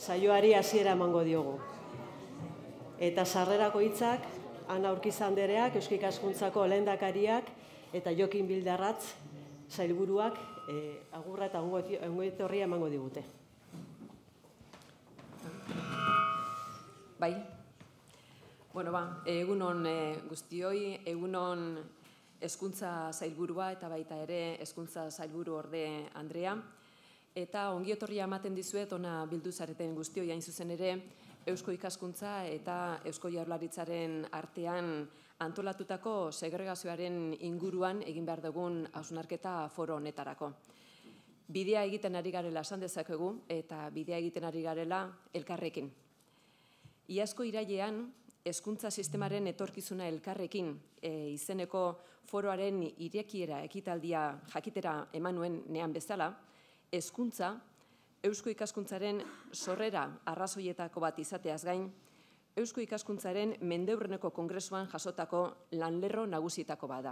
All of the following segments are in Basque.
saioari hasiera emango diogu. Eta sarrerako hitzak, Ana Urkiza andereak, Eusko Ikaskuntzako lehendakariak eta Jokin Bildarratz sailburuak agurra eta ongi-etorria emango digute. Bai. Bueno, egunon guztioi, egunon hezkuntza sailburua eta baita ere hezkuntza sailburu orde Andrea. Eta ongietorria ematen dizuet ona bildu zareten guztioi hain zuzen ere Eusko Ikaskuntza eta Eusko Jaurlaritzaren artean antolatutako segregazioaren inguruan egin behar dugun hausnarketa foro honetarako. Bidea egiten ari garela esan dezakegu eta bidea egiten ari garela elkarrekin. Iazko irailean hezkuntza sistemaren etorkizuna elkarrekin izeneko foroaren irekiera ekitaldia jakitera emanuen nean bezala, hezkuntza Eusko Ikaskuntzaren sorrera arrazoietako bat izateaz gain, Eusko Ikaskuntzaren mendeurreneko kongresuan jasotako lanlerro nagusietako bada.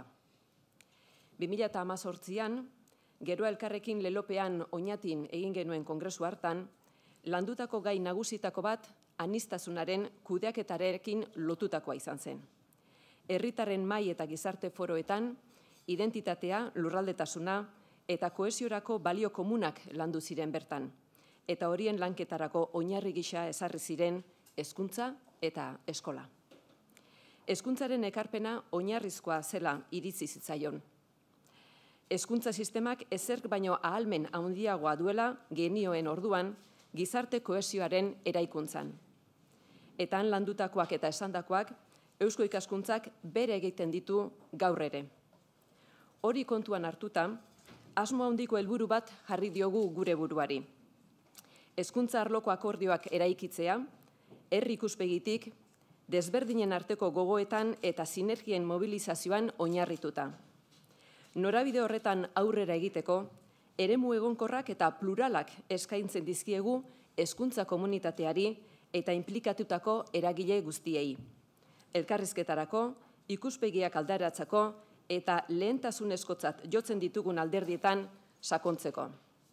2018an, Geroa elkarrekin lelopean oinatin egin genuen kongresu hartan, landutako gai nagusietako bat aniztasunaren kudeaketarekin lotutakoa izan zen. Herritarren mahai eta gizarte foroetan, identitatea, lurraldetasuna eta kohesiorako balio komunak landu ziren bertan, eta horien lanketarako oinarri gisa ezarri ziren hezkuntza eta eskola. Hezkuntzaren ekarpena oinarrizkoa zela iritzi zitzaion. Hezkuntza sistemak ezerk baino ahalmen handiagoa duela genioen orduan gizarte kohesioaren eraikuntzan. Eta han landutakoak eta esandakoak Eusko Ikaskuntzak bere egiten ditu gaur ere. Hori kontuan hartuta, asmo handiko helburu bat jarri diogu gure buruari. Hezkuntza arloko akordioak eraikitzea, herri ikuspegitik, desberdinen arteko gogoetan eta sinergien mobilizazioan oinarrituta. Norabide horretan aurrera egiteko, eremu egonkorrak eta pluralak eskaintzen dizkiegu hezkuntza komunitateari eta inplikatutako eragile guztiei. Elkarrizketarako, ikuspegiak alderatzeko eta lehentasunezkotzat jotzen ditugun alderdietan sakontzeko.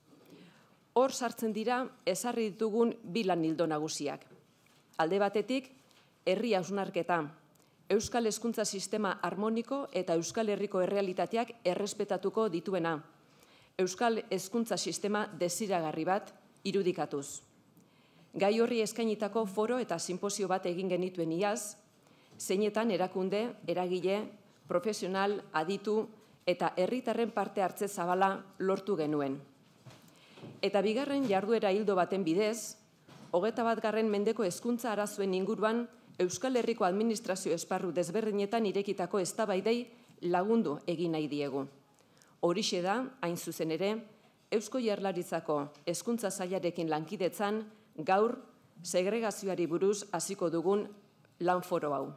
Hor sartzen dira ezarri ditugun bi lan ildo nagusiak. Alde batetik, herri hausnarketa, Euskal Hezkuntza Sistema harmoniko eta Euskal Herriko errealitateak errespetatuko dituena. Euskal Hezkuntza Sistema desiragarri bat irudikatuz. Gai horri eskainitako foro eta sinposio bat egin genituen iaz, zeinetan erakunde, eragile, profesional, aditu eta herritarren parte hartze zabala lortu genuen. Eta bigarren jarduera hildo baten bidez, 21. mendeko hezkuntza arazoen inguruan Euskal Herriko administrazio esparru desberdinetan irekitako eztabaidei lagundu egin nahi diegu. Horixe da, hain zuzen ere, Eusko Jaurlaritzako hezkuntza sailarekin lankidetzan gaur segregazioari buruz hasiko dugun lan foro hau.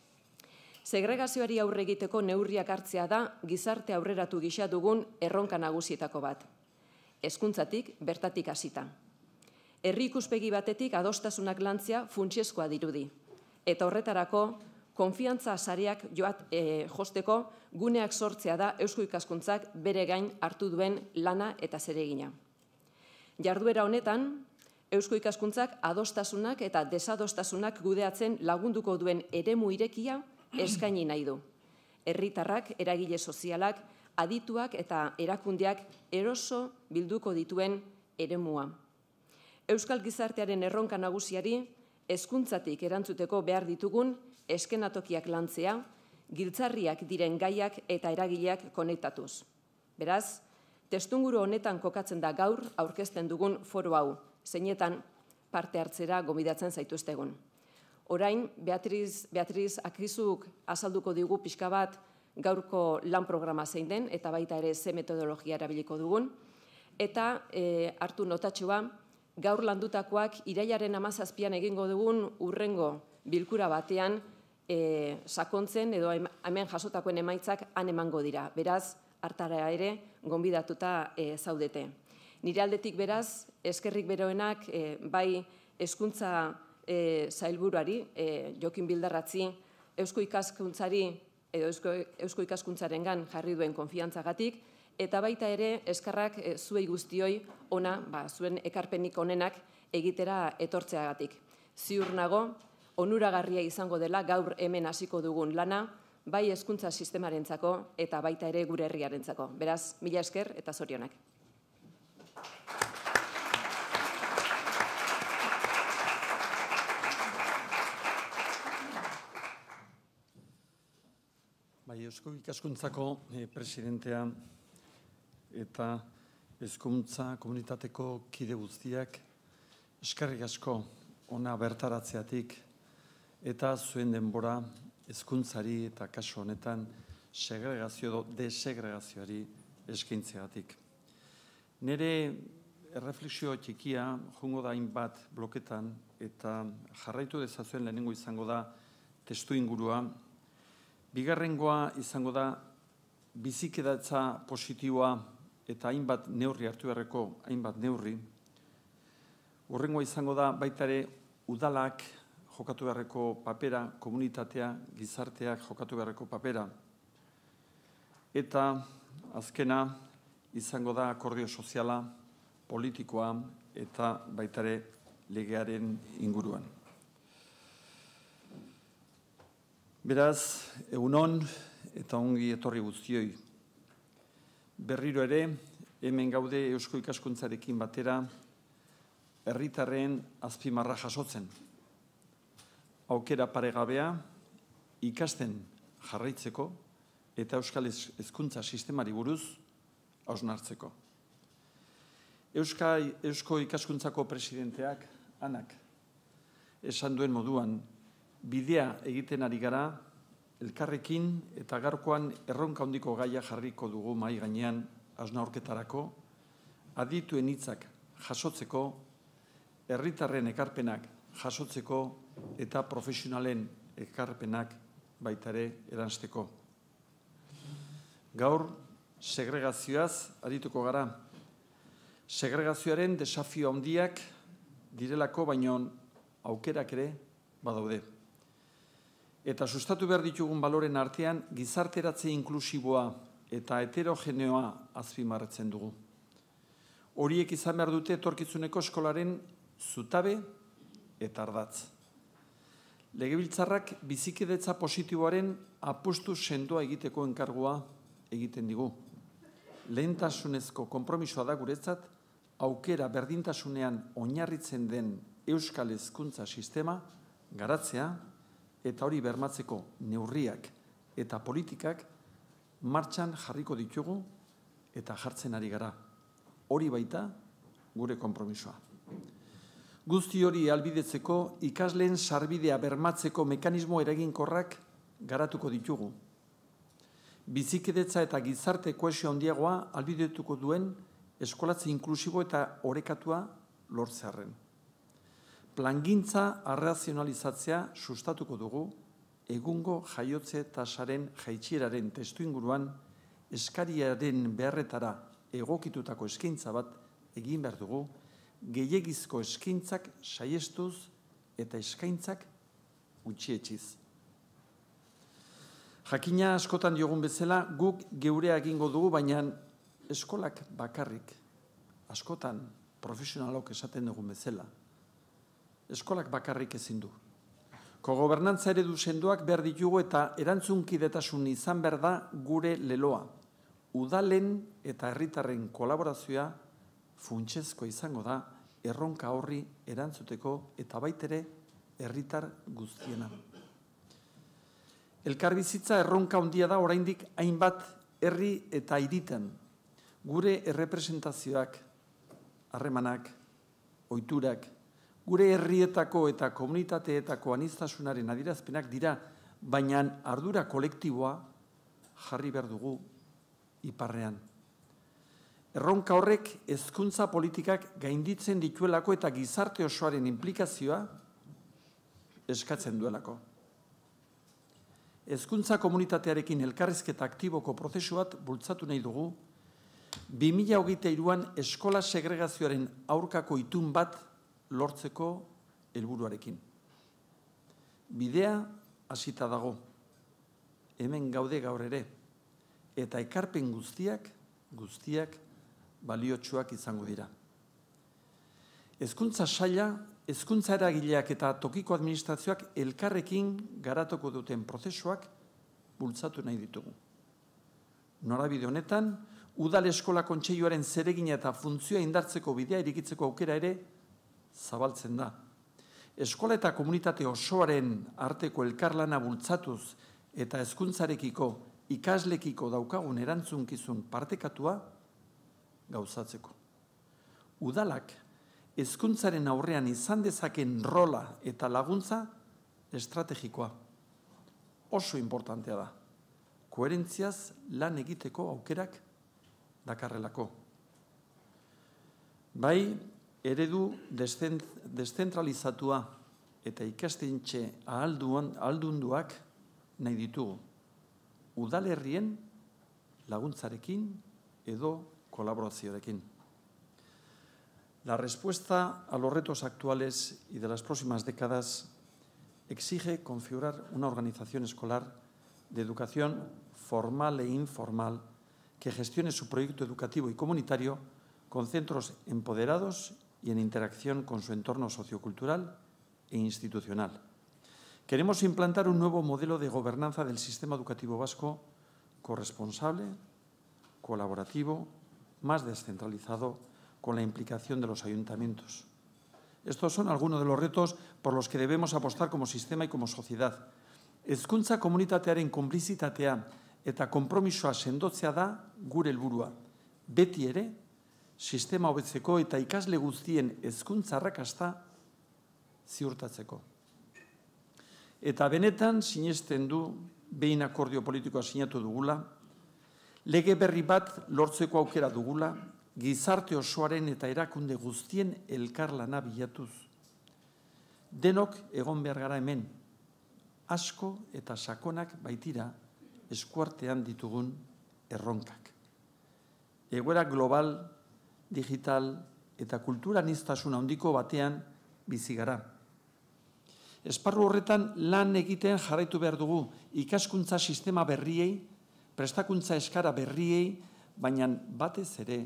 Segregazioari aurre egiteko neurriak hartzea da gizarte aurreratu gisa dugun erronka nagusietako bat. Hezkuntzatik bertatik hasita. Herri ikuspegi batetik adostasunak lantzea funtsezkoa dirudi. Eta horretarako, konfiantza sareak josteko guneak sortzea da Eusko Ikaskuntzak bere gain hartu duen lana eta zeregina. Jarduera honetan, Eusko Ikaskuntzak adostasunak eta desadostasunak kudeatzen lagunduko duen eremu irekia eskaini nahi du. Herritarrak, eragile sozialak, adituak eta erakundeak eroso bilduko dituen eremua. Euskal gizartearen erronka nagusiari hezkuntzatik erantzuteko behar ditugun eskenatokiak lantzea, giltzarriak diren gaiak eta eragileak konektatuz. Beraz, testunguru honetan kokatzen da gaur aurkezten dugun foro hau, zeinetan parte hartzera gonbidatzen zaituztegun. Orain, Beatriz Akrizuk azalduko digu pixka bat gaurko lan programa zein den, eta baita ere ze metodologia erabiliko dugun, eta hartu notatxoa, gaur landutakoak irailaren 17an egingo dugun urrengo bilkura batean sakontzen edo hemen jasotakoen emaitzak han emango dira. Beraz, hartara ere gonbidatuta zaudete. Nire aldetik beraz, eskerrik beroenak bai hezkuntza sailburuari, Jokin Bildarratzi, Eusko Ikaskuntzari edo Eusko Ikaskuntzarengan jarri duen konfiantzagatik, eta baita ere eskerrak zuei guztioi ona, zuen ekarpenik onenak egitera etortzeagatik. Ziur nago, onuragarria izango dela gaur hemen hasiko dugun lana, bai hezkuntza sistemarentzako eta baita ere gure herriarentzako. Beraz, mila esker eta zorionak. Bai, Eusko Ikaskuntzako presidentea eta hezkuntza komunitateko kide guztiak eskerrik asko ona bertaratzeatik eta zuen denbora hezkuntzari eta kasu honetan segregazio edo desegregazioari eskaintzeagatik. Nire erreflexio txikia joango da hainbat bloketan eta jarraitu dezazuen lehenengo izango da testu ingurua. Bigarrengoa izango da bizikidatza positiboa eta hainbat neurri hartu beharreko hainbat neurri. Hurrengoa izango da baita ere udalak jokatu beharreko papera, komunitatea, gizarteak jokatu beharreko papera. Eta azkena izango da akordio soziala, politikoa eta baita ere legearen inguruan. Beraz, egunon eta ongi etorri guztioi. Berriro ere, hemen gaude Eusko Ikaskuntzarekin batera, herritarren azpimarra jasotzen. Aukera paregabea, ikasten jarraitzeko eta Euskal Hezkuntza Sistemari buruz hausnartzeko. Eusko Ikaskuntzako presidenteak, Anak, esan duen moduan, bidea egiten ari gara, elkarrekin eta gaurkoan erronka handiko gaia jarriko dugu mahai gainean hausnarketarako, adituen hitzak jasotzeko, herritarren ekarpenak jasotzeko eta profesionalen ekarpenak baita ere eransteko. Gaur, segregazioaz arituko gara. Segregazioaren desafio handiak direlako, baino aukerak ere badaude. Eta sustatu behar ditugun baloren artean gizarteratze inklusiboa eta heterogeneoa azpimarratzen dugu. Horiek izan behar dute etorkizuneko eskolaren zutabe eta ardatz. Legebiltzarrak bizikidetza positiboaren apustu sendoa egiteko enkargua egiten digu. Lehentasunezko konpromisoa da guretzat aukera berdintasunean oinarritzen den Euskal Hezkuntza Sistema garatzea eta hori bermatzeko neurriak eta politikak martxan jarriko ditugu eta jartzen ari gara. Hori baita gure konpromisoa. Guzti hori ahalbidetzeko ikasleen sarbidea bermatzeko mekanismo eraginkorrak garatuko ditugu. Bizikidetza eta gizarte kohesio handiagoa ahalbidetuko duen eskolatze inklusibo eta orekatua lortzearren. Plangintza arrazionalizatzea sustatuko dugu, egungo jaiotze tasaren jaitsieraren testuinguruan eskariaren beharretara egokitutako eskaintza bat egin behar dugu, gehiegizko eskaintzak saihestuz eta eskaintzak gutxietsiz. Jakina askotan diogun bezala, guk geurea egingo dugu, baina eskolak bakarrik, askotan profesionalok esaten dugun bezala, eskolak bakarrik ezin du. Kogobernantza eredu sendoak behar ditugu eta erantzunkidetasun izan behar da gure leloa. Udalen eta herritarren kolaborazioa funtsezko izango da erronka horri erantzuteko eta baitere herritar guztiena. Elkarbizitza erronka handia da oraindik hainbat herri eta hiritan. Gure errepresentazioak, harremanak, ohiturak, gure herrietako eta komunitateetako aniztasunaren adierazpenak dira, baina ardura kolektiboa jarri behar dugu iparrean. Erronka horrek hezkuntza politikak gainditzen dituelako eta gizarte osoaren inplikazioa eskatzen duelako. Hezkuntza komunitatearekin elkarrizketa aktiboko prozesu bat bultzatu nahi dugu, 2023an eskola segregazioaren aurkako itun bat lortzeko helburuarekin. Bidea hasita dago, hemen gaude gaur ere, eta ekarpen guztiak baliotsuak izango dira. Hezkuntza saila, hezkuntza eragileak eta tokiko administrazioak elkarrekin garatuko duten prozesuak bultzatu nahi ditugu. Norabide honetan, udal eskola kontseiluaren zeregina eta funtzioa indartzeko bidea irikitzeko aukera ere zabaltzen da. Eskola eta komunitate osoaren arteko elkarlana bultzatuz eta hezkuntzarekiko ikaslekiko daukagun erantzunkizun partekatua gauzatzeko. Udalak hezkuntzaren aurrean izan dezaken rola eta laguntza estrategikoa oso importantea da. Koherentziaz lan egiteko aukerak dakarrelako. Bai, eredu deszentralizatua eta ikastetxe ahaldunduak nahi ditugu. Udalerrien laguntzarekin edo kolaborazioarekin. La respuesta a los retos actuales y de las próximas décadas exige configurar una organización escolar de educación formal e informal que gestione su proyecto educativo y comunitario con centros empoderados y en interacción con su entorno sociocultural e institucional. Queremos implantar un nuevo modelo de gobernanza del sistema educativo vasco corresponsable, colaborativo, más descentralizado, con la implicación de los ayuntamientos. Estos son algunos de los retos por los que debemos apostar como sistema y como sociedad. Hezkuntza komunitatearen konplizitatea eta konpromisoa sendotzea da gure helburua. Beti ere, sistema hobetzeko eta ikasle guztien hezkuntza arrakasta ziurtatzeko. Eta benetan sinesten du behin akordio politikoa sinatu dugula, lege berri bat lortzeko aukera dugula, gizarte osoaren eta erakunde guztien elkarlana bilatuz. Denok egon behar gara hemen, asko eta sakonak baitira eskuartean ditugun erronkak. Egoera global, digital eta kulturaniztasun handiko batean bizi gara. Esparru horretan lan egiten jarraitu behar dugu ikaskuntza sistema berriei, prestakuntza eskara berriei, baina batez ere,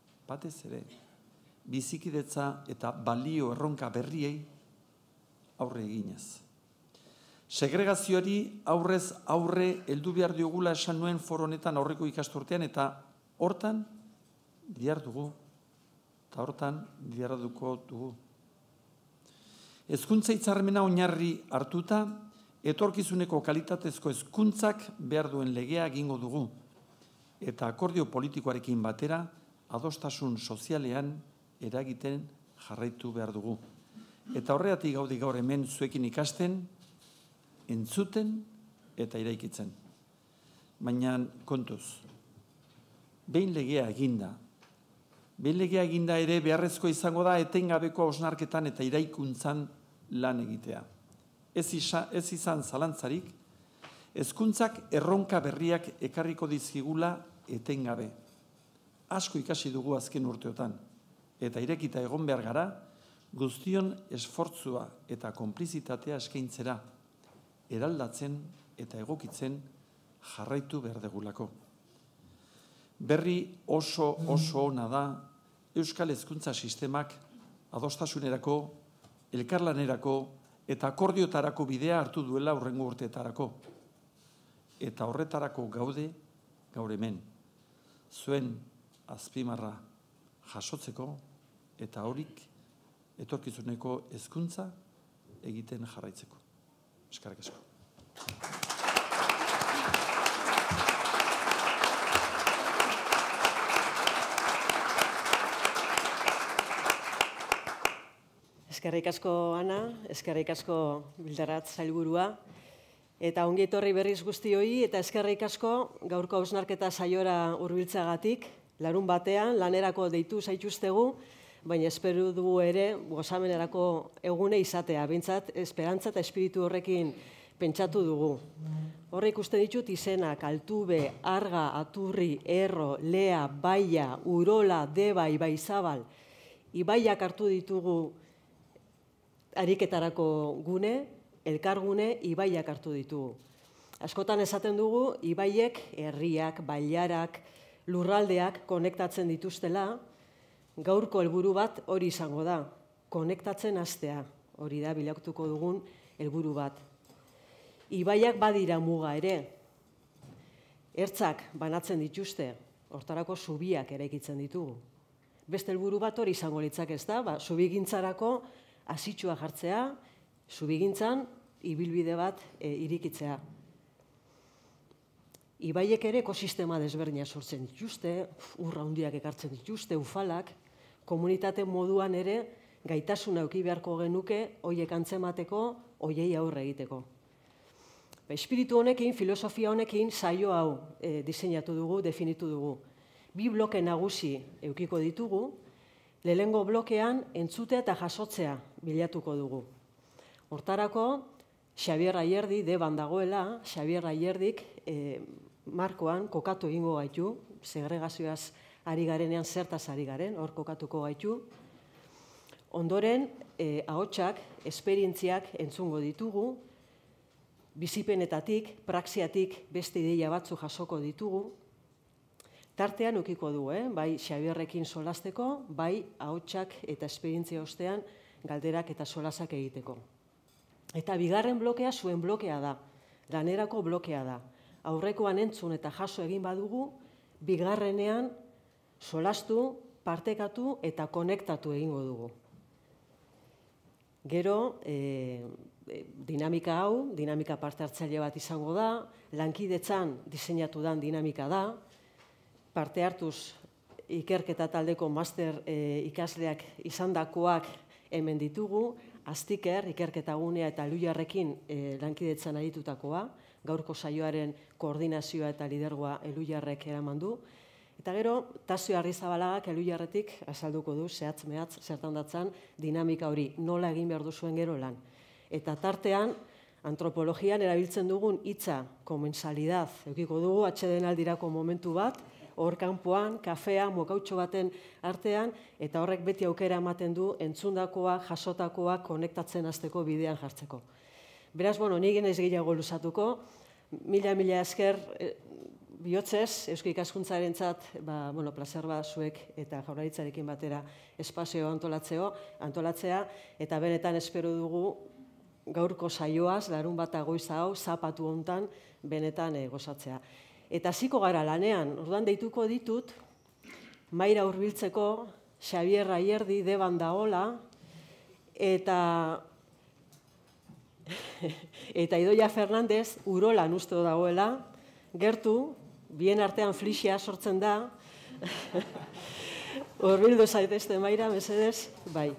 bizikidetza eta balio erronka berriei aurre eginez. Segregazioari aurrez aurre heldu behar diogula esan nuen foro honetan aurreko ikasturtean eta hortan dihardugu eta hortan diharduko dugu. Hezkuntza hitzarmena oinarri hartuta, etorkizuneko kalitatezko hezkuntzak behar duen legea egingo dugu eta akordio politikoarekin batera adostasun sozialean eragiten jarraitu behar dugu. Eta horregatik gaude gaur hemen zuekin ikasten, entzuten eta iraikitzen. Baina kontuz, behin legea eginda ere beharrezko izango da etengabeko hausnarketan eta iraikuntzan lan egitea. Ez izan zalantzarik, hezkuntzak erronka berriak ekarriko dizkigula etengabe. Asko ikasi dugu azken urteotan, eta irekita egon behar gara, guztion esfortzua eta konplizitatea eskaintzera, eraldatzen eta egokitzen jarraitu behar degulako. Berri oso ona da Euskal Hezkuntza Sistemak adostasunerako, elkarlanerako eta akordiotarako bidea hartu duela hurrengo urteetarako. Eta horretarako gaude gaur hemen. Zuen azpimarra jasotzeko eta horik etorkizuneko hezkuntza egiten jarraitzeko. Eskerrik asko. Eskerrik asko, Ana, eskerrik asko Bildarratz sailburua, eta ongi etorri berriz guztioi, eta eskerrik asko gaurko hausnarketa saiora hurbiltzeagatik, larun batean, lanerako deitu zaituztegu, baina espero dugu ere gozamenerako egune izatea, behintzat esperantza eta espiritu horrekin pentsatu dugu. Horre ikusten ditut izenak, Altube, Arga, Aturri, Erro, Lea, Baia, Urola, Deba, Ibaizabal, ibaiak hartu ditugu ariketarako gune, elkargune, ibaiak hartu ditugu. Askotan esaten dugu, ibaiek, herriak, bailarak, lurraldeak konektatzen dituztela, gaurko helburu bat hori izango da. konektatzen hastea, hori da bilatuko dugun helburu bat. Ibaiak badira muga ere, ertzak banatzen dituzte, hortarako zubiak eraikitzen ditugu. Beste helburu bat hori izango litzake, ez da, zubigintzarako hasitxua jartzea, zubigintzan ibilbide bat irikitzea. Ibaiek ere ekosistema desberdina sortzen dituzte, ur handiak ekartzen dituzte, ufalak, komunitate moduan ere gaitasuna eduki beharko genuke horiek antzemateko, horiei aurre egiteko. Espiritu honekin, filosofia honekin, saio hau diseinatu dugu, definitu dugu. 2 bloke nagusi edukiko ditugu, lehenengo blokean entzutea eta jasotzea bilatuko dugu. Hortarako, Xabier Ayerdi deban dagoela, Xabier Ayerdik markoan kokatu egingo gaitu, segregazioaz ari garenean zertaz ari garen, hor kokatuko gaitu. Ondoren, ahotsak, esperientziak entzungo ditugu, bizipenetatik, praxiatik beste ideia batzu jasoko ditugu. Tartean ukiko du, bai Xabierrekin solasteko, bai ahotsak eta esperientzia ostean galderak eta solasak egiteko. Eta bigarren blokea zuen blokea da, lanerako blokea da. Aurrekoan entzun eta jaso egin badugu, bigarrenean solastu, partekatu eta konektatu egingo dugu. Gero, dinamika hau, dinamika parte hartzaile bat izango da, lankidetzan diseinatu den dinamika da, parte hartuz ikerketa taldeko master ikasleak izandakoak hemen ditugu, Aztiker, ikerketa gunea eta Elujarrekin lankidetzan aritutakoa, gaurko saioaren koordinazioa eta lidergoa Elujarrek eraman du. Eta gero, Tasio Arrizabalagak Elujarretik azalduko du, zehatz-mehatz, zertan datzan, dinamika hori, nola egin behar duzuen gero lan. Eta tartean, antropologian erabiltzen dugun hitza, komensalidad, edukiko dugu, atsedenaldirako momentu bat, hor kanpoan, kafea, mokautxo baten artean, eta horrek beti aukera ematen du entzundakoa, jasotakoa, konektatzen hasteko bidean jartzeko. Beraz, nik naiz gehiago luzatuko, mila esker bihotzez, Eusko Ikaskuntzarentzat, plazer bat zuek eta Jaurlaritzarekin batera espazio antolatzea, eta benetan espero dugu gaurko saioaz, larunbata goiza hau, zapatu hontan, benetan gozatzea. Eta hasiko gara lanean, orduan deituko ditut, mahaira hurbiltzeko Xabier Ayerdi deban dagoela, eta Idoia Fernandez Urolan uste dagoela, gertu, bien artean flixia sortzen da, hurbildu zaitezte mahaira, mesedez, bai.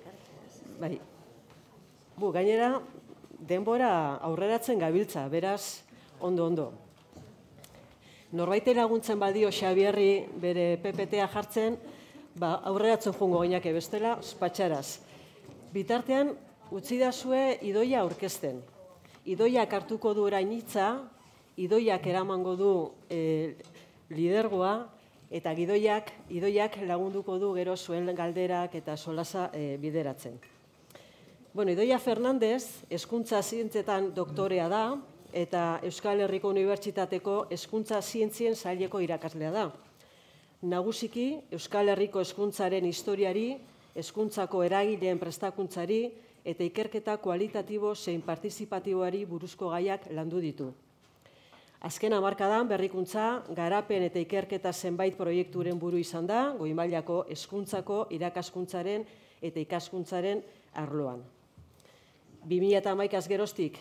Gainera, denbora aurreratzen gabiltza, beraz, ondo. Norbait laguntzen badio Xabierri bere PPT-a jartzen, aurreratzen joango gainake bestela, patxaraz. Bitartean, utzi dazue Idoia aurkezten. Idoiak hartuko du orain hitza, Idoiak eramango du lidergoa, eta Idoiak lagunduko du gero zuen galderak eta solasa bideratzen. Idoia Fernandez, hezkuntza zientzietan doktorea da, eta Euskal Herriko Unibertsitateko hezkuntza zientzien saileko irakaslea da. Nagusiki, Euskal Herriko hezkuntzaren historiari, hezkuntzako eragileen prestakuntzari eta ikerketa kualitatibo zein partizipatiboari buruzko gaiak landu ditu. Azken hamarkadan berrikuntza, garapen eta ikerketa zenbait proiekturen buru izan da, goi mailako hezkuntzako irakaskuntzaren eta ikaskuntzaren arloan. 2011 geroztik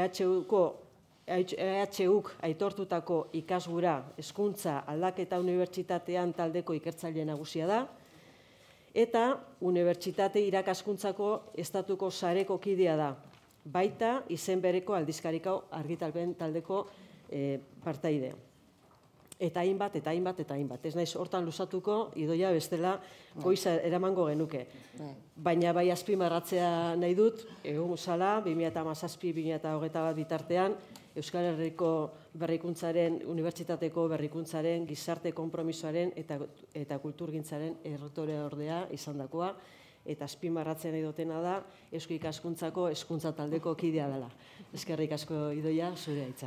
EHUk aitortutako ikasgura hezkuntza aldaketa unibertsitatean taldeko ikertzaile nagusia da, eta unibertsitate irakaskuntzako estatuko sareko kidea da, baita izen bereko aldizkariko argitalpen taldeko partaide. Eta hainbat. Ez naiz hortan luzatuko, Idoia bestela goiza eramango genuke. Baina bai azpimarratzea nahi dut, egun zala, 2017-2021 bitartean, Euskal Herriko berrikuntzaren, unibertsitateko berrikuntzaren, gizarte konpromisoaren eta kulturgintzaren errektore ordea izandakoa, eta azpimarratzen nahi dutena da, Eusko Ikaskuntzako hezkuntza taldeko kidea dela. Eskerrik asko, Idoia, zure hitza.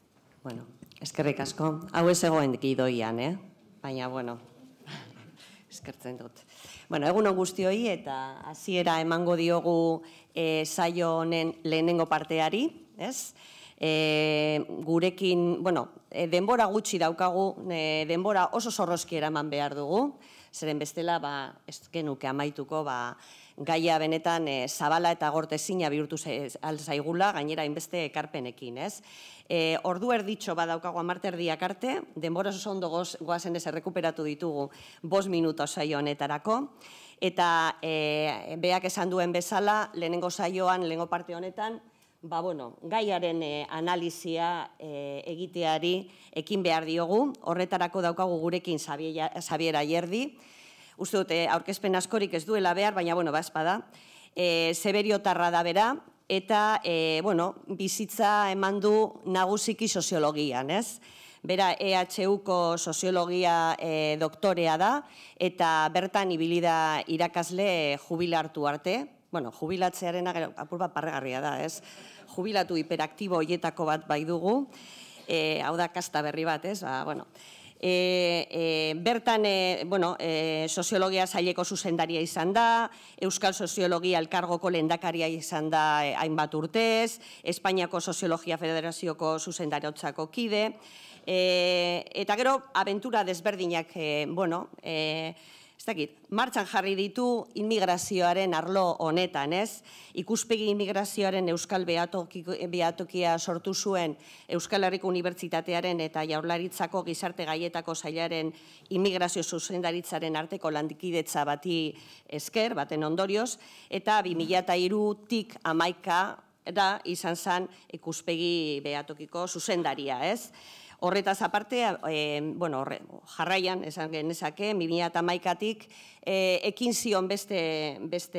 Eskerrik asko. Hau ez egoen Idoian, baina, eskertzen dut. Bueno, egunon guztioi eta hasiera emango diogu saio honen lehenengo parteari, ez? Gurekin, bueno, denbora gutxi daukagu, denbora oso zorrozki eraman behar dugu, zeren bestela, ez genuke amaituko, gaia benetan zabala eta gortezina bihurtu zaigula, gainera inbeste ekarpenekin, ez? Ordu erditxo badaukagu 10 erdiak arte, denbora oso ondo goazen ez errekuperatu ditugu 5 minuto saio honetarako, eta beak esan duen bezala, lehenengo saioan, lehenengo parte honetan, gaiaren analizia egiteari ekin behar diogu, horretarako daukagu gurekin Xabier Ayerdi, uste dute aurkezpen askorik ez duela behar, baina espada, zeberiotarra da bera, eta bizitza eman du nagusiki soziologian, ez? Bera EHUko soziologia doktorea da, eta bertan ibili da irakasle jubilartu arte, jubilatzearena apur bat parregarria da, ez? Jubilatu hiperaktibo horietako bat bai dugu, hau da kasta berri bat, ez? Bertan, soziologia saileko zuzendaria izan da, Euskal Soziologia Elkargoko lehendakaria izan da hainbat urtez, Espainiako Soziologia Federazioko zuzendaritzako kide, eta gero, abentura desberdinak, ez dakit, martxan jarri ditu immigrazioaren arlo honetan, ez? Ikuspegi immigrazioaren Euskal Behatokia sortu zuen Euskal Herriko Unibertsitatearen eta Jaurlaritzako gizarte gaietako sailaren immigrazio zuzendaritzaren arteko landikidetza bati esker, baten ondorioz, eta 2003-tik 11 izan zen ikuspegi Behatokiko zuzendaria, ez? Horretaz aparte, jarraian, esan genezake, 2011-tik ekin zion beste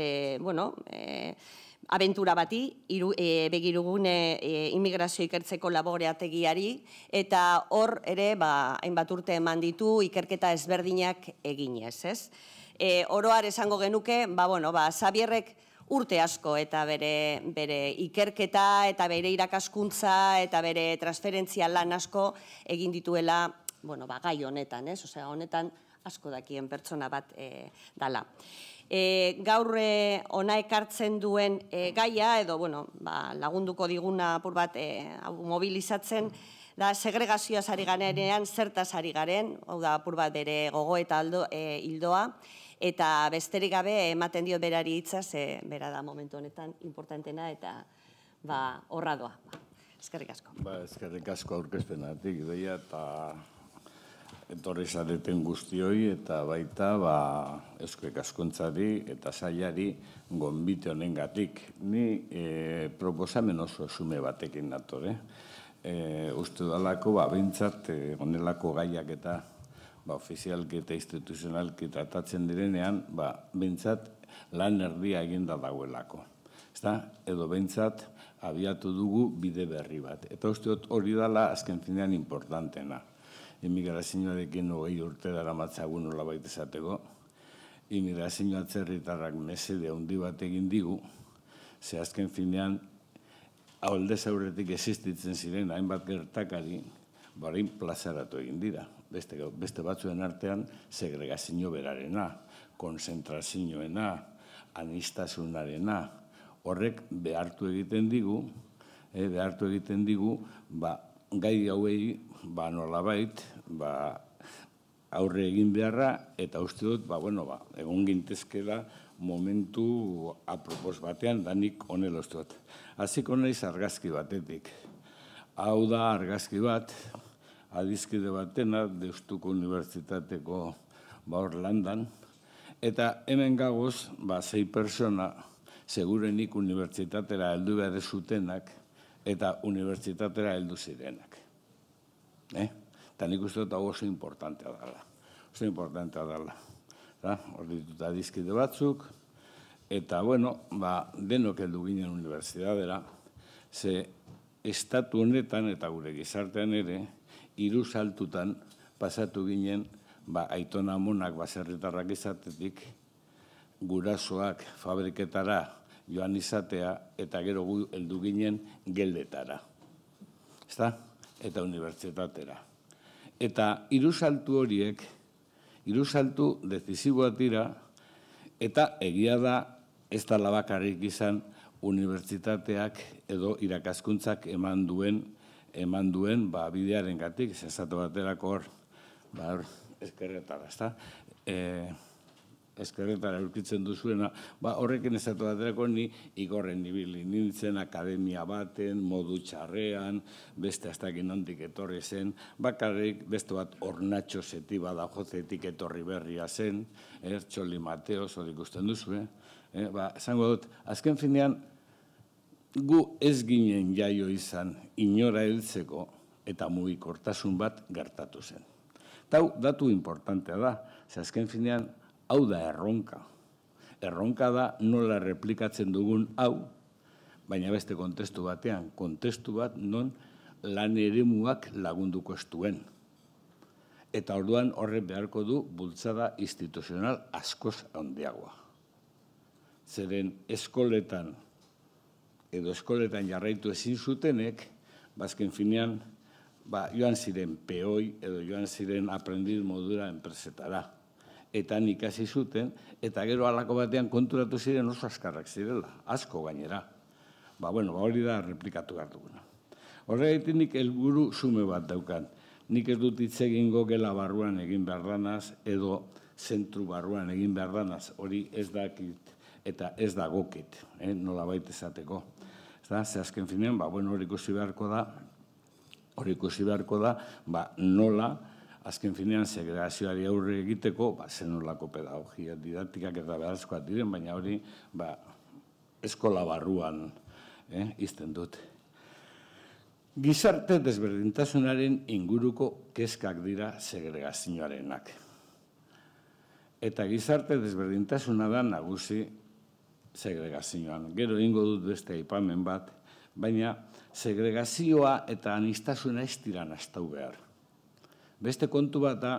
abentura bati, begirugune immigrazio ikertzeko laborategiari, eta hor ere, hainbat urte eman ditu ikerketa ezberdinak eginez, ez? Oroar esango genuke, Xabierrek urte asko eta bere ikerketa eta bere irakaskuntza eta bere transferentzia lan asko egin dituela gai honetan, ez? Osea, honetan asko dakien pertsona bat dala. Gaur ona ekartzen duen gaia, edo lagunduko diguna apur bat mobilizatzen, da segregazioaz ari garenean zertaz ari garen, hau da apur bat bere gogo eta hildoa, eta besterik gabe ematen dio berari hitzaz, bera da momentu honetan importantena eta horra doa. Eskerrik asko. Eskerrik asko aurkezpenatik, ideia eta etorri zareten guztioi eta baita Eusko Ikaskuntzari eta sailari gonbite honengatik. Ni proposamen oso xume batekin nator, uste dalako behintzat honelako gaiak eta ofizialki eta instituzionalki tratatzen direnean, behintzat lan erdia eginda dagoelako. Edo behintzat abiatu dugu bide berri bat. Eta uste dut hori dela azken finean importantena. Immigrazioarekin 20 urte dara matzagun nola baita esateko. Immigrazio atzerritarrak mesede handi bat egin digu, ze azken finean aldez aurretik existitzen ziren hainbat gertakari, orain plazaratu egin dira. Beste batzuen artean segregazio berarena, konzentrazioena, anistasunarena, horrek behartu egiten digu, gai hauei nolabait aurre egin beharra, eta uste dut, egon gintezkela momentu apropos batean, danik honela uste dut. Hasiko naiz argazki batetik. Hau da argazki bat, adizkide batena, Deustuko Unibertsitateko Landan, eta hemen gagoz, 6 persona, segurenik unibertsitatera heldu behar zutenak, eta unibertsitatera heldu zirenak. Eta nik uste dut hau oso importantea dela. Oso importantea dela. Hor ditut adizkide batzuk, eta, denok heldu ginen unibertsitatera, ze estatu honetan eta gure gizartean ere, 3 saltutan pasatu ginen, aitona amonak baserritarrak izatetik, gurasoak fabriketara joan izatea, eta gero heldu ginen geldetara. Eta unibertsitatera. Eta 3 saltu horiek Hiru saltu deziziboak dira, eta egia da ez da bakarrik izan unibertsitateak edo irakaskuntzak eman duen bidearen gatik, zezatu baterako hor, eskerretara, ez da? Eskerretara aurkitzen duzuena, horrekin ezatu baterako ni igorren ibili nintzen akademia baten, modu txarrean, beste aztakin nondik etorri zen, bakarrik beste bat Ornatxo Setiba da jozetik etorri berria zen, Txoli Mateos, hori ikusten duzu, esango dut, azken finean, gu ez ginen jaio izan inora heltzeko eta mugikortasun bat gertatu zen. Tau, datu importantea da, azken finean, hau da erronka. Erronka da nola replikatzen dugun hau, baina beste kontestu batean, kontestu bat non lan eremuak lagunduko ez duen. Eta orduan horrek beharko du bultzada instituzional askoz handiagoa. Zeren eskoletan jarraitu ezin zutenek, bazken finean, joan ziren peoi edo joan ziren aprendiz modura enpresetara. Eta ikasi zuten, eta gero halako batean konturatu ziren oso askarrak zirela, asko gainera. Hori da replikatu behar duguna. Horregatik nik helburu xume bat daukan. Nik ez dut hitz egingo gela barruan egin behar danaz, edo zentru barruan egin behar danaz, hori ez dakit eta ez da gokit, nola baita esateko. Ze azken finean, hori ikusi beharko da, nola, azken finean segregazioari aurre egiteko, zenolako pedagogia didaktikak eta beharrezkoak diren, baina hori eskola barruan izten dut. Gizarte desberdintasunaren inguruko kezkak dira segregazioarenak. Eta gizarte desberdintasuna da nagusi segregazioan. Gero ingo dut beste aipamen bat, baina segregazioa eta aniztasuna ez dira nahastau behar. Beste kontu bat da,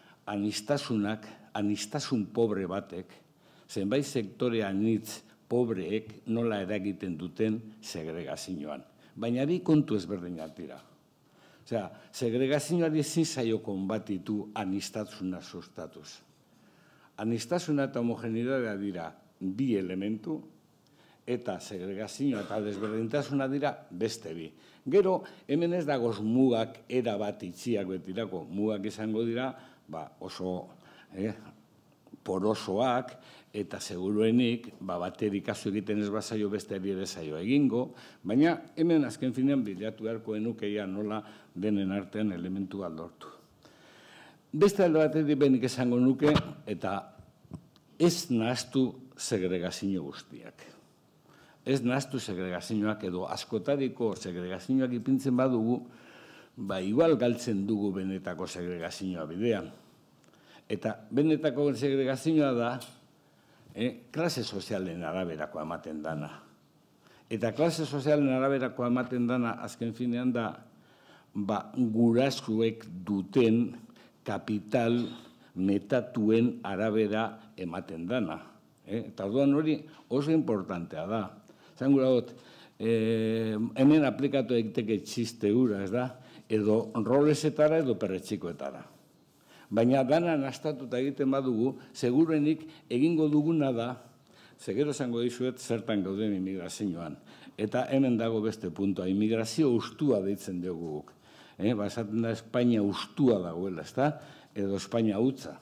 anistasun pobre batek, zenbait sektore anitz pobreek nola eragiten duten segregazioan. Baina bi kontu ezberdinak dira. Segregazioari ezin zaio konbatitu anistasuna sustatuz. Anistasuna eta homogeneidadea dira bi elementu, eta segregazioa eta desberdintasuna dira beste bi. Gero, hemen ez dagoz mugak erabat itxiak betirako. Mugak izango dira oso porosoak eta seguruenik bateri kasu egiten ez bazaio besteari ere zaio egingo, baina hemen azken finean bilatu beharko enukeia nola denen artean elementu aldortu. Beste alde batetik benik esango nuke eta ez nahaztu segregazio guztiak. Ez nahaztu segregazioak edo askotariko segregazioak ipintzen badugu, igual galtzen dugu benetako segregazioa bidean. Eta benetako segregazioa da klase sozialen araberako ematen dana. Eta klase sozialen araberako ematen dana azken finean da gurasoek duten kapital metatuen arabera ematen dana. Eta orduan hori oso importantea da. Zan gura dut, hemen aplikatu egiteke txiste gura, ez da? Edo rolesetara edo perretxikoetara. Baina dana nahastatuta egiten badugu, segurenik egingo duguna da, segero zango dizuet zertan gauden immigrazioan. Eta hemen dago beste puntua, immigrazio ustua deitzen dugu guk. Esaten da Espainia ustua dagoela, ez da? Edo Espainia utza.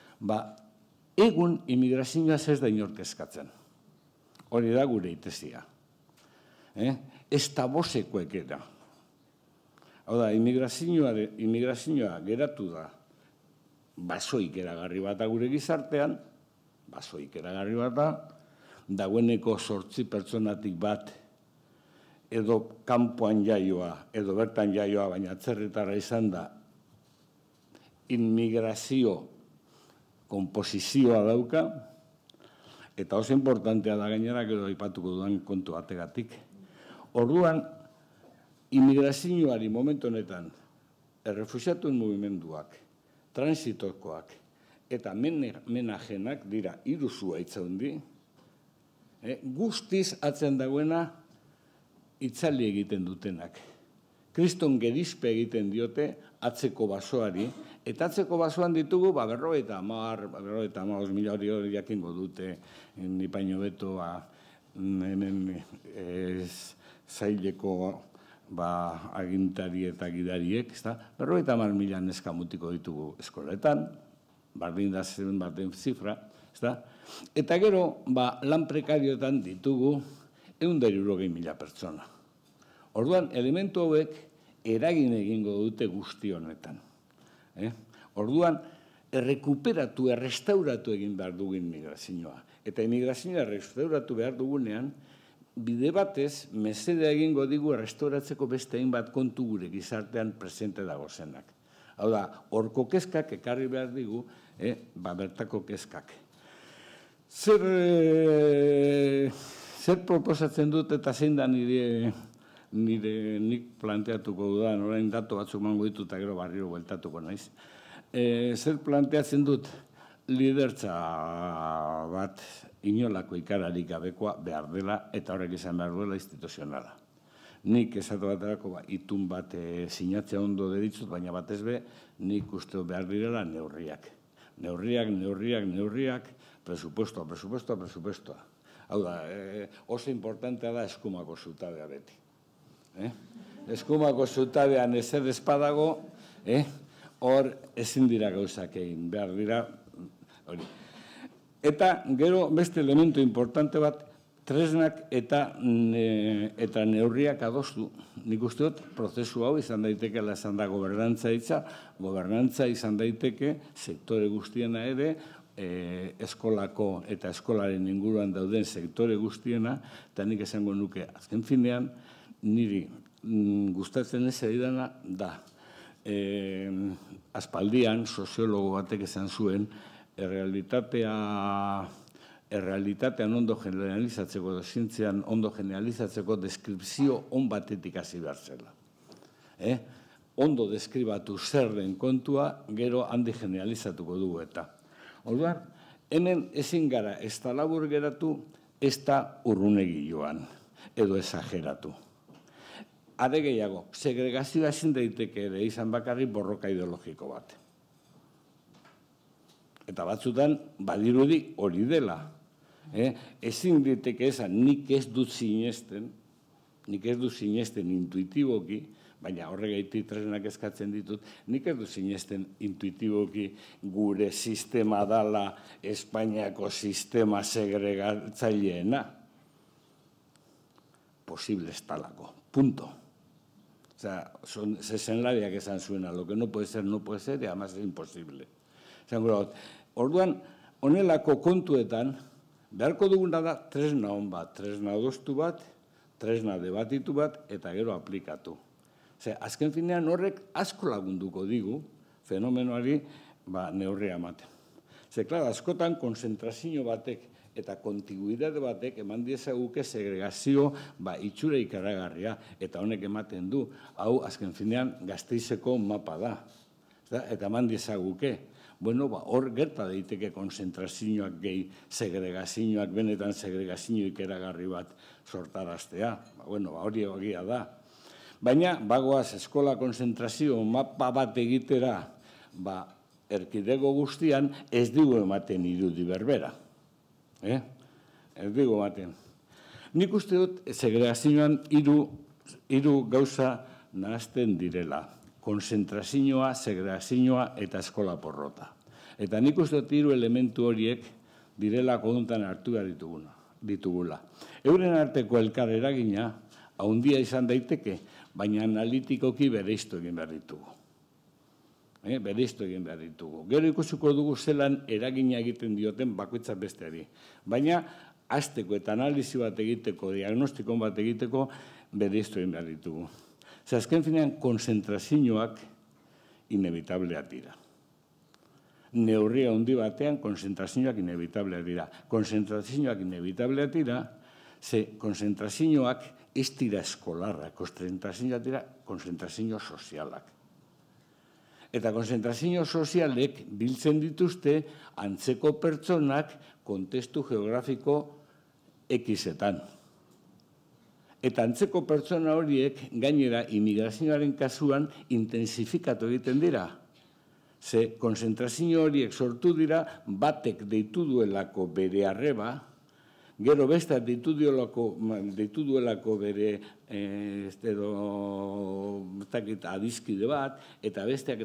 Egun immigrazioa ez da inork eskatzen. Hori da gure itezia. Ez tabosekoek era. Hau da, immigrazioa geratu da basoik eragarri bat gure gizartean, basoik eragarri bat da, dagoeneko 8 pertsonatik bat edo kanpoan jaioa, edo bertan jaioa, baina atzerritarra izan da, immigrazio komposizioa dauka, eta oso importantea da gainera, gero aipatuko dudan kontu bategatik. Orduan, immigrazioari momentu honetan, errefuxiatuen mugimenduak, transitokoak, eta menajenak dira iruzua itzaundi, guztiz atzen dagoena itzali egiten dutenak. Kriston gerizpe egiten diote atzeko basoari, eta atzeko basoan ditugu 50 mila hori jakingo dute ni baino beto hemen zaileko agintari eta gidariek, 50 mila neska mutiko ditugu eskoletan, bardin da zen baten zifra, eta gero lan prekarioetan ditugu 160.000 pertsona. Orduan, elementu hauek eragin egingo dute guzti honetan. Orduan, errekuperatu, errestauratu egin behar dugu immigrazioa. Eta immigrazioa errestauratu behar dugunean, bide batez, mesedea egingo digu errestauratzeko beste hainbat kontu gure gizartean presente dagozenak. Hau da, horko kezkak ekarri behar digu, bertako kezkak. Zer proposatzen dut eta zein da nik planteatuko dudan, orain datu batzuk mango ditut eta gero barriro bueltatuko naiz. Zer planteatzen dut lidertza bat inolako ikararik gabekoa behar dela eta horrek izan behar duela instituzionala. Nik esatu baterako itun bat sinatzea ondo deritzut, baina batez be nik uste behar direla neurriak. Neurriak, presupuestoa. Hau da, oso importantea da eskumako zutabea beti. Eskumako zutabean ezer espadago, hor ezin dira gauzak egin, behar dira hori. Eta gero beste elemento importante bat, tresnak eta neurriak adostu. Nik uste dut, prozesu hau izan daiteke esan da gobernantza hitza, gobernantza izan daiteke sektore guztiena ere, eskolako eta eskolaren inguruan dauden sektore guztiena, eta nik esango nuke azken finean, niri gustatzen ez edidana da. Aspaldian, soziologo batek esan zuen, errealitatean ondo generalizatzeko, zientzian ondo generalizatzeko deskripzio on batetik hasi behar zela. Ondo deskribatu zer den kontua, gero handi generalizatuko dugu eta. Orduan, hemen ezin gara ez da labur geratu, ez da urrunegi joan, edo esageratu. Are gehiago, segregazioa ezin daiteke ere izan bakarrik borroka ideologiko bat. Eta batzutan, badirudi hori dela. Ezin daiteke esan, nik ez dut sinesten intuitiboki, baina horregaitik tresnak eskatzen ditut, nik ez dut sinesten intuitiboki gure sistema dala Espainiako sistema segregatzaileena. Posible ez talako, punto. Zezenlariak esan zuena, lo que no puede ser, y además es imposible. Orduan, honelako kontuetan, beharko duguna da tresna hon bat, tresna adostu bat, tresna debatitu bat, eta gero aplikatu. Azken finean horrek asko lagunduko digu, fenomenoari neurria ematen. Askotan konzentrazio batek eta kontiguidade batek eman diezaguke segregazio itxura ikaragarria, eta honek ematen du, hau azken finean Gasteizeko mapa da, eta eman diezaguke. Bueno, hor gerta daiteke konzentrazioak gehi segregazioak, benetan segregazio ikaragarri bat sortaraztea. Hori egia da. Baina, bagoaz eskola konzentrazio mapa bat egitera, erkidego guztian ez dugu ematen irudi berbera. Ez dugu ematen. Nik uste dut segregazioan hiru gauza nahazten direla. Konzentrazioa, segregazioa eta eskola porrota. Eta nik uste dut hiru elementu horiek direla kontutan hartu behar ditugula. Euren arteko elkar eragina, haundia izan daiteke, baina analitikoki bereiztu egin behar ditugu. Gero ikusiko dugu zelan eragina egiten dioten bakoitza besteari. Baina, hasteko eta analizi bat egiteko, diagnostikon bat egiteko, bereiztu egin behar ditugu. Azken finean, konzentrazioak inevitableak dira. Neurria handi batean, konzentrazioak inevitableak dira. Konzentrazioak inevitableak dira, konzentrazioak ez dira eskolarrak, konzentrazioak dira konzentrazio sozialak. Eta konzentrazio sozialek biltzen dituzte antzeko pertsonak kontestu geografiko X-etan. Eta antzeko pertsona horiek gainera immigrazioaren kasuan intensifikatu egiten dira. Ze konzentrazio horiek sortu dira batek deitu duelako bere arreba, gero beste deitu duelako bere adizkide bat, eta besteak.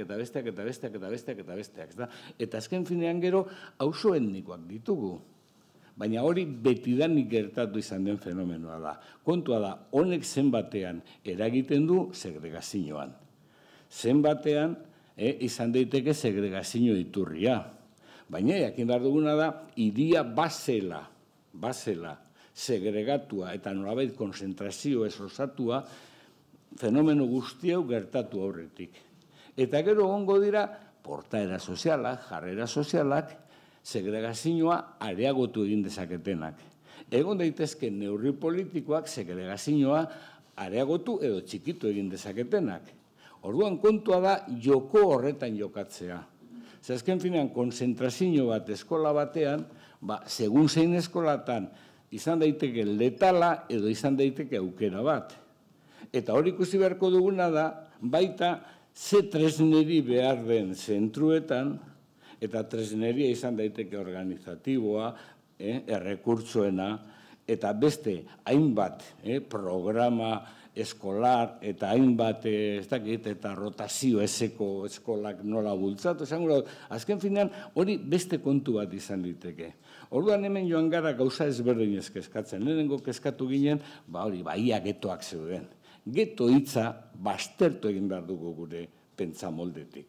Eta azken finean gero auzo etnikoak ditugu. Baina hori betidanik gertatu izan den fenomenoa da. Kontua da, honek zenbatean eragiten du segregazioan. Zenbatean izan daiteke segregazio iturria. Baina jakin behar duguna da, hiria bazela, segregatua eta nolabait konzentrazio ez osatua, fenomeno guzti hau gertatu aurretik. Eta gero egongo dira, portaera sozialak, jarrera sozialak, segregazioa areagotu egin dezaketenak. Egon daitezke neurri politikoak segregazioa areagotu edo txikitu egin dezaketenak. Orduan kontua da joko horretan jokatzea. Azken finean, konzentrazio bat eskola batean, segun zein eskolatan izan daiteke letala edo izan daiteke aukera bat. Eta hori ikusi beharko duguna da, baita ze tresneri behar den zentruetan, eta tresneria izan daiteke organizatiboa, errekurtsoena, eta beste hainbat programa eskolar eta hainbat eta rotazio ezeko eskolak nola bultzatu. Azken finean hori beste kontu bat izan liteke. Orduan hemen joan gara gauza ezberdinez kezkatzen. Lehenengo kezkatu ginen, hori, ia getoak zeuden. Geto hitza baztertu egin behar dugu gure pentsamoldetik.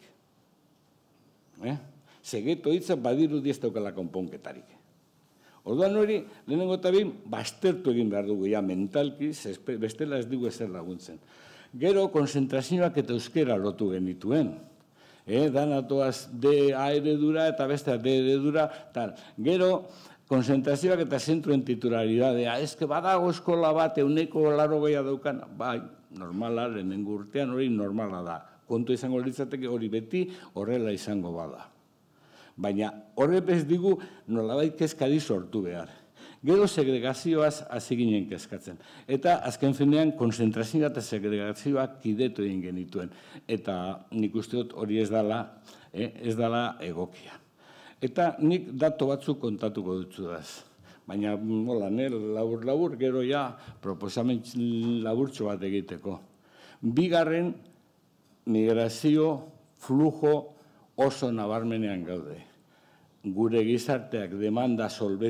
Ze geto hitza badirudi ez daukala konponketarik. Orduan hori, lehenengo eta behin, baztertu egin behar dugu, mentalki, bestela ez dugu ezer laguntzen. Gero, konzentrazioak eta euskera lotu genituen. Danatoaz D-A eredura eta beste D eredura, tal. Gero, konzentrazioak eta zentruen titularidadea. Ez que badago eskola bat, 180 daukan, bai, normala, lehenengo urtean hori normala da. Kontu izango litzateke hori beti horrela izango bada. Baina horre bez digu nolabait kezkari sortu behar. Gero segregazioaz hasi ginen kezkatzen. Eta azken finean konzentrazioa eta segregazioak kidetu egin genituen. Eta nik uste dut hori ez dela egokia. Eta nik datu batzuk kontatuko dutxudaz. Baina, labur, gero ja proposamen laburtxo bat egiteko. Bigarren migrazio flujo oso nabarmenean gaude. Gure gizarteak demanda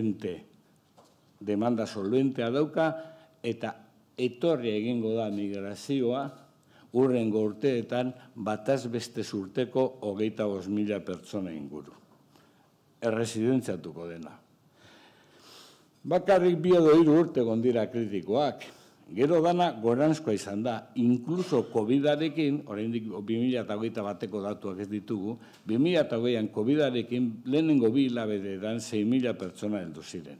solventea dauka eta etorri egingo da migrazioa hurrengo urteetan bataz beste urteko 25.000 pertsona inguru. Erresidentziatuko dena. Bakarrik 2 edo 3 urte gondira kritikoak. Gero dana goranzkoa izan da, inkluso COVID-arekin, oraindik 2021ko datuak ez ditugu, 2020an COVID-arekin lehenengo 2 hilabeteetan 6.000 pertsona heldu ziren.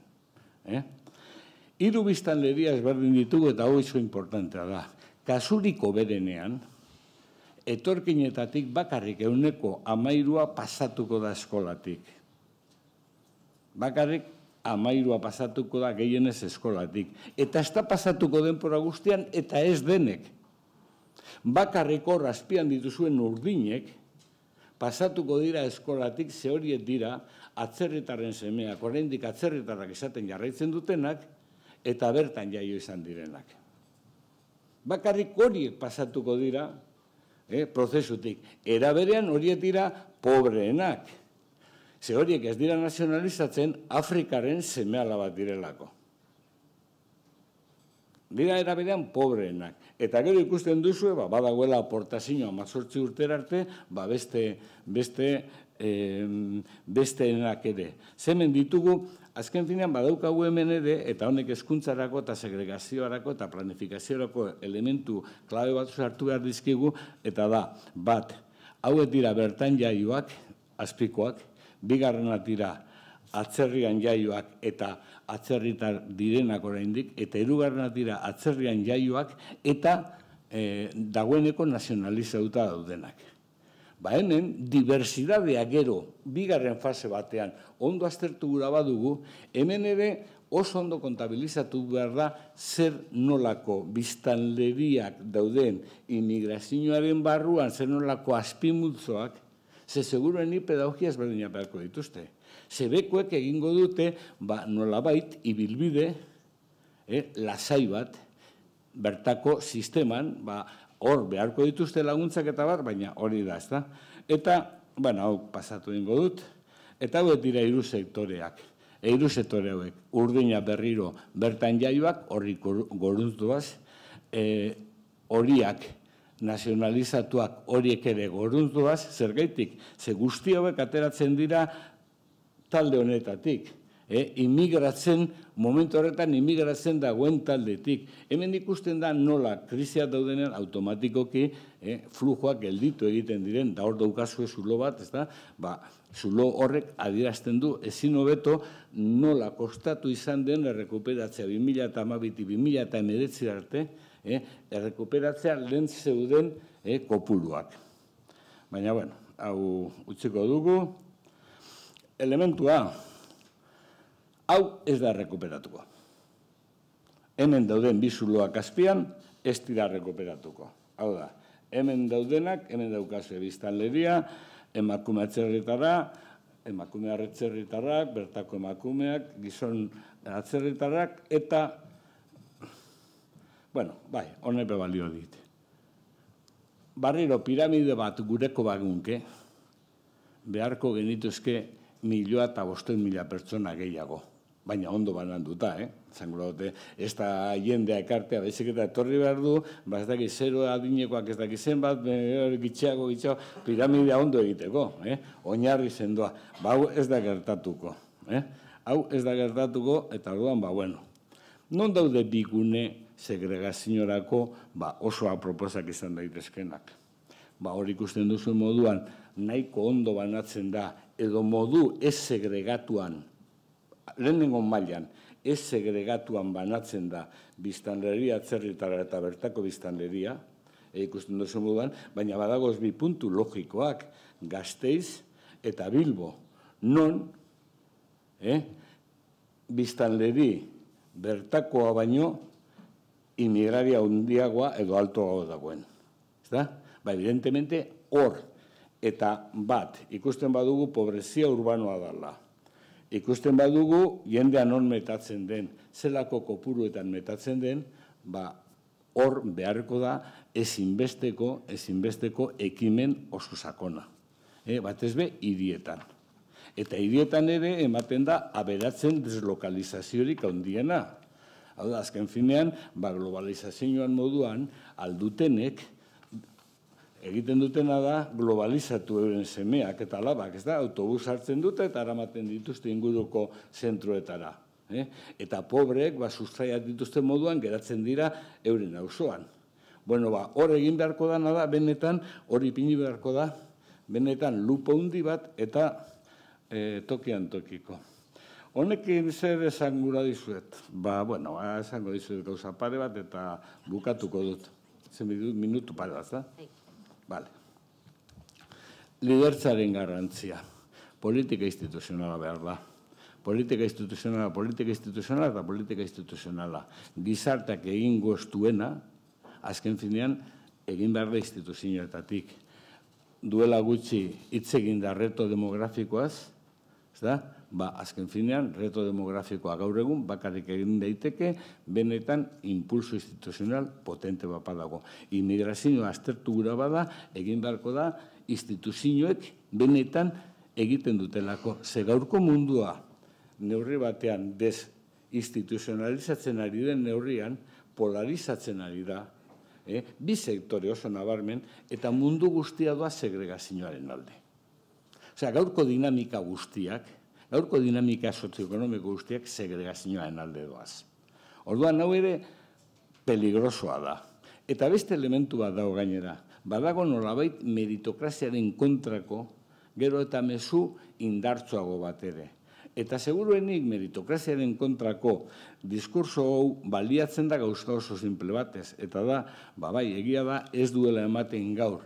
3 biztanleria ezberdin ditugu eta hori oso importantea da. Kasuriko berenean, etorkinetatik bakarrik 13% pasatuko da eskolatik. Bakarrik 13% pasatuko da gehienez eskolatik. Eta ez da pasatuko denpora guztian eta ez denek. Bakarriko azpian dituzuen urdinek pasatuko dira eskolatik, ze horiek dira atzerritarren semeak, oraindik atzerritarrak izaten jarraitzen dutenak eta bertan jaio izan direnak. Bakarrik horiek pasatuko dira prozesutik. Era berean horiek dira pobreenak. Ze horiek ez dira nazionalizatzen Afrikaren seme-alaba bat direlako. Dira eraberean pobreenak. Eta gero ikusten duzu, badagoela aportazioa 18 urtera arte, besteenak ere. Zemen ditugu, azken finean badaukagu hemen ere, eta honek hezkuntzarako eta segregazioarako eta planifikaziorako elementu klabe bat sartu behar dizkigu, eta da, bat, hauek dira bertan jaioak, azpikoak, bigarrenak dira atzerrian jaioak eta atzerritar direnak oraindik, eta hirugarrenak dira atzerrian jaioak eta dagoeneko nazionalizatuta daudenak. Hemen, diversidadea gero, bigarren fase batean, ondo aztertu gura badugu, hemen ere oso ondo kontabilizatu behar da zer nolako biztanleriak dauden immigrazioaren barruan, zer nolako azpimultzoak, ze segurueni pedagogia ezberdina beharko dituzte. Zebekoek egingo dute, nolabait, ibilbide, lasai bat, bertako sisteman, hor beharko dituzte laguntzak eta baina hori da, ezta? Eta, hau pasatu ingo dut, eta hauek dira hiru sektoreak. Hiru sektore hauek, urdina berriro bertan jaioak, horri goruntuaz, horiak nazionalizatuak horiek ere goruntuaz, zergaitik, ze guzti hauek ateratzen dira talde honetatik. Momentu horretan imigratzen dagoen taldetik. Hemen ikusten da nola krisia daudenean automatikoki flujoak gelditu egiten diren, da hor daukazue zulo bat, ez da? Zulo horrek adierazten du ezin hobeto nola kostatu izan den errekuperatzea 2012-2019 arte, errekuperatzea lehen zeuden kopuluak. Baina, hau utziko dugu. Elementua, hau ez da rekuperatuko. Hemen dauden bi zuloak azpian, ez dira rekuperatuko. Hau da, hemen daudenak, hemen daukazue biztanleria, emakume atzerritarrak, emakume atzerritarrak, bertako emakumeak, gizon atzerritarrak, eta, honepe balio dit. Barriro piramide bat gureko bagunke, beharko genituzke 1.500.000 pertsona gehiago. Baina ondo bananduta, zango dute, ez da jendea ekartea, baizik eta etorri behar du, ez daki zero adinekoak ez daki zenbat, gitxeago, piramidea ondo egiteko, oinarri sendoa. Hau ez da gertatuko. Hau ez da gertatuko, eta orduan, non daude bigune segregaziorako oso aproposak izan daitezkenak. Hor ikusten duzuen moduan, nahiko ondo banatzen da, edo modu ez segregatuan, lehenengo mailan, ez segregatuan banatzen da biztanleria atzerritara eta bertako biztanleria, ikusten duzu moduan, baina badagoz bi puntu logikoak, Gasteiz eta Bilbo, non biztanleri bertakoa baino imigraria handiagoa edo altoago dagoen. Evidentemente, hor eta ikusten badugu pobrezia urbanoa dela. Ikusten badugu jendea non metatzen den, zelako kopuruetan metatzen den, hor beharko da ezinbesteko ekimen oso sakona. Batez be, hirietan. Eta hirietan ere ematen da aberatzen deslokalizaziorik handiena. Hau da, azken finean, globalizazioan moduan aldutenek egiten dutena da globalizatu euren semeak eta alabak, ez da, autobus hartzen dute eta aramaten dituzte inguruko zentroetara. Eta pobreek sustraiak dituzten moduan geratzen dira euren auzoan. Hor egin beharko dana da, benetan, hori ipini beharko da, benetan lupo handi bat eta tokian tokiko. Honekin zer esangura dizuet? Esango dizuet gauza pare bat eta bukatuko dut. Minutu pare bat, da? Lidertzaren garrantzia. Politika instituzionala behar da. Politika instituzionala eta politika instituzionala. Gizarteak egingo ez duena, azken finean, egin behar da instituzioetatik. Duela gutxi hitz egin da reto demografikoaz, azken finean, reto demografikoa gaur egun, bakarrik egin daiteke, benetan impulso instituzional potente bat dago. Immigrazioa aztertu gura bada, egin beharko da, instituzioek benetan egiten dutelako. Ze gaurko mundua neurri batean desinstituzionalizatzen ari den neurrian, polarizatzen ari da, bi sektore oso nabarmen, eta mundu guztia doa segregazioaren alde. Gaurko dinamika guztiak, gaurko dinamika sozioekonomiko guztiak segregazioaren alde doaz. Orduan, hau ere peligrosoa da. Eta beste elementu bat dago gainera. Badago nolabait meritokraziaren kontrako, gero eta mezu indartsuago bat ere. Eta seguruenik meritokraziaren kontrako diskurso hau baliatzen da gauza oso simple batez. Eta da, egia da, ez duela ematen gaur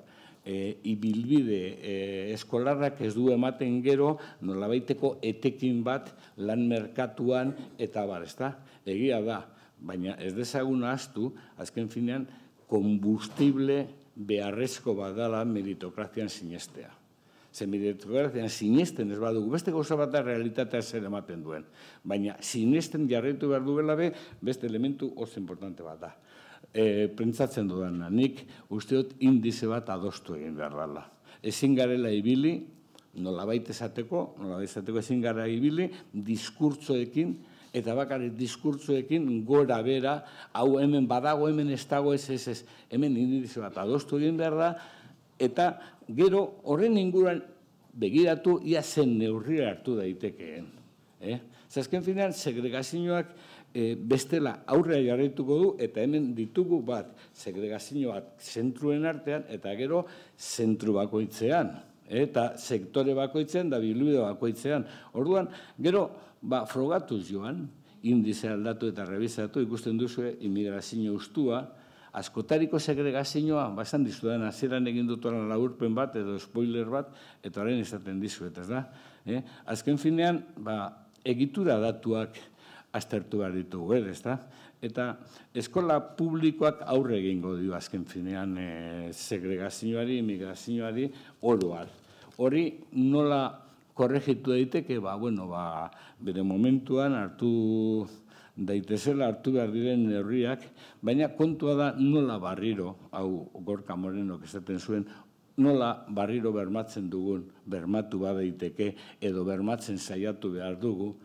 ibilbide eskolarrak ez du ematen gero nolabaiteko etekin bat lan merkatuan eta bar, ezta? Egia da, baina ez dezagun ahaztu, azken finean, konbustible beharrezko badala meritokrazian sinestea. Ze meritokrazian sinesten ez badugu, beste gauza bat da realitatea zer ematen duen, baina sinesten jarraitu behar duela beste elementu oso importante bat da. Pentsatzen dudana, nik usteot indize bat adostu egin behar dela. Ezin garela ibili, nolabait esateko ezin gara ibili, diskurtzoekin, eta bakarrik diskurtzoekin gora bera, hau hemen badago, hemen ez dago, ez, hemen indize bat adostu egin behar da, eta gero horren inguruan begiratu ia zen neurria hartu daitekeen. Azken finean, segregazioak bestela aurrea jarraituko du, eta hemen ditugu bat, segregazio bat zentruen artean, eta gero zentru bakoitzean, eta sektore bakoitzean, da bilbide bakoitzean. Orduan, gero, frogatuz joan, indize aldatu eta revisatu, ikusten duzue, immigrazio ustua, askotariko segregazioa, esan dizudan, hasieran egin dutuan laburpen bat, edo spoiler bat, eta horren izaten dizuet, ez da? Azken finean, egitura datuak aztertu behar ditugu, ez da? Eta eskola publikoak aurre egingo dio azken finean segregazioari, immigrazioari, oroar. Hori nola korregitu daiteke, bere momentuan hartu daitezela, hartu behar diren neurriak, baina kontua da nola barriro, hau Gorka Morenok esaten zuen, nola barriro bermatzen dugun, bermatu badaiteke, edo bermatzen saiatu behar dugu,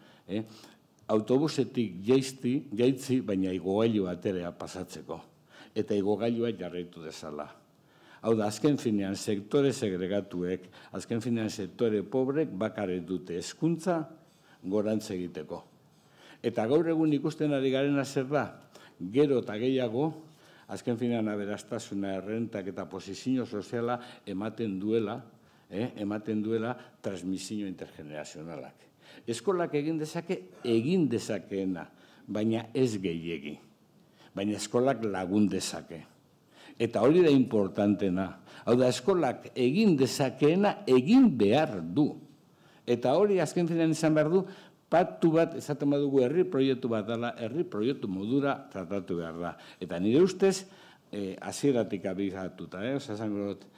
autobusetik jaitzi, baina igogailu baterea pasatzeko, eta igogailua jarraitu dezala. Hau da, azken finean sektore segregatuek, azken finean sektore pobrek bakarrik dute hezkuntza gorantz egiteko. Eta gaur egun ikusten ari garena zer da, gero eta gehiago, azken finean aberastasuna, errentak eta posizio soziala ematen duela transmisio intergenerazionalak. Eskolak egin dezakeena, baina ez gehiegi. Baina eskolak lagun dezake. Eta hori da importantena. Hau da, eskolak egin dezakeena egin behar du. Eta hori azken finean izan behar du, patu bat, esaten badugu herri proiektu bat dela, herri proiektu modura tratatu behar da. Eta nire ustez, hasieratik abizatuta, esango dut,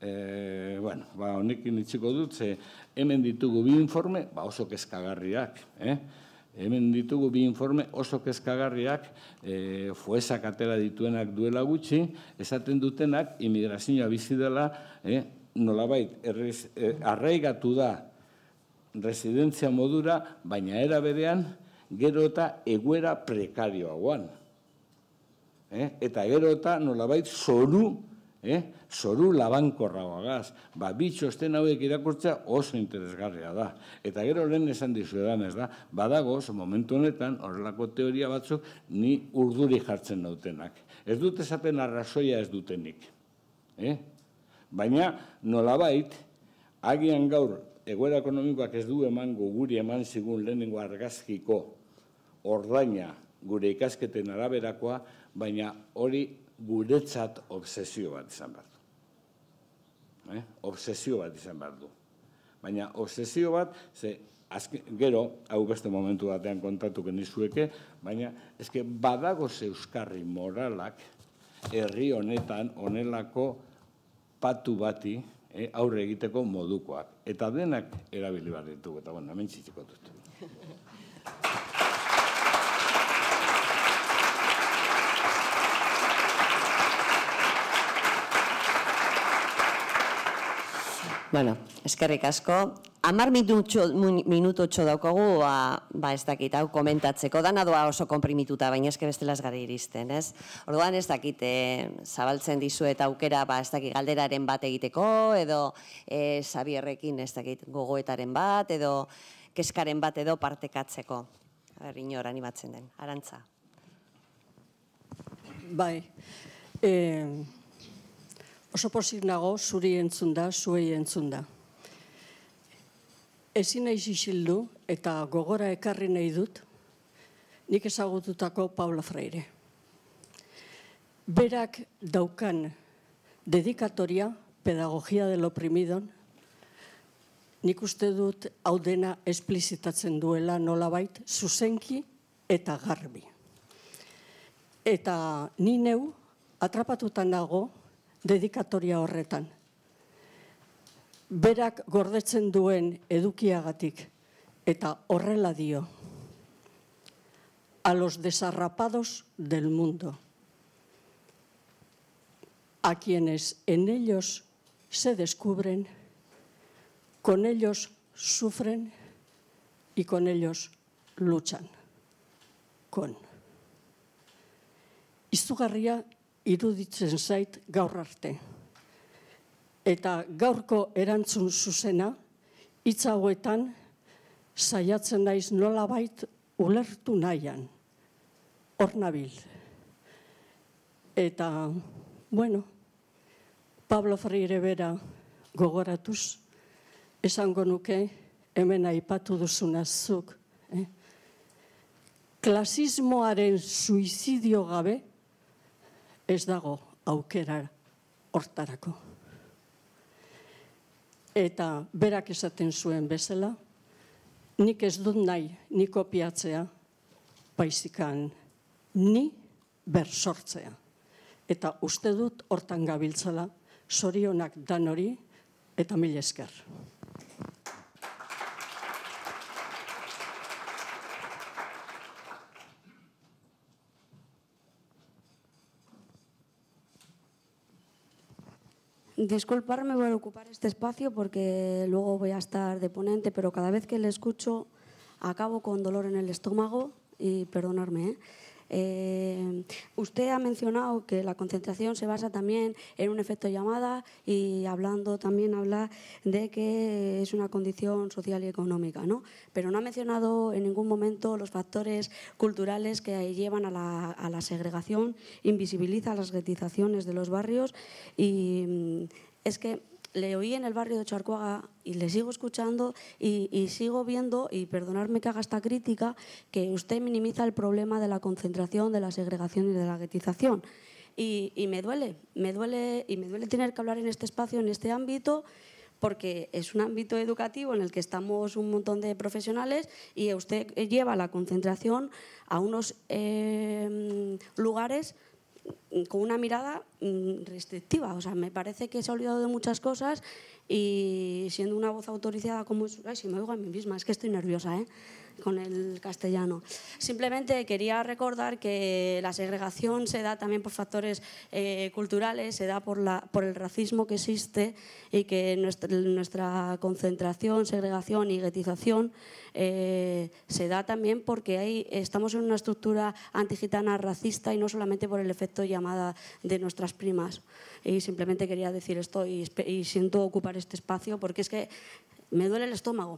honekin itxiko dut, hemen ditugu bi informe, oso kezkagarriak. Hemen ditugu bi informe oso kezkagarriak, foesak atera dituenak duela gutxi, esaten dutenak, immigrazioa bizi dela, nolabait, arraigatu da residentzia modura, baina era berean, gero eta egoera prekarioagoan. Eta gero eta nolabait zoru labankorragoagaz. Bitxosten hauek irakurtzea oso interesgarria da. Eta gero lehen esan dizuedan, ez da, badago, momentu honetan, horrelako teoria batzuk, ni urduri jartzen dautenak. Ez dut esaten arrazoia ez dutenik. Baina, nolabait, agian gaur, egoera ekonomikoak ez du emango guri eman zigun lehenengo argazkiko ordaina gure ikasketen araberakoa, baina hori guretzat obsesio bat izan behar du. Obsesio bat izan behar du. Baina obsesio bat, gero, hau beste momentu batean kontatuko nizueke, baina badago euskarri moralak herri honetan honelako patu bati aurre egiteko modukoak. Eta denak erabili behar ditugu, eta hemen txitsiko dut. Bueno, eskerrik asko. 10 minutotxo daukagu, ez dakit, hau komentatzeko. Dana doa oso komprimituta, baina eske bestela ez gara iristen, ez? Orduan ez dakit, zabaltzen dizuet aukera, ez dakit, galderaren bat egiteko, edo Xabierrekin, ez dakit, gogoetaren bat, edo keskaren bat, edo partekatzeko. Inor animatzen den. Arantza. Bai. Oso pozik nago, zuri entzunda, zuei entzunda. Ezin naiz isildu eta gogora ekarri nahi dut, nik ezagututako Paulo Freire. Berak daukan dedikatoria pedagogia del oprimido, nik uste dut hau dena esplizitatzen duela nolabait zuzenki eta garbi. Eta ni neu atrapatutan nago dedikatoria horretan. Berak gordetzen duen edukiagatik eta horrela dio. A los desarrapados del mundo, a quienes en ellos se descubren, con ellos sufren y con ellos luchan. Izugarria iruditzen zait gaur arte. Eta gaurko erantzun zuzena, hitz hauetan saiatzen naiz nolabait ulertu nahian. Hor nabil. Eta, bueno, Pablo Freire bera gogoratuz, esango nuke hemen aipatu duzunaz zuk. Klasismoaren suizidio gabe ez dago aukera hortarako. Eta berak esaten zuen bezala, nik ez dut nahi, ni kopiatzea, baizikan ni bersortzea. Eta uste dut hortan gabiltzala, zorionak danori eta mila esker. Disculparme por ocupar este espacio porque luego voy a estar de ponente, pero cada vez que le escucho acabo con dolor en el estómago y perdonarme. Usted ha mencionado que la concentración se basa también en un efecto llamada y también habla de que es una condición social y económica, ¿no? Pero no ha mencionado en ningún momento los factores culturales que llevan a la segregación, invisibiliza las guetizaciones de los barrios y es que le oí en el barrio de Charcoaga y le sigo escuchando y sigo viendo, y perdonadme que haga esta crítica, que usted minimiza el problema de la concentración, de la segregación y de la guetización. Y me duele tener que hablar en este espacio, en este ámbito, porque es un ámbito educativo en el que estamos un montón de profesionales y usted lleva la concentración a unos lugares con una mirada restrictiva. O sea, me parece que se ha olvidado de muchas cosas y siendo una voz autorizada como es... Ay, si me oigo a mí misma, es que estoy nerviosa, con el castellano. Simplemente quería recordar que la segregación se da también por factores culturales, se da por el racismo que existe y que nuestra concentración, segregación y guetización se da también porque estamos en una estructura antigitana racista y no solamente por el efecto llamada de nuestras primas. Y simplemente quería decir esto y siento ocupar este espacio porque es que me duele el estómago.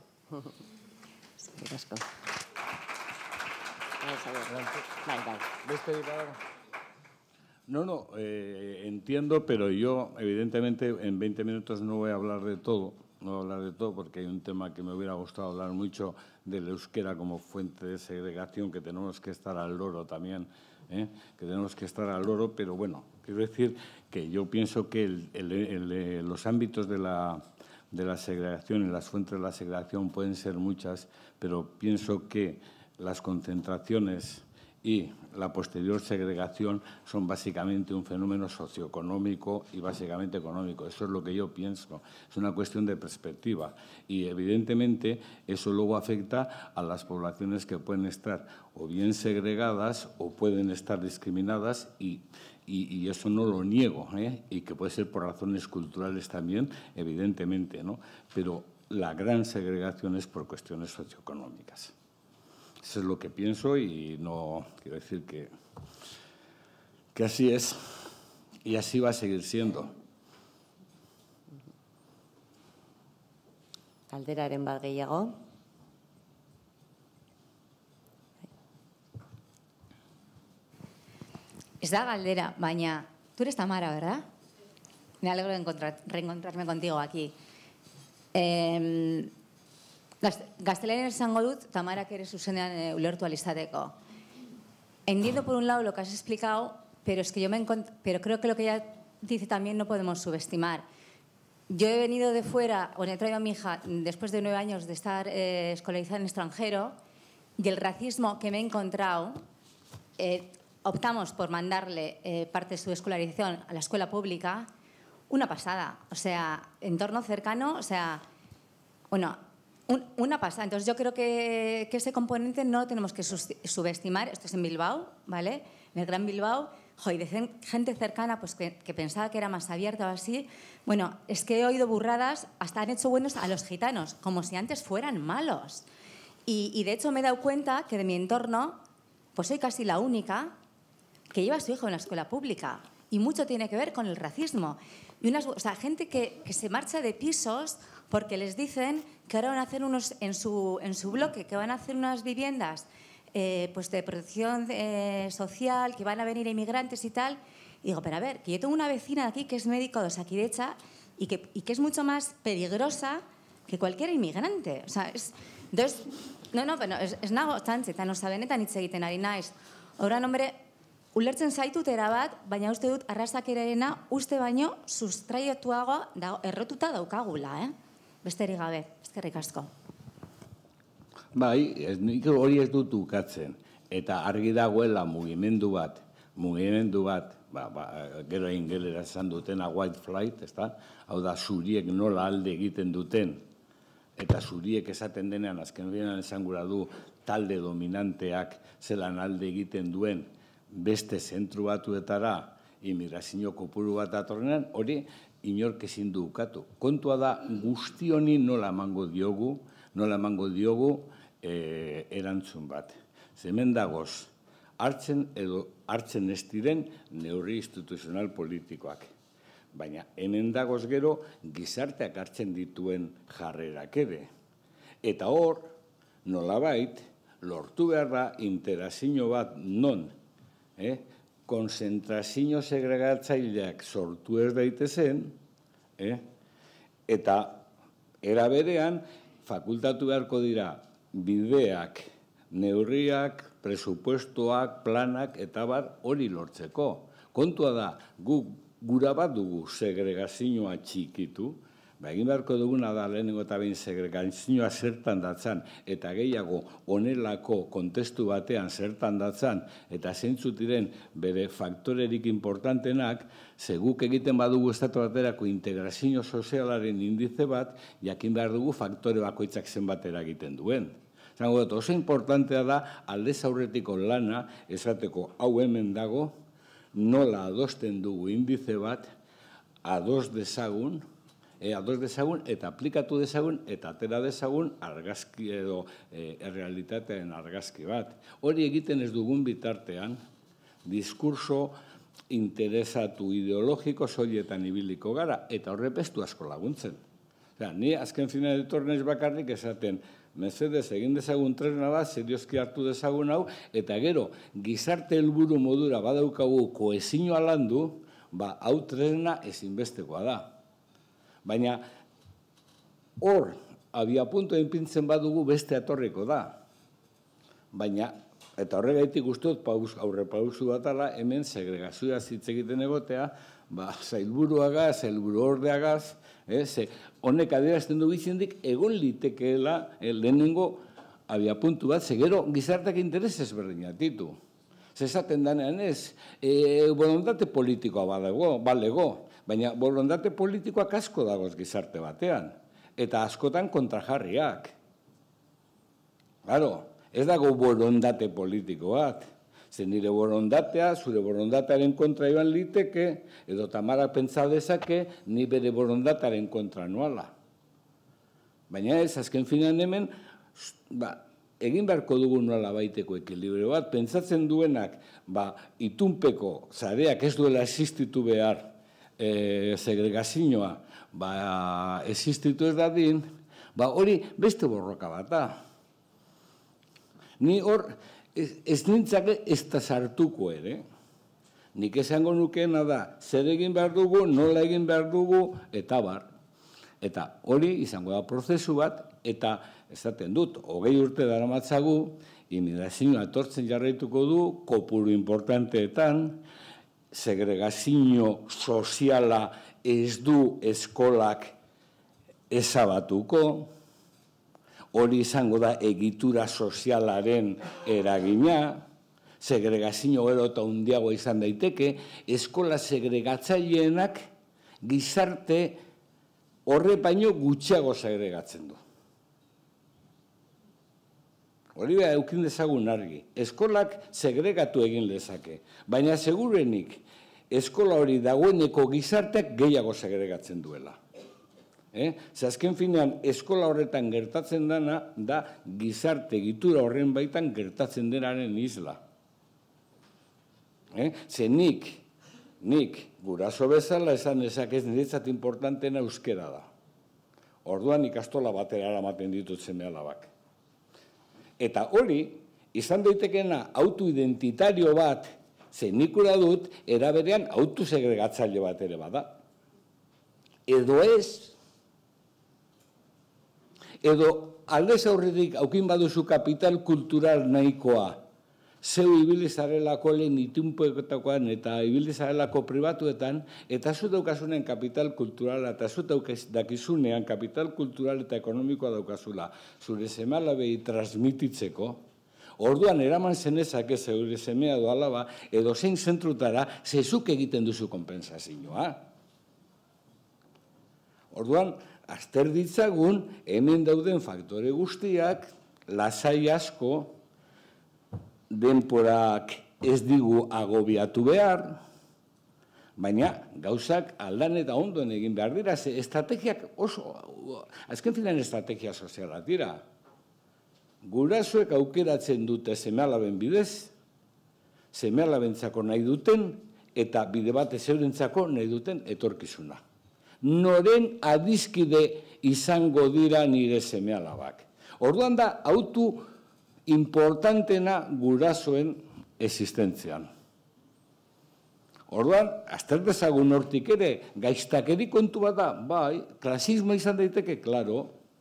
No, entiendo, pero yo evidentemente en 20 minutos no voy a hablar de todo. No voy a hablar de todo porque hay un tema que me hubiera gustado hablar mucho del euskera como fuente de segregación, que tenemos que estar al loro también, que tenemos que estar al loro, pero bueno, quiero decir que yo pienso que los ámbitos de la segregación y las fuentes de la segregación pueden ser muchas, pero pienso que las concentraciones y la posterior segregación son básicamente un fenómeno socioeconómico y básicamente económico. Eso es lo que yo pienso. Es una cuestión de perspectiva y evidentemente eso luego afecta a las poblaciones que pueden estar o bien segregadas o pueden estar discriminadas y eso no lo niego, y que puede ser por razones culturales también, evidentemente, ¿no? Pero la gran segregación es por cuestiones socioeconómicas. Eso es lo que pienso y no quiero decir que así es y así va a seguir siendo. Galderaren bat gehiago. Ez da galdera, baina tú eres Tamara, ¿verdad? Me alegro de reencontrarme contigo aquí. Gaztelanian esango dut, Tamara, que eres zuzenean ulertu alizateko. Entiendo por un lado lo que has explicado, pero es que pero creo que lo que ella dice también no podemos subestimar. yo he venido de fuera, he traído a mi hija después de 9 años de estar escolarizada en extranjero, y el racismo que me he encontrado, optamos por mandarle parte de su escolarización a la escuela pública, una pasada. O sea, entorno cercano, o sea, bueno, una pasada. Entonces yo creo que ese componente no lo tenemos que subestimar. Esto es en Bilbao, ¿vale? En el Gran Bilbao. Y de gente cercana pues que pensaba que era más abierta o así. Bueno, es que he oído burradas, hasta han hecho buenos a los gitanos, como si antes fueran malos. Y de hecho me he dado cuenta que de mi entorno, pues soy casi la única que lleva a su hijo en la escuela pública. Y mucho tiene que ver con el racismo. Y o sea, gente que se marcha de pisos porque les dicen que ahora van a hacer en su bloque, que van a hacer unas viviendas pues de protección social, que van a venir inmigrantes y tal. Y digo, pero a ver, que yo tengo una vecina de aquí que es médico de Osakidecha y que es mucho más peligrosa que cualquier inmigrante. O sea, entonces, bueno, ez nago txantzetan, benetan hitz egiten ari naiz. Oran, hombre, ulertzen zaitut erabat, baina uste dut arrazakerarena uste baino sustraietuago errotuta daukagula, Besterik gabe, eskerrik asko. Bai, nik hori ez dut ukatzen. Eta argi dagoela mugimendu bat, gero ingelera esan dutena white flight, hau da, zuriek nola alde egiten duten, eta zuriek esaten denean, azken horienan esan gura du, talde dominanteak zelan alde egiten duen beste zentru batuetara immigrazio kopuru bat atorrenan, hori inork ezin du ukatu. Kontua da guzti honi nola emango diogu erantzun bat. Hemen dagoz, hartzen ez diren neurri instituzional politikoak. Baina hemen dagoz gero gizarteak hartzen dituen jarrerak ere. Eta hor, nolabait, lortu behar da interazio bat non, konzentrazio segregatzaileak sortu ez daitezen, eta era berean fakultatu beharko dira bideak, neurriak, presupuestoak, planak, eta bar hori lortzeko. Kontua da, gura bat dugu segregazioa txikitu, egin beharko duguna da lehenengo eta behin segregazioa zertan datzan, eta gehiago onelako kontestu batean zertan datzan, eta zeintzuk diren bere faktorerik importantenak, guk egiten badugu estatu baterako integrazio sozialaren indize bat, jakin behar dugu faktore bakoitzak zenbatera egiten duen. Zango dut, oso importantea da aldez aurretiko lana, esateko hau hemen dago, nola adosten dugu indize bat, ados dezagun eta aplikatu dezagun eta atera dezagun argazki edo errealitatearen argazki bat. Hori egiten ez dugun bitartean, diskurso interesatu ideologiko soilietan ibiliko gara, eta horrepestu asko laguntzen. Ni azken fina ditornez bakarrik esaten, mesedez egin dezagun tresna bat, seriozki hartu dezagun hau, eta gero, gizarte helburu modura badaukagu kohesioa landu, hau tresna ezinbestekoa da. Baina hor, abiapuntu enpintzen badugu beste atorriko da. Baina, eta horregaitik uste dut aurrepausu bat ala, hemen segregazioa hitz egiten egotea, zailburuagaz, helburu ordeagaz, honek adierazten du bizindik, egon litekeela lehenengo abiapuntu bat, gero gizarteak interes ezberdinak ditu. Zesaten danean ez, borondate politikoa balego, baina borondate politikoak asko dagoz gizarte batean, eta askotan kontrajarriak. Claro, ez dago borondate politiko bat, ze nire borondatea, zure borondatearen kontra joan liteke, edo Tamara pentsa dezake, ni bere borondatearen kontra noala. Baina ez, azken finean hemen, egin beharko dugu nola baiteko ekilibrio bat, pentsatzen duenak, itunpeko zareak ez duela existitu behar, segregazioa existitu ez dadin, hori beste borroka bat da. Ni hor, ez nintzake ez da sartuko ere. Nik esango nukeena da, zer egin behar dugu, nola egin behar dugu, eta bar. Eta hori izango da prozesu bat, eta esaten dut, 20 urte daramatzagu, immigrazioa etortzen jarraituko du, kopuru importanteetan, segregazio soziala ez du eskolak ezabatuko, hori izango da egitura sozialaren eragina, segregazio gero eta handiagoa izan daiteke, eskola segregatzaileenak gizarte horre baino gutxiago segregatzen du. Hori beha eukin dezagun argi. Eskolak segregatu egin lezake, baina segurenik eskola hori dagoeneko gizarteak gehiago segregatzen duela. Ze azken finean, eskola horretan gertatzen dana da gizarte egitura horren baitan gertatzen denaren isla. Ze nik guraso bezala esan ezak ez niretzat importantena euskera da. Orduan ikastola batera eramaten ditut seme alabak. Eta hori, izan daitekena autoidentitario bat, ze nikura dut, eraberean autosegregatzaile bat ere bada. Edo ez, edo aldez aurretik aukin baduzu kapital kultural nahikoa, zeu ibilizarelako lehen itunpoetakoan eta ibilizarelako pribatuetan, eta zu daukasunen kapital kulturala, eta zu dakizunean kapital kultural eta ekonomikoa daukazula, zure semealabei transmititzeko, orduan eraman zenezake zeure semea edo alaba, edo zein zentrutara, zezuk egiten duzu konpensazioa. Orduan, azter ditzagun, hemen dauden faktore guztiak, lasai asko, denporak ez digu agobiatu behar, baina gauzak aldan eta ondoen egin behar dira, ze estrategiak oso, azken filan estrategia sozialak dira. Gurasoek aukeratzen dute seme-alaben bidez, seme-alabentzako nahi duten, eta bide batez eurentzako nahi duten etorkizuna. Noren adizkide izango dira nire seme-alabak. Orduan da, autu importantena gurasoen existentzian. Orduan, azter dezagun hortik ere, gaiztakeri kontu bat da, bai, klasismo izan daiteke, klaro,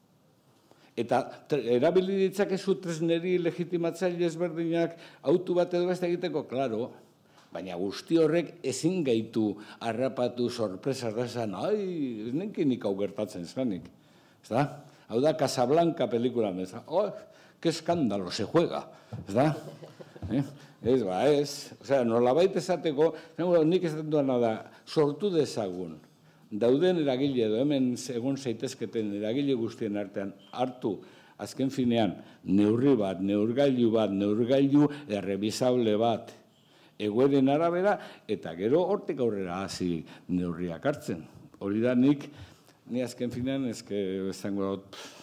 eta erabili ditzakezu tresneri legitimatzaile ezberdinak autu bat edo beste egiteko, klaro, baina guzti horrek ezin gaitu harrapatu sorpresa da esan, ai, ez nenkinik hau gertatzen zanik. Hau da, Casablanca pelikula meza. Qué escándalo se juega, ¿verdad? Ez, ba, ez. Osea, nolabait esateko, nik esaten duena da, sortu dezagun, dauden eragile edo hemen egon zaitezketen eragile guztien artean hartu, azken finean, neurri bat, neurgailu errebisable bat, egoeren arabera, eta gero hortik aurrera hasi neurriak hartzen. Hori da ni azken finean, esango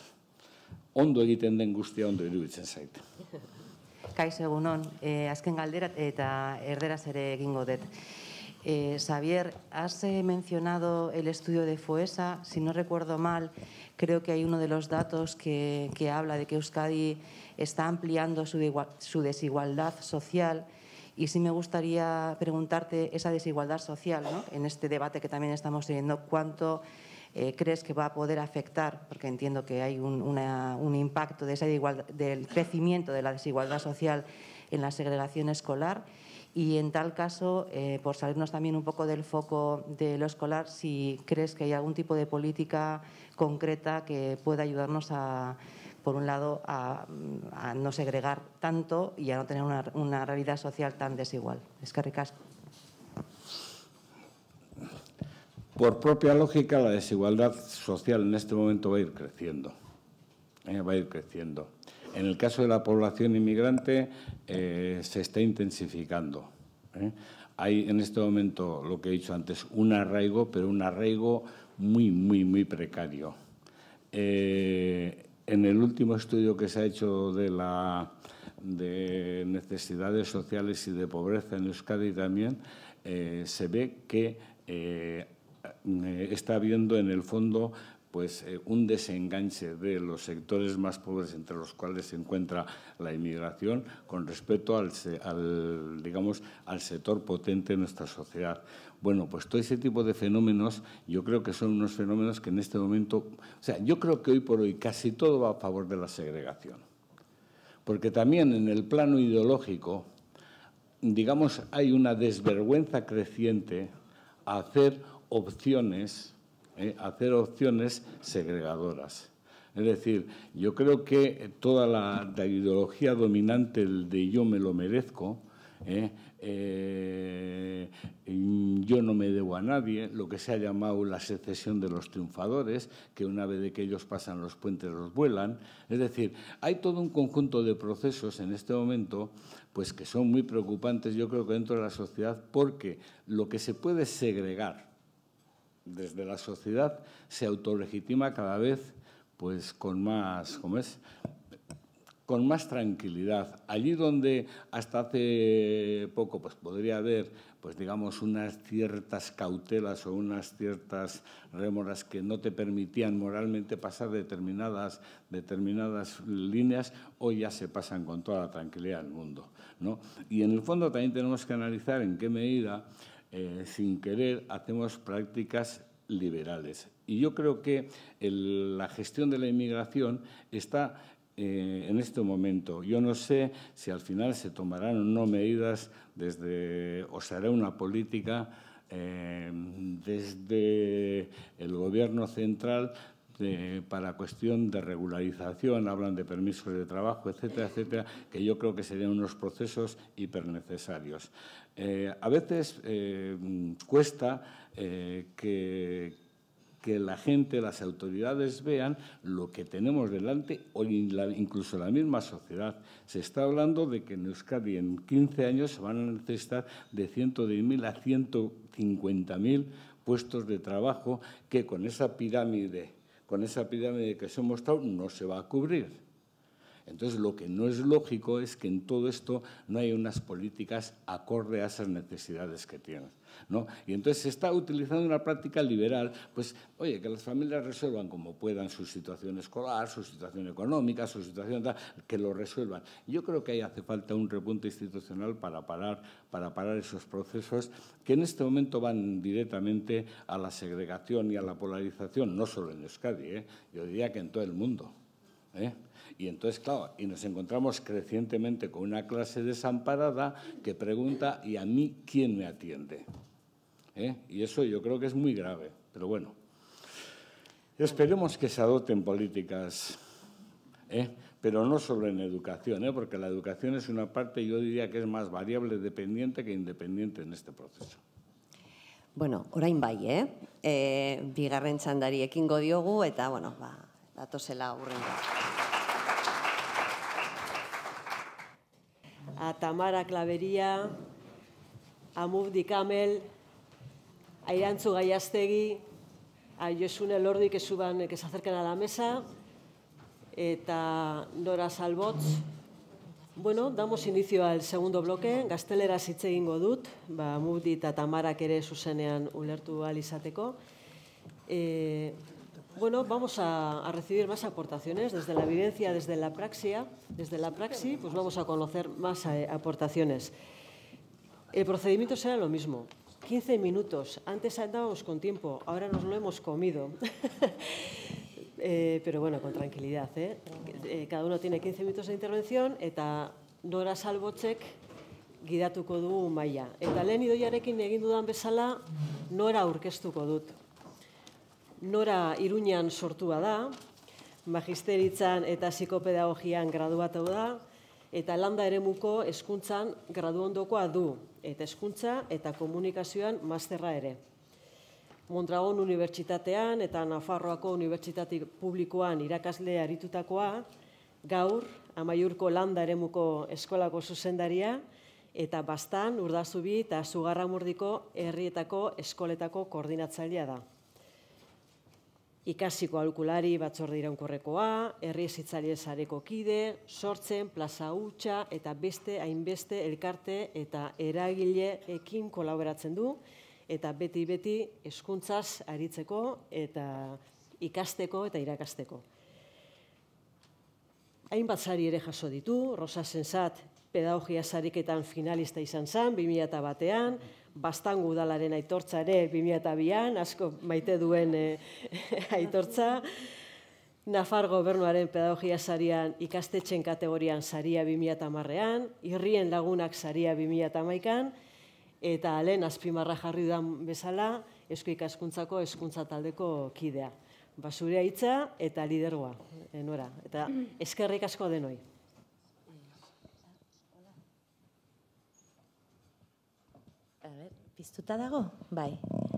ondo egiten den guztia ondo iruditzen zait. Kaixo egunon, azken galdera eta erderaz ere egingo dut. Xavier, has mencionado el estudio de FOESA. Si no recuerdo mal, creo que hay uno de los datos que habla de que Euskadi está ampliando su desigualdad social. Y sí me gustaría preguntarte esa desigualdad social, ¿no? En este debate que también estamos teniendo, ¿cuánto crees que va a poder afectar? Porque entiendo que hay un impacto de del crecimiento de la desigualdad social en la segregación escolar. Y en tal caso, por salirnos también un poco del foco de lo escolar, si crees que hay algún tipo de política concreta que pueda ayudarnos a, por un lado, a no segregar tanto y a no tener una realidad social tan desigual. Eskerrik asko. Por propia lógica, la desigualdad social en este momento va a ir creciendo. En el caso de la población inmigrante, se está intensificando. Hay en este momento, lo que he dicho antes, un arraigo, pero un arraigo muy precario. En el último estudio que se ha hecho de necesidades sociales y de pobreza en Euskadi también, se ve que está habiendo en el fondo pues un desenganche de los sectores más pobres, entre los cuales se encuentra la inmigración, con respecto al sector potente de nuestra sociedad. Bueno, pues todo ese tipo de fenómenos, yo creo que son unos fenómenos que en este momento, o sea, yo creo que hoy por hoy casi todo va a favor de la segregación. Porque también en el plano ideológico, digamos, hay una desvergüenza creciente a hacer opciones hacer opciones segregadoras. Es decir, yo creo que toda la ideología dominante de yo me lo merezco, yo no me debo a nadie, lo que se ha llamado la secesión de los triunfadores, que una vez de que ellos pasan los puentes los vuelan. Es decir, hay todo un conjunto de procesos en este momento pues que son muy preocupantes, yo creo que dentro de la sociedad, porque lo que se puede segregar desde la sociedad se autolegitima cada vez pues con más, con más tranquilidad. Allí donde hasta hace poco pues podría haber, pues digamos, unas ciertas cautelas o unas ciertas rémoras que no te permitían moralmente pasar determinadas líneas, hoy ya se pasan con toda la tranquilidad del mundo, ¿no? Y en el fondo también tenemos que analizar en qué medida, sin querer, hacemos prácticas liberales. Y yo creo que la gestión de la inmigración está en este momento. Yo no sé si al final se tomarán o no medidas o se hará una política desde el Gobierno central para cuestión de regularización, hablan de permisos de trabajo, etcétera, etcétera, que yo creo que serían unos procesos hipernecesarios. A veces cuesta que la gente, las autoridades vean lo que tenemos delante o incluso la misma sociedad. Se está hablando de que en Euskadi en 15 años se van a necesitar de 110.000 a 150.000 puestos de trabajo que con esa pirámide que os he mostrado no se va a cubrir. Entonces, lo que no es lógico es que en todo esto no haya unas políticas acorde a esas necesidades que tienen, ¿no? Y entonces se está utilizando una práctica liberal, pues, oye, que las familias resuelvan como puedan su situación escolar, su situación económica, su situación tal, que lo resuelvan. Yo creo que ahí hace falta un repunte institucional para parar esos procesos que en este momento van directamente a la segregación y a la polarización, no solo en Euskadi, yo diría que en todo el mundo. Y entonces, claro, y nos encontramos crecientemente con una clase desamparada que pregunta, ¿y a mí quién me atiende? Y eso yo creo que es muy grave. Pero bueno, esperemos que se adopten políticas, pero no solo en educación, porque la educación es una parte, yo diría que es más variable dependiente que independiente en este proceso. Bueno, orain bai, bigarren txandari ekingo diogu, eta, bueno, datozela urrengo. A Tamara Clavería, a Mufdi Kamel, a Irantzu Gaiastegi, a Josune Lordi, que se acerquen a la mesa, eta Nora Salbotz. Bueno, damos inicio al segundo bloque. Gazteleraz hitz egingo dut, Mufdi eta Tamarak ere zuzenean ulertu ahal izateko. Bueno, vamos a recibir más aportaciones desde la evidencia, desde la praxis, pues vamos a conocer más aportaciones. El procedimiento será lo mismo, 15 minutos. Antes andábamos con tiempo, ahora nos lo hemos comido. Pero bueno, con tranquilidad. Cada uno tiene 15 minutos de intervención eta Nora Salbotzek gidatuko du maila. Eta lehen idoiarekin egin dudan bezala, Nora aurkeztuko dut. Nora Iruñan sortua da, magisteritzan eta psikopedagogian graduatu da, eta landa eremuko hezkuntzan graduondokoa du, eta hezkuntza eta komunikazioan masterra ere. Mondragon Unibertsitatean eta Nafarroako Unibertsitate Publikoan irakasle aritutakoa, gaur Amaiurko landa eremuko eskolako zuzendaria, eta Bastan, Urdazubi eta Zugarramurdiko herrietako eskoletako koordinatzailea da. Ikasiko aholkulari batzorde iraunkorrekoa, herri hezitzaile sareko kide, sortzen, plaza hutsa eta beste hainbeste elkarte eta eragileekin kolaboratzen du, eta beti hezkuntzaz aritzeko eta ikasteko eta irakasteko. Hainbat sari ere jaso ditu, Rosa Sensat pedagogia sariketan finalista izan zen, 2001an, Bastango udalaren aitortza ere 2002an, asko maite duen aitortza. Nafar gobernuaren pedagogia sarian ikastetxen kategorian saria 2010an, Irrien lagunak saria 2011an, eta lehen azpimarra jarri dudan bezala, Eusko Ikaskuntzako hezkuntza taldeko kidea. Zure hitza eta lidergoa, Nora. Eta eskerrik asko denoi. Piztuta dago? Bai.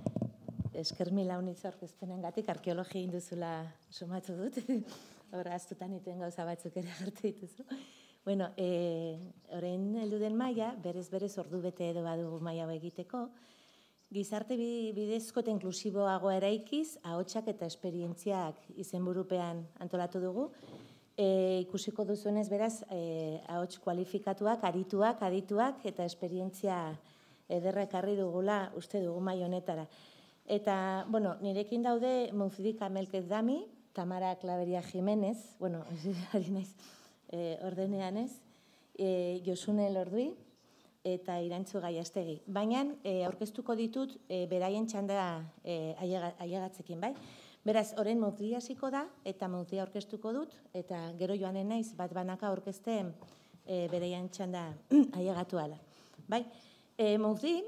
Esker mila honitz aurkezpenengatik arkeologia induzula sumatu dut. Hora, aztutan ituen gauza batzuk ere hartu dituzu. Bueno, orain heldu den maila, berez ordu bete edo badugu maila egiteko, gizarte bidezko eta inklusiboagoa eraikiz, ahotsak eta esperientziak izenburupean antolatu dugu. Ikusiko duzuenez, beraz, ahots kualifikatuak, arituak, adituak eta esperientzia ederra ekarri dugula uste dugu maila honetara. Eta, bueno, nirekin daude Munfidika Melkez Dami, Tamara Klaveria Jimenez, bueno, ari naiz ordenean ez, Josune Lordui eta Irantzu Gaiastegi. Baina, aurkeztuko ditut, beraien txanda ailegatzekin, bai? Beraz, orain Munfidi hasiko da, eta Munfidi aurkeztuko dut, eta gero joanen naiz, bat banaka aurkezten beraien txanda ailegatu ala. Bai? Munfidi,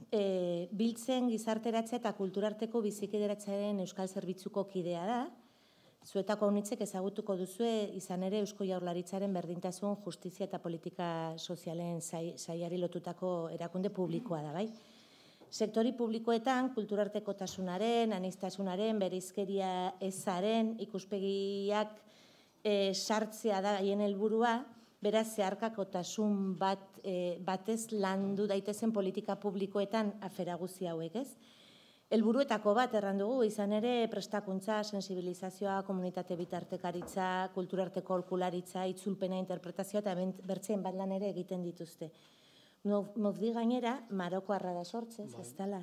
biltzen gizarteratzea eta kulturarteko bizikideratzearen Euskal Zerbitzuko kidea da. Zuetako haunitzek ezagutuko duzue izan ere Eusko Jaurlaritzaren berdintasun, justizia eta politika sozialen sailari lotutako erakunde publikoa da, bai? Sektori publikoetan kulturartekotasunaren, aniztasunaren, bereizkeria ezaren, ikuspegiak sartzea da haien helburua, beraz zeharkakotasun batez landu daitezen politika publikoetan afera guzti hauek, ez? Helburuetako bat errandugu, izan ere prestakuntza, sensibilizazioa, komunitate bitartekaritza, kulturarteko aholkularitza, itzulpena, interpretazioa eta bertzein bat lan ere egiten dituzte. Munfidi gainera, Marokoarra da sortzez, ez dela.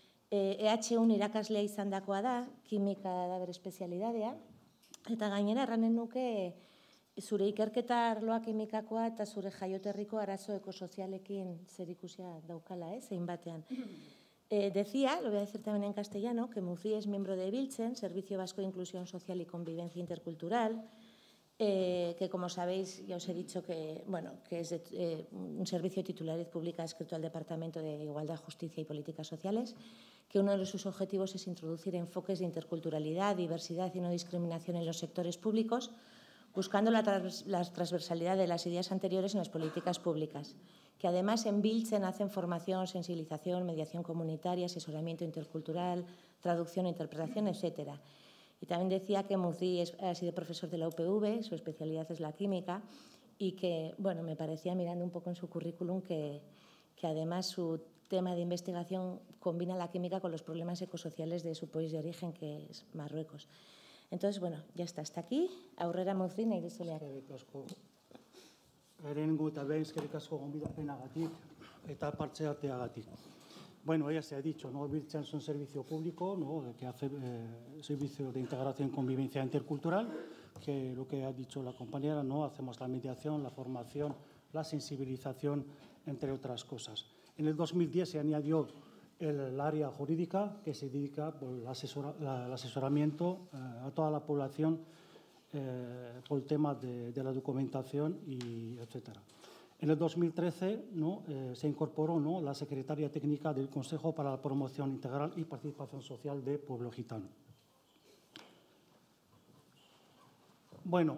EHUn irakaslea izan dakoa da, kimika da bere espezialidadea, eta gainera erranen nuke zure ikerketa arloa kimikakoa eta zure jaioterriko arazo ekosozialekin zerikusia daukala, zein batean. Decía, lo voy a decir también en castellano, que Munfidi es miembro de Biltzen, Servicio Vasco de Inclusión Social y Convivencia Intercultural, que como sabéis, ya os he dicho que, bueno, que es un servicio de titularidad pública adscrito al Departamento de Igualdad, Justicia y Políticas Sociales, que uno de sus objetivos es introducir enfoques de interculturalidad, diversidad y no discriminación en los sectores públicos, buscando la transversalidad de las ideas anteriores en las políticas públicas, que además en Biltzen hacen formación, sensibilización, mediación comunitaria, asesoramiento intercultural, traducción, interpretación, etc. Y también decía que Munfidi ha sido profesor de la UPV, su especialidad es la química, y que, bueno, me parecía, mirando un poco en su currículum, que además su tema de investigación combina la química con los problemas ecosociales de su país de origen, que es Marruecos. Entonces, bueno, ya está, hasta aquí. Aurrera Munfidi, nahi duzuleak. Lehenengo eta behin eskerrik asko gonbidapenagatik eta parte harteagatik. Bueno, ya se ha dicho, ¿no? Biltzen es un servicio público, ¿no? Que hace servicio de integración y convivencia intercultural, que lo que ha dicho la compañera, ¿no? Hacemos la mediación, la formación, la sensibilización, entre otras cosas. En el 2010 se añadió el área jurídica, que se dedica al asesoramiento a toda la población por el tema de la documentación, y etcétera. En el 2013 ¿no? Se incorporó ¿no? la Secretaría Técnica del Consejo para la Promoción Integral y Participación Social de Pueblo Gitano. Bueno,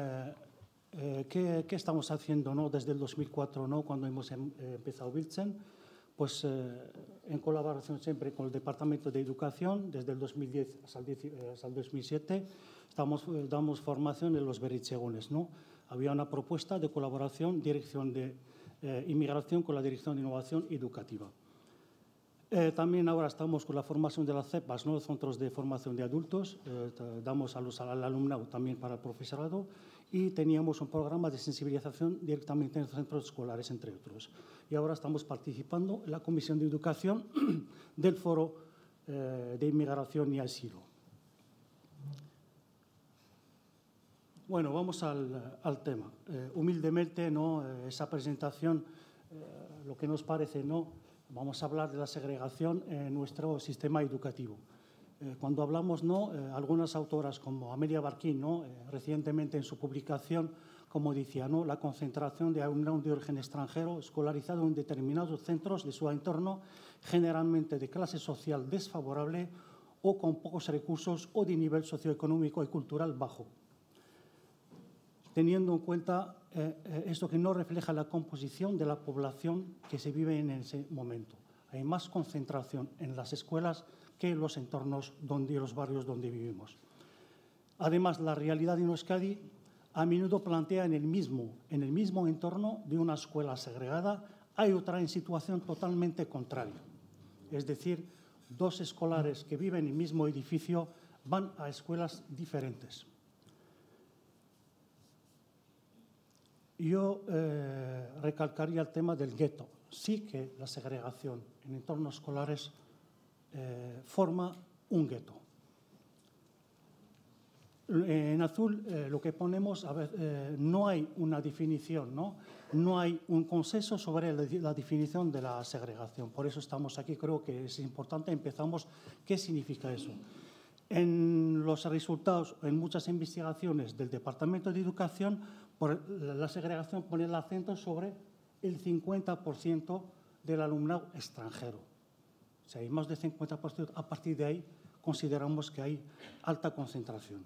¿qué estamos haciendo ¿no? desde el 2004, ¿no? Cuando hemos empezado Biltzen? Pues en colaboración siempre con el Departamento de Educación, desde el 2010 hasta el 2007, damos formación en los beritzegunes, ¿no? Había una propuesta de colaboración, dirección de inmigración con la Dirección de Innovación Educativa. También ahora estamos con la formación de las CEPAS, ¿no? Centros de Formación de Adultos, damos al alumnado también para el profesorado, y teníamos un programa de sensibilización directamente en los centros escolares, entre otros. Y ahora estamos participando en la Comisión de Educación del Foro de Inmigración y Asilo. Bueno, vamos al tema. Humildemente, ¿no? Esa presentación, lo que nos parece, ¿no? Vamos a hablar de la segregación en nuestro sistema educativo. Cuando hablamos, ¿no? Algunas autoras como Amelia Barquín, ¿no? Recientemente en su publicación como decía, ¿no? La concentración de alumnado de origen extranjero escolarizado en determinados centros de su entorno, generalmente de clase social desfavorable o con pocos recursos o de nivel socioeconómico y cultural bajo. Teniendo en cuenta esto que no refleja la composición de la población que se vive en ese momento. Hay más concentración en las escuelas que en los entornos y los barrios donde vivimos. Además, la realidad en Euskadi a menudo plantea en el mismo entorno de una escuela segregada, hay otra en situación totalmente contraria. Es decir, dos escolares que viven en el mismo edificio van a escuelas diferentes. Yo recalcaría el tema del gueto. Sí que la segregación en entornos escolares forma un gueto. En azul lo que ponemos, no hay una definición, no hay un consenso sobre la definición de la segregación. Por eso estamos aquí, creo que es importante, empezamos, ¿qué significa eso? En los resultados, en muchas investigaciones del Departamento de Educación, la segregación pone el acento sobre el 50% del alumnado extranjero. O sea, hay más de 50%, a partir de ahí consideramos que hay alta concentración.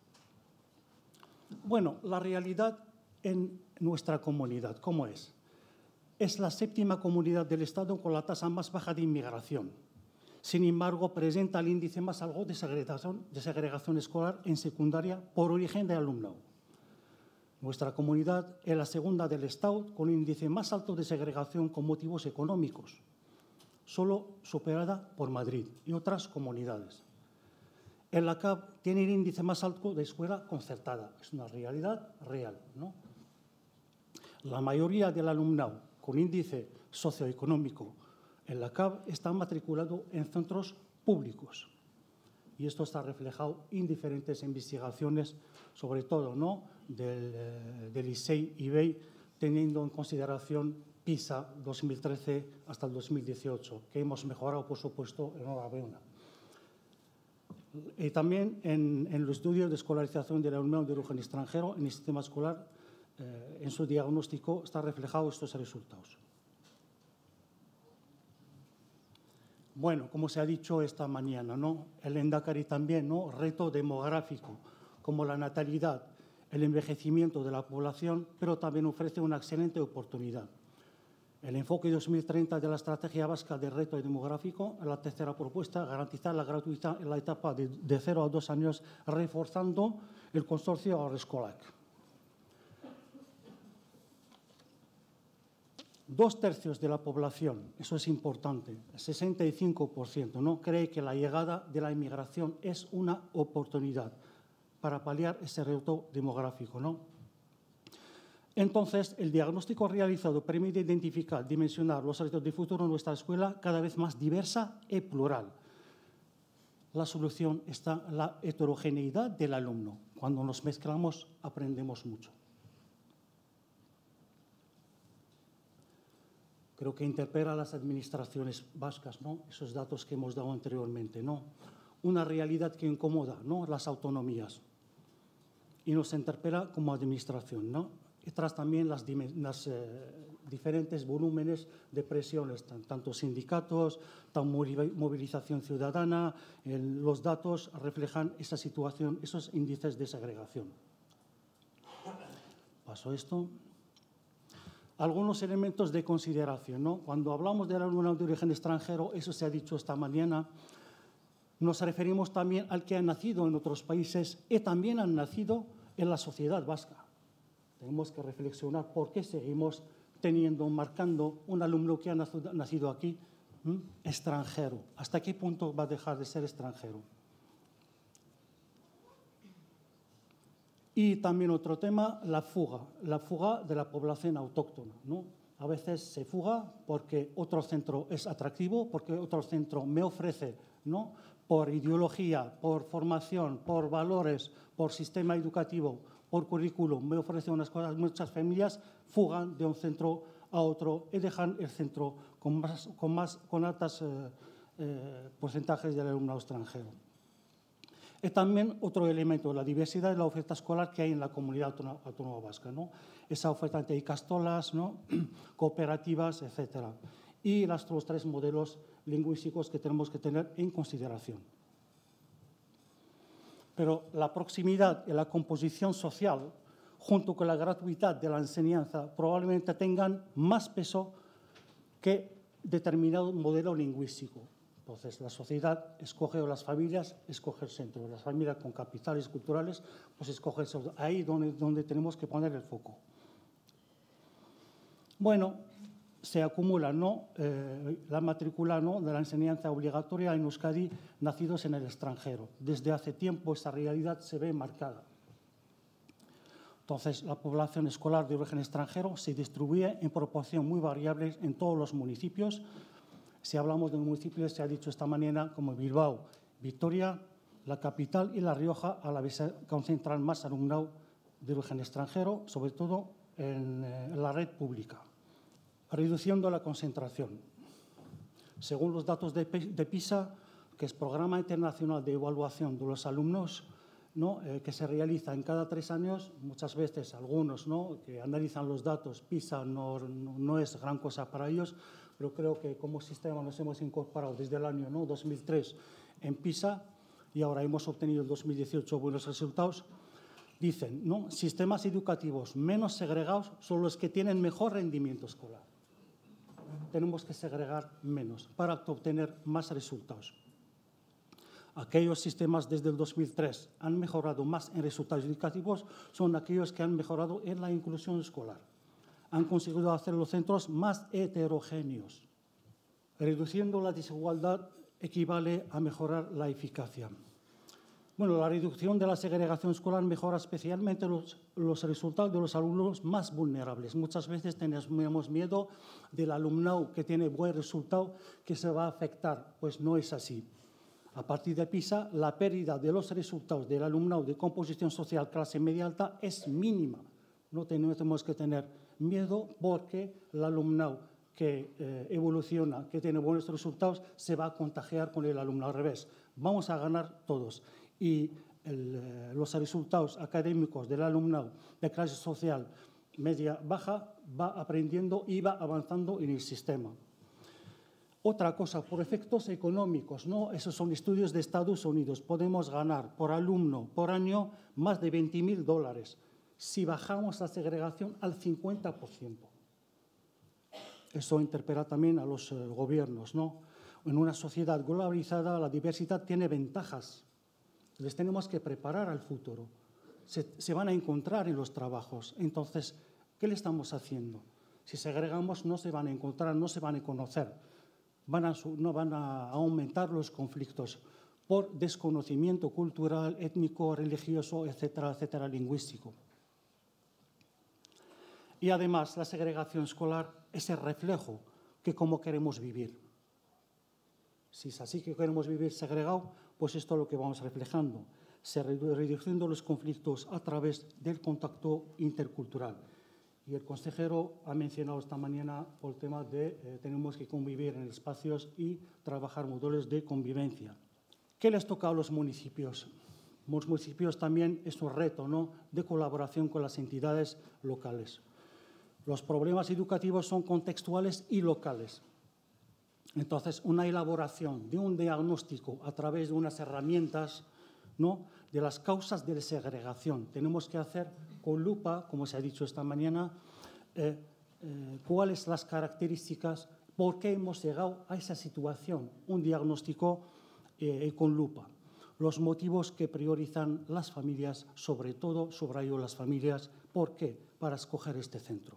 Bueno, la realidad en nuestra comunidad, ¿cómo es? Es la 7ª comunidad del Estado con la tasa más baja de inmigración. Sin embargo, presenta el índice más alto de segregación escolar en secundaria por origen de alumnado. Nuestra comunidad es la 2ª del Estado con el índice más alto de segregación con motivos económicos, solo superada por Madrid y otras comunidades. En la CAP tiene el índice más alto de escuela concertada. Es una realidad real, ¿no? La mayoría del alumnado con índice socioeconómico en la CAP está matriculado en centros públicos. Y esto está reflejado en diferentes investigaciones, sobre todo, ¿no?, del ISEI y BEI, teniendo en consideración PISA 2013 hasta el 2018, que hemos mejorado, por supuesto, enhorabuena. Y también en el estudio de escolarización del alumnado de origen extranjero en el sistema escolar, en su diagnóstico está reflejado estos resultados. Bueno, como se ha dicho esta mañana, ¿no?, el Lehendakari también, ¿no?, reto demográfico, como la natalidad, el envejecimiento de la población, pero también ofrece una excelente oportunidad. El enfoque 2030 de la Estrategia Vasca de Reto Demográfico, la tercera propuesta, garantizar la gratuidad en la etapa de 0 a 2 años, reforzando el consorcio Haurreskolak. 2/3 de la población, eso es importante, el 65%, ¿no?, cree que la llegada de la inmigración es una oportunidad para paliar ese reto demográfico, ¿no? Entonces, el diagnóstico realizado permite identificar, dimensionar los retos de futuro en nuestra escuela cada vez más diversa y plural. La solución está en la heterogeneidad del alumno. Cuando nos mezclamos, aprendemos mucho. Creo que interpela a las administraciones vascas, ¿no?, esos datos que hemos dado anteriormente, ¿no? Una realidad que incomoda, ¿no?, las autonomías. Y nos interpela como administración, ¿no? Y tras también las diferentes volúmenes de presiones, tanto sindicatos, tanto movilización ciudadana, los datos reflejan esa situación, esos índices de segregación. Paso esto. Algunos elementos de consideración, ¿no? Cuando hablamos del alumnado de origen extranjero, eso se ha dicho esta mañana, nos referimos también al que ha nacido en otros países y también han nacido en la sociedad vasca. Tenemos que reflexionar por qué seguimos marcando un alumno que ha nacido aquí extranjero. ¿Hasta qué punto va a dejar de ser extranjero? Y también otro tema, la fuga de la población autóctona, ¿no? A veces se fuga porque otro centro es atractivo, porque otro centro me ofrece, ¿no?, por ideología, por formación, por valores, por sistema educativo, por currículum, me ofrece unas cosas. Muchas familias fugan de un centro a otro y dejan el centro con altos porcentajes del alumnado extranjero. Y también otro elemento, la diversidad de la oferta escolar que hay en la comunidad autónoma vasca, ¿no? Esa oferta entre icastolas, ¿no? Cooperativas, etc. Y los 3 modelos lingüísticos que tenemos que tener en consideración. Pero la proximidad y la composición social, junto con la gratuidad de la enseñanza, probablemente tengan más peso que determinado modelo lingüístico. Entonces, la sociedad escoge, o las familias escogen el centro. Las familias con capitales culturales, pues escogen el centro. Ahí donde tenemos que poner el foco. Bueno, se acumula, ¿no? La matrícula, ¿no?, de la enseñanza obligatoria en Euskadi, nacidos en el extranjero. Desde hace tiempo esa realidad se ve marcada. Entonces, la población escolar de origen extranjero se distribuye en proporción muy variable en todos los municipios. Si hablamos de municipios, se ha dicho esta mañana, como Bilbao, Vitoria, la capital y La Rioja, a la vez se concentran más alumnado de origen extranjero, sobre todo en la red pública, reduciendo la concentración. Según los datos de PISA, que es Programa Internacional de Evaluación de los Alumnos, ¿no?, que se realiza en cada 3 años, muchas veces algunos, ¿no?, que analizan los datos, PISA no es gran cosa para ellos, pero creo que como sistema nos hemos incorporado desde el año, ¿no?, 2003 en PISA y ahora hemos obtenido en 2018 buenos resultados. Dicen, ¿no?, sistemas educativos menos segregados son los que tienen mejor rendimiento escolar. Tenemos que segregar menos para obtener más resultados. Aquellos sistemas desde el 2003 han mejorado más en resultados educativos son aquellos que han mejorado en la inclusión escolar. Han conseguido hacer los centros más heterogéneos. Reduciendo la desigualdad equivale a mejorar la eficacia. Bueno, la reducción de la segregación escolar mejora especialmente los resultados de los alumnos más vulnerables. Muchas veces tenemos miedo del alumnado que tiene buen resultado que se va a afectar. Pues no es así. A partir de PISA, la pérdida de los resultados del alumnado de composición social clase media alta es mínima. No tenemos que tener miedo porque el alumnado que evoluciona, que tiene buenos resultados, se va a contagiar con el alumnado al revés. Vamos a ganar todos. Y los resultados académicos del alumnado de clase social media-baja va aprendiendo y va avanzando en el sistema. Otra cosa, por efectos económicos, ¿no? Esos son estudios de Estados Unidos. Podemos ganar por alumno, por año, más de $20.000 si bajamos la segregación al 50%. Eso interpela también a los gobiernos, ¿no? En una sociedad globalizada, la diversidad tiene ventajas. Les tenemos que preparar al futuro. Se van a encontrar en los trabajos. Entonces, ¿qué le estamos haciendo? Si segregamos, no se van a encontrar, no se van a conocer. No van a aumentar los conflictos por desconocimiento cultural, étnico, religioso, etcétera, etcétera, lingüístico. Y además, la segregación escolar es el reflejo de cómo queremos vivir. Si es así que queremos vivir segregado, pues esto es lo que vamos reflejando, reduciendo los conflictos a través del contacto intercultural. Y el consejero ha mencionado esta mañana el tema de tenemos que convivir en espacios y trabajar modelos de convivencia. ¿Qué les toca a los municipios? Los municipios también es un reto, ¿no?, de colaboración con las entidades locales. Los problemas educativos son contextuales y locales. Entonces, una elaboración de un diagnóstico a través de unas herramientas, ¿no?, de las causas de la segregación. Tenemos que hacer con lupa, como se ha dicho esta mañana, cuáles las características, por qué hemos llegado a esa situación. Un diagnóstico con lupa. Los motivos que priorizan las familias, sobre todo, subrayo las familias, ¿por qué? Para escoger este centro.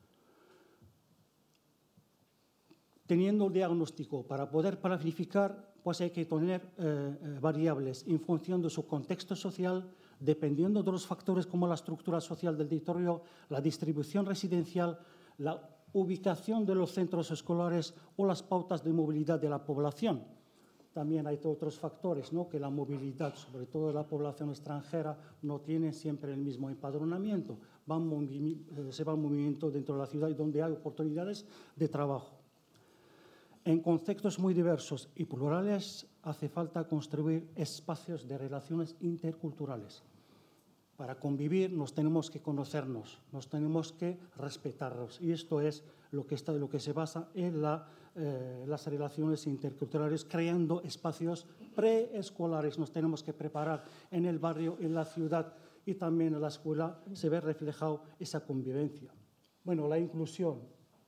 Teniendo un diagnóstico para poder planificar, pues hay que tener variables en función de su contexto social, dependiendo de los factores como la estructura social del territorio, la distribución residencial, la ubicación de los centros escolares o las pautas de movilidad de la población. También hay otros factores, ¿no?, que la movilidad, sobre todo de la población extranjera, no tiene siempre el mismo empadronamiento. Se va en movimiento dentro de la ciudad y donde hay oportunidades de trabajo. En contextos muy diversos y plurales hace falta construir espacios de relaciones interculturales. Para convivir nos tenemos que conocernos, nos tenemos que respetarnos. Y esto es lo que se basa en las relaciones interculturales, creando espacios preescolares. Nos tenemos que preparar en el barrio, en la ciudad y también en la escuela. Se ve reflejado esa convivencia. Bueno, la inclusión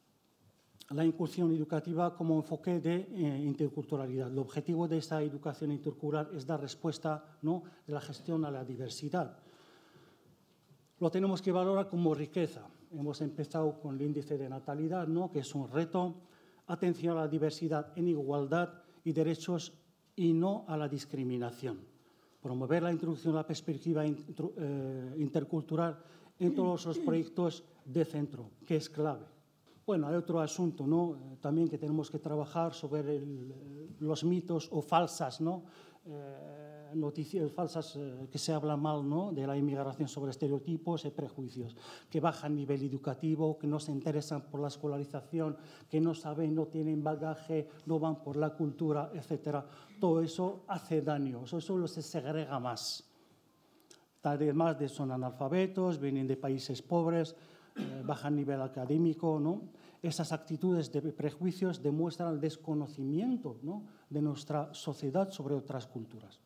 educativa como enfoque de interculturalidad. El objetivo de esta educación intercultural es dar respuesta, ¿no?, de la gestión a la diversidad. Lo tenemos que valorar como riqueza. Hemos empezado con el índice de natalidad, ¿no?, que es un reto. Atención a la diversidad en igualdad y derechos y no a la discriminación. Promover la introducción de la perspectiva intercultural en todos los proyectos de centro, que es clave. Bueno, hay otro asunto, ¿no?, también que tenemos que trabajar sobre los mitos o falsas, ¿no?, noticias falsas que se habla mal, ¿no?, de la inmigración, sobre estereotipos y prejuicios, que bajan nivel educativo, que no se interesan por la escolarización, que no saben, no tienen bagaje, no van por la cultura, etcétera. Todo eso hace daño, eso solo se segrega más. Además de son analfabetos, vienen de países pobres, bajan nivel académico, ¿no? Esas actitudes de prejuicios demuestran el desconocimiento, ¿no?, de nuestra sociedad sobre otras culturas.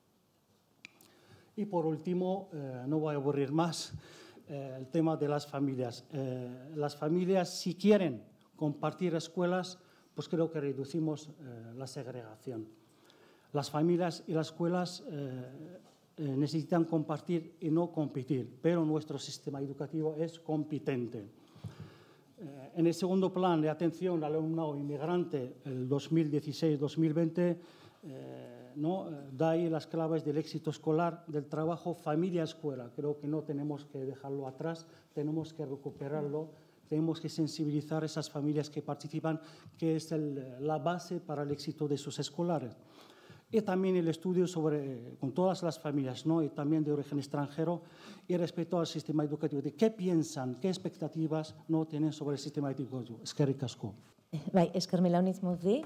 Y por último, no voy a aburrir más, el tema de las familias. Las familias, si quieren compartir escuelas, pues creo que reducimos la segregación. Las familias y las escuelas necesitan compartir y no competir, pero nuestro sistema educativo es competente. En el segundo plan de atención al alumnado inmigrante, el 2016-2020, ¿no?, da ahí las claves del éxito escolar, del trabajo familia-escuela. Creo que no tenemos que dejarlo atrás, tenemos que recuperarlo, tenemos que sensibilizar a esas familias que participan, que es la base para el éxito de sus escolares. Y también el estudio con todas las familias, ¿no?, y también de origen extranjero, y respecto al sistema educativo, de qué piensan, qué expectativas no tienen sobre el sistema educativo. Eskerrik asko. Bai, esker Melauniz Muzdi.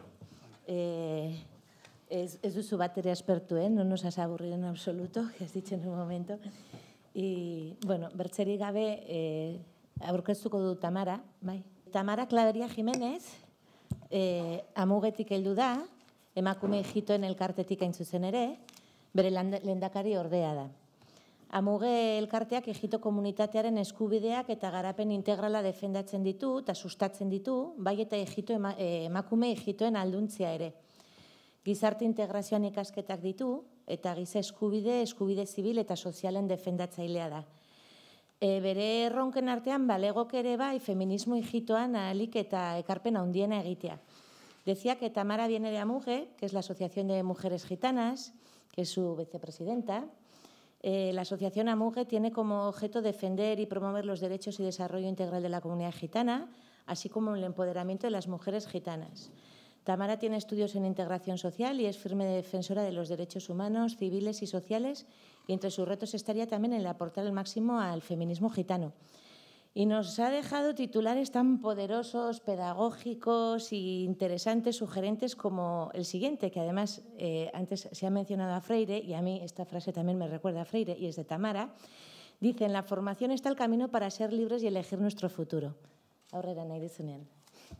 Ez duzu bat ere aspertu, no nos has aburrido en absoluto, que has dicho en un momento. Y, bueno, bertzerik gabe, aurkeztuko du Tamara, bai. Tamara Claveria Jiménez, Amugetik heldu da, emakume ijitoen elkartetik hain zuzen ere, bere lehendakari ordea da. Amuge elkarteak ijito komunitatearen eskubideak eta garapen integrala defendatzen ditu eta sustatzen ditu, bai eta emakume ijitoen alduntzia ere. Gizarte integrazioan ikasketak ditu eta giza eskubide zibil eta sozialen defendatzailea da. Bere erronken artean balegok ere bai feminismo ijitoan ahalik eta ekarpen handiena egitea. Decía que Tamara viene de Amuge, que es la Asociación de Mujeres Gitanas, que es su vicepresidenta. La Asociación Amuge tiene como objeto defender y promover los derechos y desarrollo integral de la comunidad gitana, así como el empoderamiento de las mujeres gitanas. Tamara tiene estudios en integración social y es firme defensora de los derechos humanos, civiles y sociales, y entre sus retos estaría también el aportar el máximo al feminismo gitano. Y nos ha dejado titulares tan poderosos, pedagógicos e interesantes, sugerentes como el siguiente, que además antes se ha mencionado a Freire, y a mí esta frase también me recuerda a Freire, y es de Tamara. Dice, en la formación está el camino para ser libres y elegir nuestro futuro. Aurrera nahi duzunean.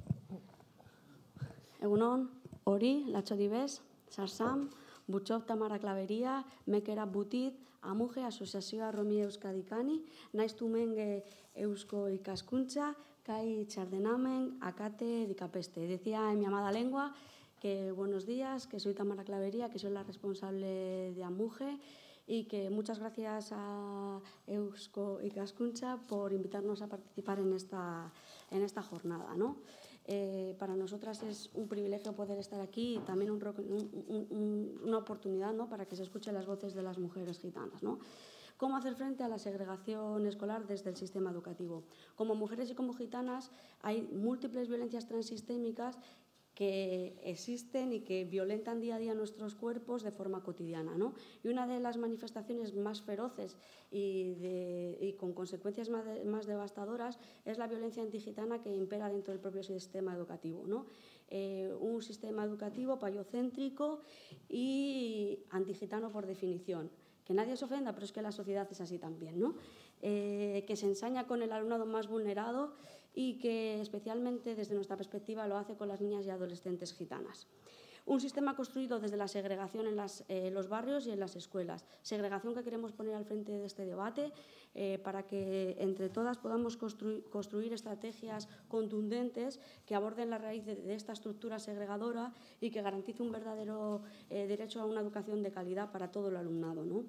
Egunon, Hori, Latxodibes, Sarsam, Butxov Tamara Claveria, Mekera Butit, Amuge, Asociazioa Romi Euskadikani, Naiztumenge Eusko Ikaskuntza, Kai Txardenamen, Akate, Dicapeste. Decía en mi amada lengua que buenos días, que soy Tamara Claveria, que soy la responsable de Amuge y que muchas gracias a Eusko Ikaskuntza por invitarnos a participar en esta jornada, ¿no? Para nosotras es un privilegio poder estar aquí y también una oportunidad, ¿no?, para que se escuchen las voces de las mujeres gitanas, ¿no? ¿Cómo hacer frente a la segregación escolar desde el sistema educativo? Como mujeres y como gitanas hay múltiples violencias transistémicas que existen y que violentan día a día nuestros cuerpos de forma cotidiana, ¿no? Y una de las manifestaciones más feroces y con consecuencias más devastadoras es la violencia antigitana que impera dentro del propio sistema educativo, ¿no? un sistema educativo payocéntrico y antigitano por definición. Que nadie se ofenda, pero es que la sociedad es así también, ¿no? Que se ensaña con el alumnado más vulnerado y que especialmente desde nuestra perspectiva lo hace con las niñas y adolescentes gitanas. Un sistema construido desde la segregación en los barrios y en las escuelas. Segregación que queremos poner al frente de este debate para que entre todas podamos construir estrategias contundentes que aborden la raíz de esta estructura segregadora y que garantice un verdadero derecho a una educación de calidad para todo el alumnado, ¿no?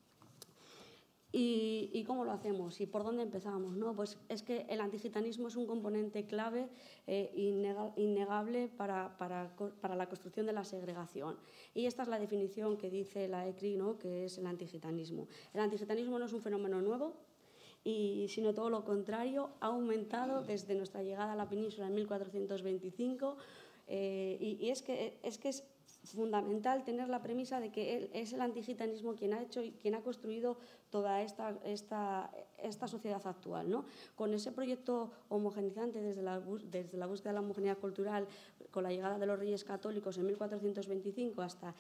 ¿Y cómo lo hacemos? ¿Y por dónde empezamos? ¿No? Pues es que el antigitanismo es un componente clave, innegable para la construcción de la segregación. Y esta es la definición que dice la ECRI, ¿no? Que es el antigitanismo. El antigitanismo no es un fenómeno nuevo, sino todo lo contrario, ha aumentado desde nuestra llegada a la península en 1425 y es que es fundamental tener la premisa de que es el antigitanismo quien ha hecho y quien ha construido toda esta sociedad actual, ¿no? Con ese proyecto homogeneizante desde la búsqueda de la homogeneidad cultural, con la llegada de los Reyes Católicos en 1425 hasta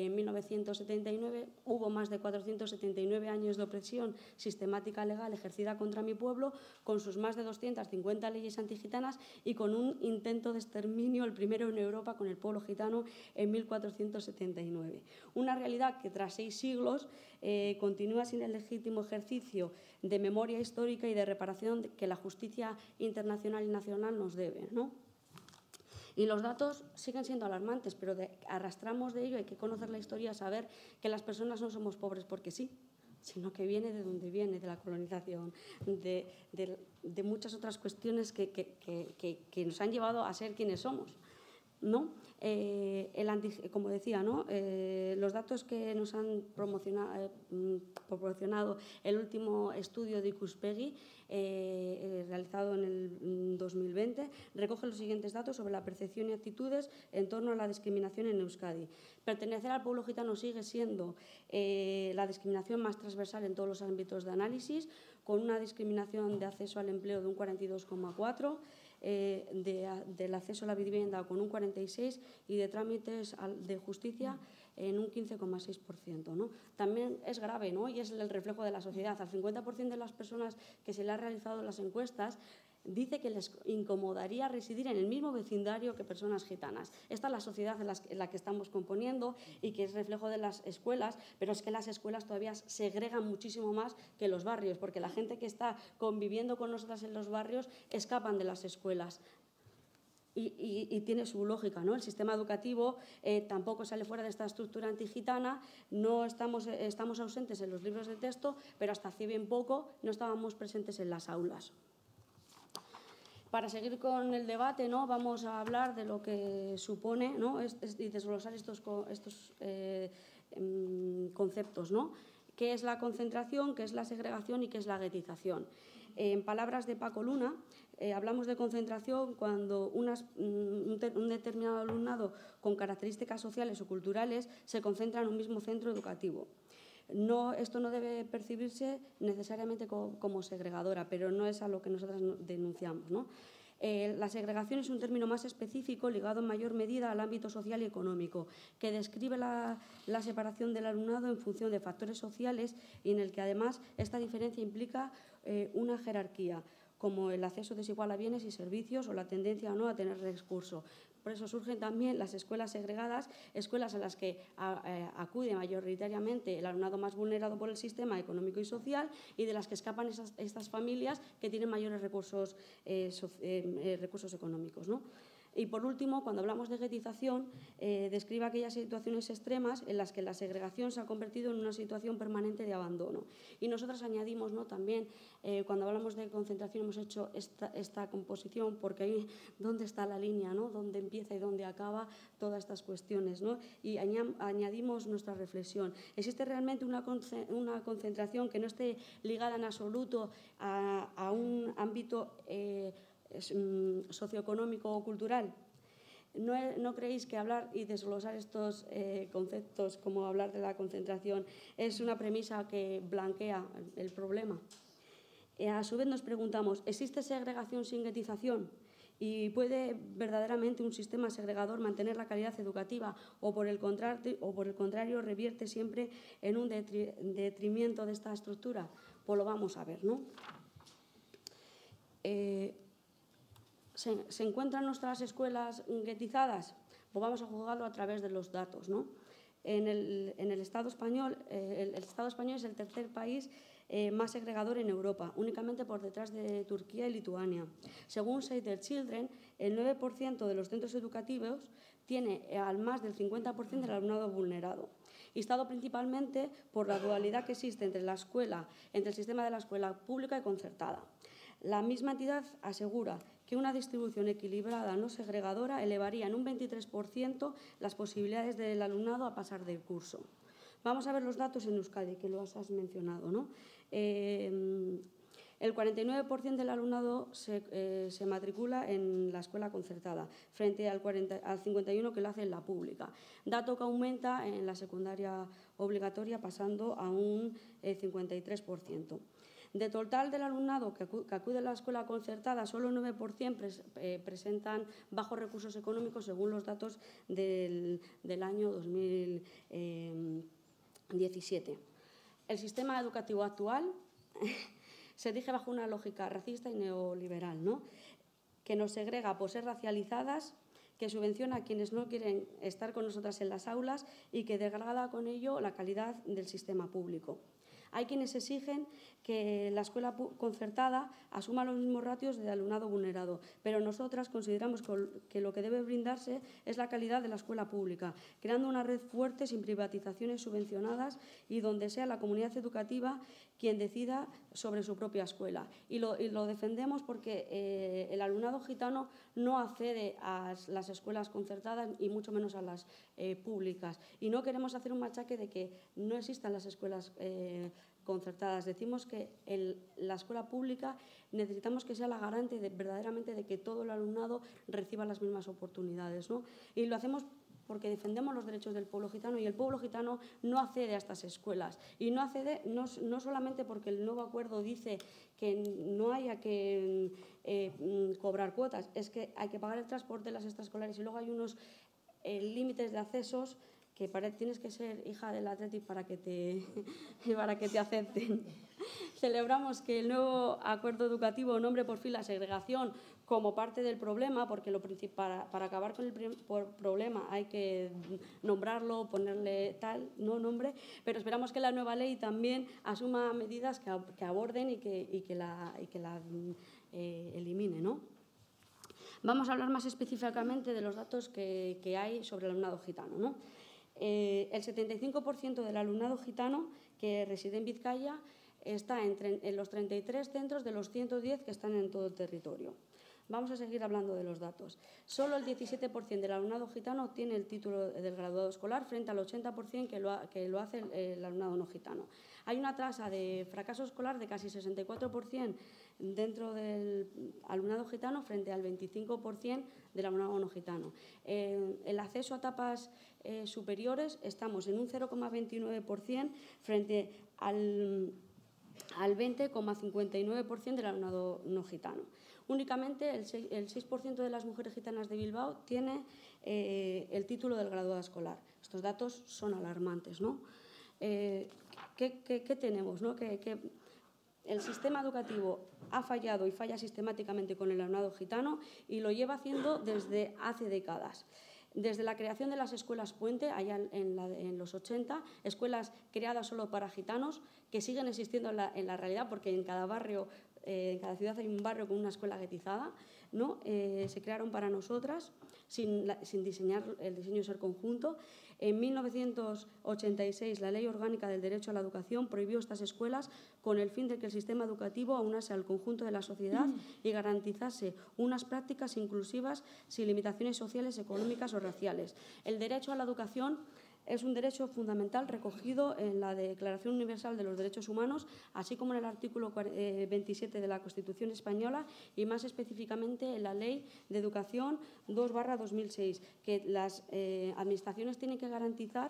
1979, hubo más de 479 años de opresión sistemática legal ejercida contra mi pueblo, con sus más de 250 leyes antigitanas y con un intento de exterminio, el primero en Europa, con el pueblo gitano en 1479. Una realidad que tras 6 siglos continúa sin el legítimo ejercicio de memoria histórica y de reparación que la justicia internacional y nacional nos debe, ¿no? Y los datos siguen siendo alarmantes, pero arrastramos de ello, hay que conocer la historia, saber que las personas no somos pobres porque sí, sino que viene de donde viene, de la colonización, de muchas otras cuestiones que nos han llevado a ser quienes somos, ¿no? Como decía, ¿no? Los datos que nos han proporcionado el último estudio de Ikuspegi, realizado en el 2020, recoge los siguientes datos sobre la percepción y actitudes en torno a la discriminación en Euskadi. Pertenecer al pueblo gitano sigue siendo la discriminación más transversal en todos los ámbitos de análisis, con una discriminación de acceso al empleo de un 42,4%, del acceso a la vivienda con un 46% y de trámites de justicia en un 15,6%, ¿no? También es grave, ¿no? Y es el reflejo de la sociedad. Al 50% de las personas que se le han realizado las encuestas dice que les incomodaría residir en el mismo vecindario que personas gitanas. Esta es la sociedad en la que estamos componiendo y que es reflejo de las escuelas, pero es que las escuelas todavía segregan muchísimo más que los barrios, porque la gente que está conviviendo con nosotras en los barrios escapan de las escuelas. Y tiene su lógica, ¿no? El sistema educativo tampoco sale fuera de esta estructura antigitana, no estamos ausentes en los libros de texto, pero hasta hace bien poco no estábamos presentes en las aulas. Para seguir con el debate, ¿no? Vamos a hablar de lo que supone, ¿no? Y desglosar estos conceptos, ¿no? ¿Qué es la concentración, qué es la segregación y qué es la guetización? En palabras de Paco Luna, hablamos de concentración cuando un determinado alumnado con características sociales o culturales se concentra en un mismo centro educativo. Esto no debe percibirse necesariamente como segregadora, pero no es a lo que nosotras denunciamos, ¿no? La segregación es un término más específico ligado en mayor medida al ámbito social y económico, que describe la separación del alumnado en función de factores sociales y en el que además esta diferencia implica una jerarquía, como el acceso desigual a bienes y servicios o la tendencia o no a tener recursos. Por eso surgen también las escuelas segregadas, escuelas a las que acude mayoritariamente el alumnado más vulnerado por el sistema económico y social y de las que escapan estas familias que tienen mayores recursos económicos, ¿no? Y por último, cuando hablamos de guetización, describe aquellas situaciones extremas en las que la segregación se ha convertido en una situación permanente de abandono. Y nosotras añadimos, ¿no? También, cuando hablamos de concentración, hemos hecho esta composición porque ahí dónde está la línea, ¿no? Dónde empieza y dónde acaba todas estas cuestiones, ¿no? Y añadimos nuestra reflexión. ¿Existe realmente una concentración que no esté ligada en absoluto a un ámbito socioeconómico o cultural? ¿No creéis que hablar y desglosar estos conceptos, como hablar de la concentración, es una premisa que blanquea el problema? A su vez nos preguntamos, ¿existe segregación sin guetización? ¿Y puede verdaderamente un sistema segregador mantener la calidad educativa o por el contrario revierte siempre en un detrimento de esta estructura? Pues lo vamos a ver, ¿no? ¿Se encuentran nuestras escuelas guetizadas? Pues vamos a juzgarlo a través de los datos, ¿no? En el Estado español, el Estado español es el tercer país más segregador en Europa, únicamente por detrás de Turquía y Lituania. Según Save the Children, el 9% de los centros educativos tiene al más del 50% del alumnado vulnerado, instado principalmente por la dualidad que existe entre el sistema de la escuela pública y concertada. La misma entidad asegura que una distribución equilibrada no segregadora elevaría en un 23% las posibilidades del alumnado a pasar del curso. Vamos a ver los datos en Euskadi, que los has mencionado, ¿no? El 49% del alumnado se matricula en la escuela concertada, frente al 51% que lo hace en la pública. Dato que aumenta en la secundaria obligatoria, pasando a un 53%. De total del alumnado que acude a la escuela concertada, solo el 9% presentan bajos recursos económicos, según los datos del año 2017. El sistema educativo actual se rige bajo una lógica racista y neoliberal, ¿no? Que nos segrega por ser racializadas, que subvenciona a quienes no quieren estar con nosotras en las aulas y que degrada con ello la calidad del sistema público. Hay quienes exigen que la escuela concertada asuma los mismos ratios de alumnado vulnerado, pero nosotras consideramos que lo que debe brindarse es la calidad de la escuela pública, creando una red fuerte sin privatizaciones subvencionadas y donde sea la comunidad educativa quien decida sobre su propia escuela. Y lo defendemos porque el alumnado gitano no accede a las escuelas concertadas y mucho menos a las públicas. Y no queremos hacer un machaque de que no existan las escuelas concertadas. Decimos que la escuela pública necesitamos que sea la garante verdaderamente de que todo el alumnado reciba las mismas oportunidades, ¿no? Y lo hacemos porque defendemos los derechos del pueblo gitano y el pueblo gitano no accede a estas escuelas. Y no accede no solamente porque el nuevo acuerdo dice que no haya que cobrar cuotas, es que hay que pagar el transporte de las extraescolares y luego hay unos límites de accesos que tienes que ser hija del Athletic para que te acepten. Celebramos que el nuevo acuerdo educativo nombre por fin la segregación como parte del problema, porque para acabar con el problema hay que nombrarlo, ponerle tal nombre, pero esperamos que la nueva ley también asuma medidas que aborden y que la elimine, ¿no? Vamos a hablar más específicamente de los datos que hay sobre el alumnado gitano, ¿no? El 75% del alumnado gitano que reside en Vizcaya está en los 33 centros de los 110 que están en todo el territorio. Vamos a seguir hablando de los datos. Solo el 17% del alumnado gitano tiene el título del graduado escolar frente al 80% que lo hace el alumnado no gitano. Hay una tasa de fracaso escolar de casi 64% dentro del alumnado gitano frente al 25% del alumnado no gitano. El acceso a etapas superiores estamos en un 0,29% frente al 20,59% del alumnado no gitano. Únicamente el 6% de las mujeres gitanas de Bilbao tiene el título del graduado escolar. Estos datos son alarmantes, ¿no? ¿Qué tenemos, ¿no? Que el sistema educativo ha fallado y falla sistemáticamente con el alumnado gitano y lo lleva haciendo desde hace décadas. Desde la creación de las escuelas puente, allá en los 80, escuelas creadas solo para gitanos, que siguen existiendo en la realidad, porque en cada barrio, en cada ciudad hay un barrio con una escuela guetizada, ¿no? Se crearon para nosotras, sin diseñar el diseño ser conjunto. En 1986, la Ley Orgánica del Derecho a la Educación prohibió estas escuelas con el fin de que el sistema educativo aunase al conjunto de la sociedad y garantizase unas prácticas inclusivas sin limitaciones sociales, económicas o raciales. El derecho a la educación es un derecho fundamental recogido en la Declaración Universal de los Derechos Humanos, así como en el artículo 27 de la Constitución Española y más específicamente en la Ley de Educación 2/2006, que las administraciones tienen que garantizar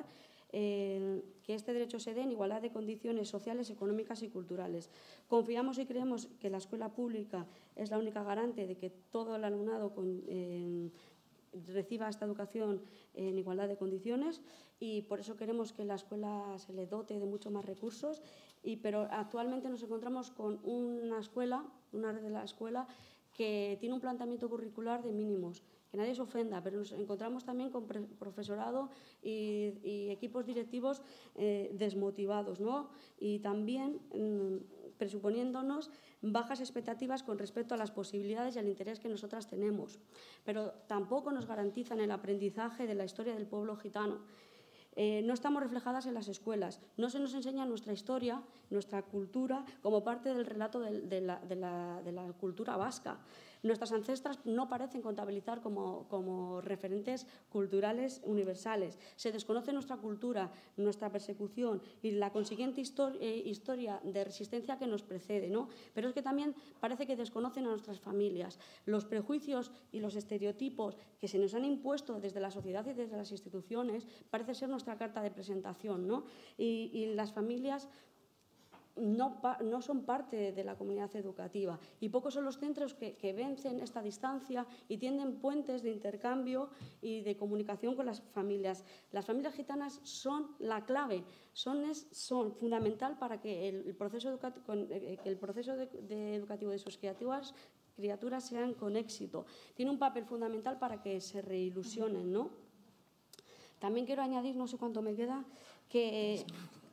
que este derecho se dé en igualdad de condiciones sociales, económicas y culturales. Confiamos y creemos que la escuela pública es la única garante de que todo el alumnado reciba esta educación en igualdad de condiciones y por eso queremos que la escuela se le dote de mucho más recursos, pero actualmente nos encontramos con una red de la escuela que tiene un planteamiento curricular de mínimos, que nadie se ofenda, pero nos encontramos también con profesorado y equipos directivos desmotivados, ¿no? Y también presuponiéndonos bajas expectativas con respecto a las posibilidades y al interés que nosotras tenemos. Pero tampoco nos garantizan el aprendizaje de la historia del pueblo gitano. No estamos reflejadas en las escuelas, no se nos enseña nuestra historia, nuestra cultura, como parte del relato de la cultura vasca. Nuestras ancestras no parecen contabilizar como referentes culturales universales. Se desconoce nuestra cultura, nuestra persecución y la consiguiente historia de resistencia que nos precede, ¿no? Pero es que también parece que desconocen a nuestras familias. Los prejuicios y los estereotipos que se nos han impuesto desde la sociedad y desde las instituciones parece ser nuestra carta de presentación, ¿no? Y las familias no son parte de la comunidad educativa y pocos son los centros que vencen esta distancia y tienden puentes de intercambio y de comunicación con las familias. Las familias gitanas son la clave, son fundamental para que el proceso educativo de sus criaturas sean con éxito. Tiene un papel fundamental para que se reilusionen, ¿no? También quiero añadir, no sé cuánto me queda, que...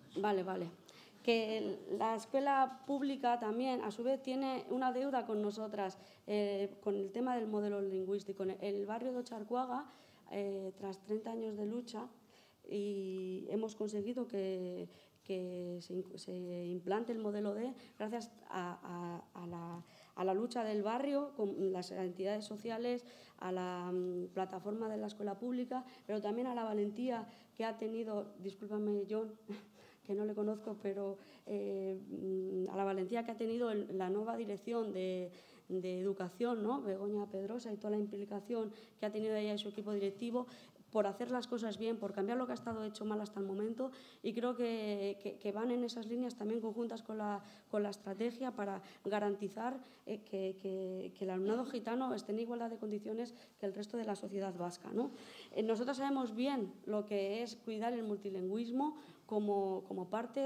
que la escuela pública también, a su vez, tiene una deuda con nosotras, con el tema del modelo lingüístico. El barrio de Ocharcoaga, tras 30 años de lucha, y hemos conseguido que se implante el modelo D gracias a la lucha del barrio, con las entidades sociales, a la plataforma de la escuela pública, pero también a la valentía que ha tenido, discúlpame John, que no le conozco, pero a la valentía que ha tenido la nueva dirección de educación, ¿no? Begoña Pedrosa, y toda la implicación que ha tenido ella y su equipo directivo por hacer las cosas bien, por cambiar lo que ha estado hecho mal hasta el momento, y creo que van en esas líneas también conjuntas con la estrategia para garantizar que el alumnado gitano esté en igualdad de condiciones que el resto de la sociedad vasca, ¿no? Nosotros sabemos bien lo que es cuidar el multilingüismo como parte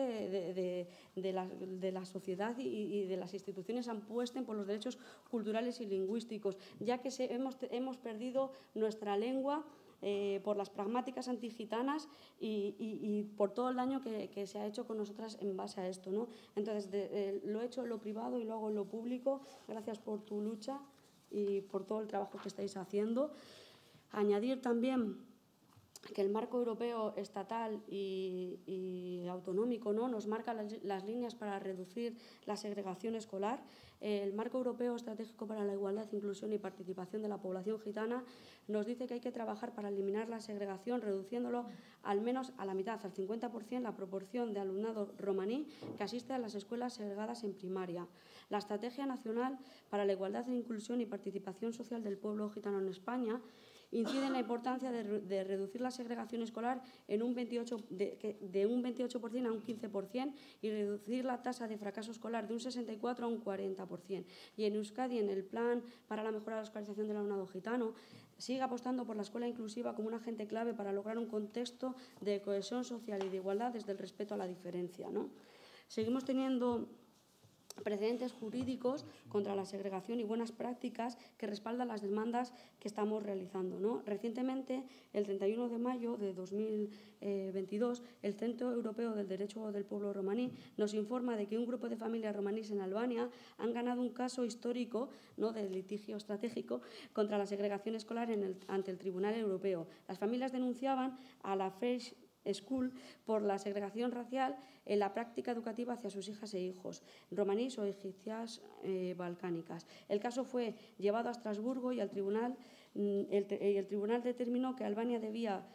de la sociedad y de las instituciones apuesten por los derechos culturales y lingüísticos, ya que hemos perdido nuestra lengua por las pragmáticas antigitanas y por todo el daño que se ha hecho con nosotras en base a esto, ¿no? Entonces, lo he hecho en lo privado y luego en lo público. Gracias por tu lucha y por todo el trabajo que estáis haciendo. Añadir también que el marco europeo estatal y autonómico, ¿no?, nos marca las líneas para reducir la segregación escolar. El marco europeo estratégico para la igualdad, inclusión y participación de la población gitana nos dice que hay que trabajar para eliminar la segregación, reduciéndolo al menos a la mitad, al 50%, la proporción de alumnado romaní que asiste a las escuelas segregadas en primaria. La Estrategia Nacional para la Igualdad, Inclusión y Participación Social del Pueblo Gitano en España incide en la importancia de reducir la segregación escolar de un 28% a un 15% y reducir la tasa de fracaso escolar de un 64% a un 40%. Y en Euskadi, en el Plan para la Mejora de la Escolarización del Alumnado Gitano, sigue apostando por la escuela inclusiva como un agente clave para lograr un contexto de cohesión social y de igualdad desde el respeto a la diferencia, ¿no? Seguimos teniendo precedentes jurídicos contra la segregación y buenas prácticas que respaldan las demandas que estamos realizando, ¿no? Recientemente, el 31 de mayo de 2022, el Centro Europeo del Derecho del Pueblo Romaní nos informa de que un grupo de familias romaníes en Albania han ganado un caso histórico, ¿no?, de litigio estratégico contra la segregación escolar ante el Tribunal Europeo. Las familias denunciaban a la Fresh School por la segregación racial en la práctica educativa hacia sus hijas e hijos, romaníes o egipcias balcánicas. El caso fue llevado a Estrasburgo y el tribunal determinó que Albania debía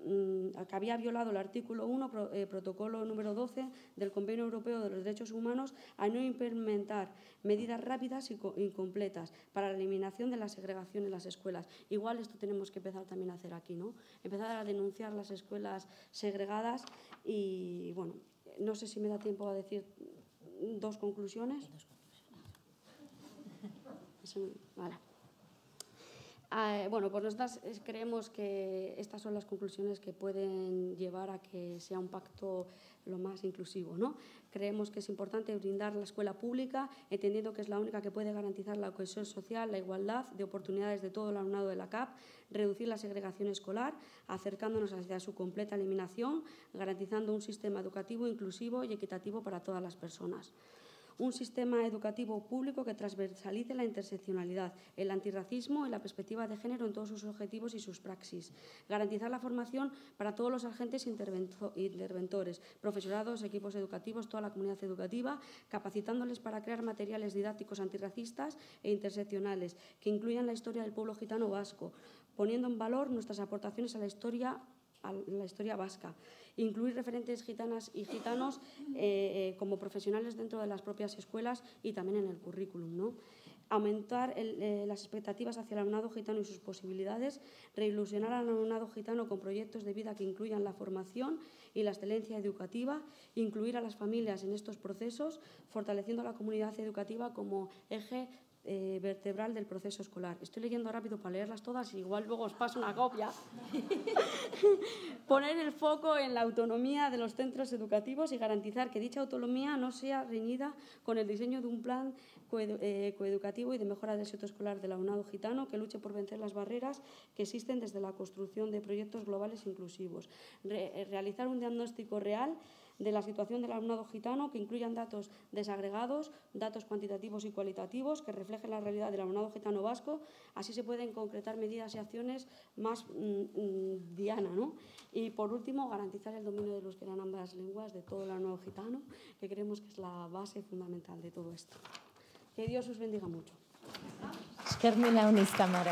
que había violado el artículo 1, protocolo número 12 del Convenio Europeo de los Derechos Humanos, a no implementar medidas rápidas y completas para la eliminación de la segregación en las escuelas. Igual esto tenemos que empezar también a hacer aquí, ¿no? Empezar a denunciar las escuelas segregadas y, bueno, no sé si me da tiempo a decir dos conclusiones. Vale. Bueno, pues nosotras creemos que estas son las conclusiones que pueden llevar a que sea un pacto lo más inclusivo, ¿no? Creemos que es importante brindar la escuela pública, entendiendo que es la única que puede garantizar la cohesión social, la igualdad de oportunidades de todo el alumnado de la CAP, reducir la segregación escolar, acercándonos hacia su completa eliminación, garantizando un sistema educativo inclusivo y equitativo para todas las personas. Un sistema educativo público que transversalice la interseccionalidad, el antirracismo y la perspectiva de género en todos sus objetivos y sus praxis. Garantizar la formación para todos los agentes interventores, profesorados, equipos educativos, toda la comunidad educativa, capacitándoles para crear materiales didácticos antirracistas e interseccionales que incluyan la historia del pueblo gitano vasco, poniendo en valor nuestras aportaciones a la historia vasca. Incluir referentes gitanas y gitanos como profesionales dentro de las propias escuelas y también en el currículum, ¿no? Aumentar las expectativas hacia el alumnado gitano y sus posibilidades, reilusionar al alumnado gitano con proyectos de vida que incluyan la formación y la excelencia educativa, incluir a las familias en estos procesos, fortaleciendo a la comunidad educativa como eje vertebral del proceso escolar. Estoy leyendo rápido para leerlas todas y igual luego os paso una copia. Poner el foco en la autonomía de los centros educativos y garantizar que dicha autonomía no sea reñida con el diseño de un plan coeducativo y de mejora del éxito escolar del alumnado gitano que luche por vencer las barreras que existen desde la construcción de proyectos globales inclusivos. Realizar un diagnóstico real de la situación del alumnado gitano que incluyan datos desagregados, datos cuantitativos y cualitativos que reflejen la realidad del alumnado gitano vasco. Así se pueden concretar medidas y acciones más diana, ¿no? Y por último, garantizar el dominio del euskera en ambas lenguas de todo el alumnado gitano, que creemos que es la base fundamental de todo esto. Que Dios os bendiga mucho. Esker mila uniz, Tamara.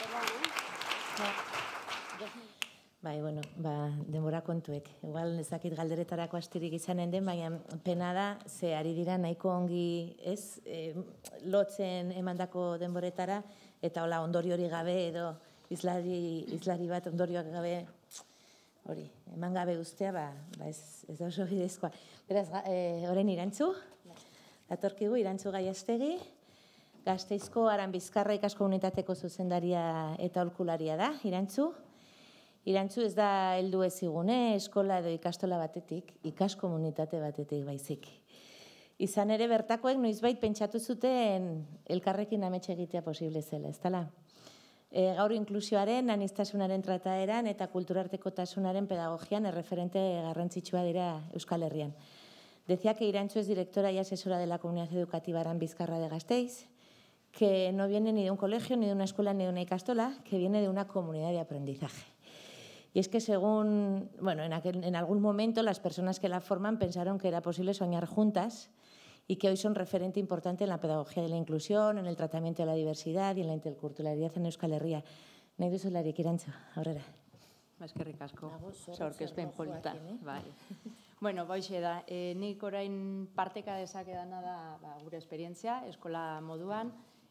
Bai, bueno, denbora kontuek. Igual ezakit galderetarako astirik izanen den, baina pena da, ze ari dira nahiko ongi ez, lotzen emandako denboretara, eta hola ondorio hori gabe edo izlari bat ondorioak gabe, hori, eman gabe ustea, ez da oso bidezkoa. Beraz, orain Irantzu, datorkigu Irantzu Gaiastegi, Gasteizko Aranbizkarra ikasko unitateko zuzendaria eta aholkularia da, Irantzu. Irantzu ez da heldu ezigune, eskola edo ikastola batetik, ikaskomunitate batetik baizik. Izan ere bertakoek noizbait pentsatu zuten elkarrekin amets egitea posible zela, ez dela? Gaur inklusioaren, aniztasunaren trataeran eta kulturartekotasunaren pedagogian erreferente garrantzitsua dira Euskal Herrian. Decía que Irantzu es directora y asesora de la comunidad educativa Aranbizkarra de Gasteiz, que no viene ni de un colegio, ni de una escuela, ni de una ikastola, que viene de una comunidad de aprendizaje. Y es que según, bueno, en algún momento las personas que la forman pensaron que era posible soñar juntas y que hoy son referente importante en la pedagogía de la inclusión, en el tratamiento de la diversidad y en la interculturalidad en Euskal Herria. Nahi duzularik, Irantzu, aurrera. Eskerrik asko, aurkezpen polita. Bueno, boixe da, nik orain parteka dezakedana da gure esperientzia, eskola moduan.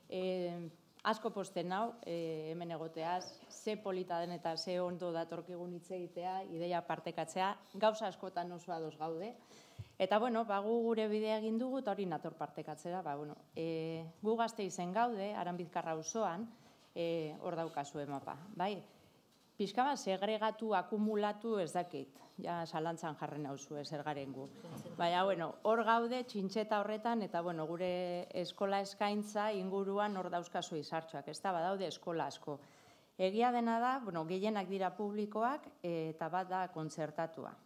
Asko posten nau, hemen egoteaz, ze polita den eta ze ondo datorkigun hitz egitea, ideia partekatzea, gauza askotan oso ados gaude. Eta, bueno, gu gure bidea egin dugu, eta hori nator partekatzera, gu Gasteizen gaude, Aranbizkarra auzoan, hor daukazu mapa, bai? Pixka bat, segregatu, akumulatu ez dakit, ja salantzan jarren hauzu zer garen gu. Baina, hor gaude, txintxeta horretan, eta gure eskola eskaintza inguruan hor dauzkazu izartxoak, ez da, badaude eskola asko. Egia dena da, gehienak dira publikoak, eta bat da kontzertatua.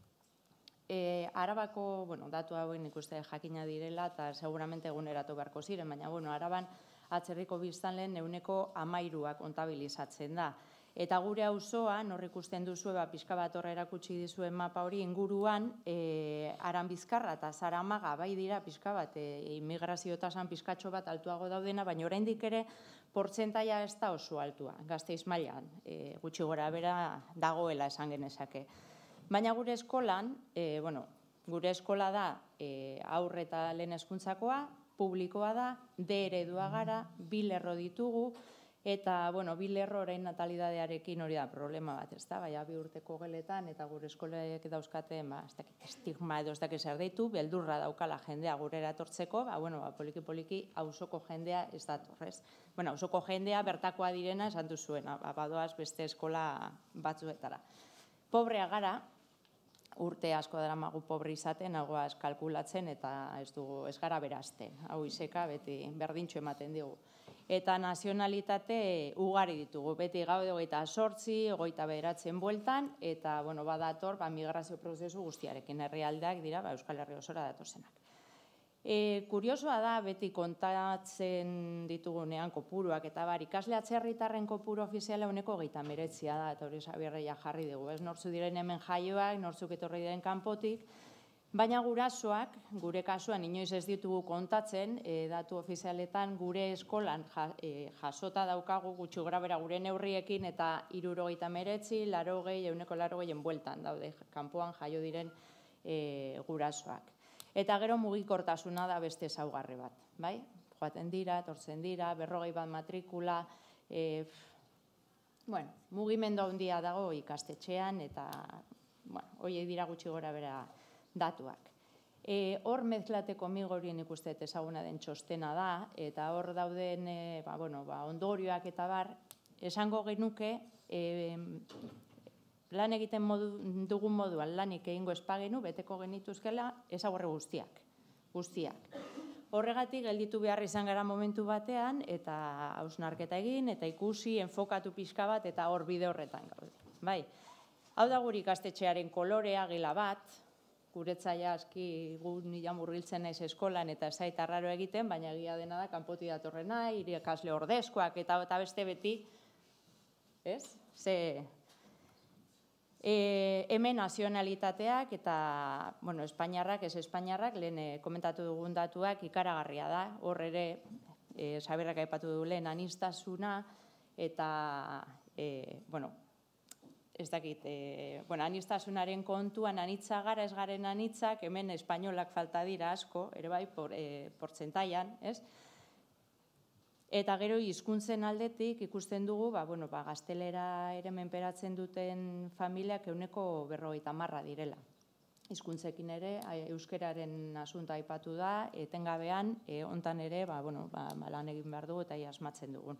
Arabako, datu hauen ikuste jakina direla, eta seguramente eguneratu beharko ziren, baina, Araban atzerriko biztanleen 13% kontabilizatzen da. Eta gure auzoan, hor ikusten duzu, pixka bat horra erakutsi dizuen mapa hori inguruan, Aranbizkarra eta Zaramaga bai dira pixka bat, immigrazio tasan pixkatxo bat altuago daudena, baina oraindik ere portzentaia ez da oso altua, Gasteiz mailan, gutxi gora bera dagoela esan genezake. Baina gure eskolan, gure eskola da haur eta lehen hezkuntzakoa, publikoa da, D eredua gara, 2 lerro ditugu, eta, bi lerro orain natalidadearekin hori da problema bat, ez da, 2 urteko geletan, eta gure eskolek dauzkate, estigma edo ez dakit zer deitu, beldurra daukala jendea gurera etortzeko, poliki-poliki auzoko jendea ez datorrez. Auzoko jendea bertakoa direna esan duzuena, badoaz beste eskola batzuetara. Pobrea gara, urte asko daramagu pobre izaten, hagoaz kalkulatzen, eta ez gara berazten. Hau izeka beti berdintxo ematen digu. Eta nazionalitate ugari ditugu. Beti gaude 28, 29 bueltan, eta badator migrazio prozesu guztiarekin herrialdeak dira Euskal Herri osora datorzenak. Kuriosoa da, beti kontatzen ditugunean kopuruak, eta ikasle atzerritarren kopuru ofiziala 29 da, eta hori Xabierreia jarri dugu. Ez nortzu diren hemen jaioak, nortzuk etorri diren kanpotik, baina gurasoak, gure kasuan inoiz ez ditugu kontatzen, datu ofizialetan gure eskolan jasota daukagu gutxi grabera gure neurriekin eta 79, 80, 180 bueltan daude kanpoan jaio diren gurasoak. Eta gero mugikortasuna da beste ezaugarri bat, bai? Joaten dira, etortzen dira, 40 bat matrikula, mugimendu handia dago ikastetxean eta horiek dira gutxi gora bera datuak. Hor mezklateko migorien ikusten ezaguna den txostena da, eta hor dauden ondorioak eta bar, esango genuke, lan egiten dugun moduan lanik egingo espagenu, beteko genituzkela ezagurre guztiak. Horregatik gelditu behar izan gara momentu batean, eta hausnarketa egin, eta ikusi, enfokatu pixka bat, eta hor bide horretan gaude. Hau da gure ikastetxearen kolorea, gila bat, guretzaia aski gu nila murgiltzen naiz eskolan eta ez zait arraro egiten, baina egia dena da, kanpoti datorrena, irakasle ordezkoak eta beste beti, ez? Hemen nazionalitateak eta, espainiarrak, ez espainiarrak, lehen komentatu dugun datuak ikaragarria da, hor ere, Xabierrak aipatu du lehen anistasuna eta, ez dakit, anistasunaren kontuan anitza gara, ez garen anitzak, hemen espainolak falta dira asko, ere bai, portzentaian, ez? Eta gero hizkuntzen aldetik ikusten dugu, gaztelera ere menperatzen duten familiak 50% direla. Hizkuntzekin ere, euskeraren asunta aipatu da, etengabean, hontan ere, lan egin behar dugu eta asmatzen dugun.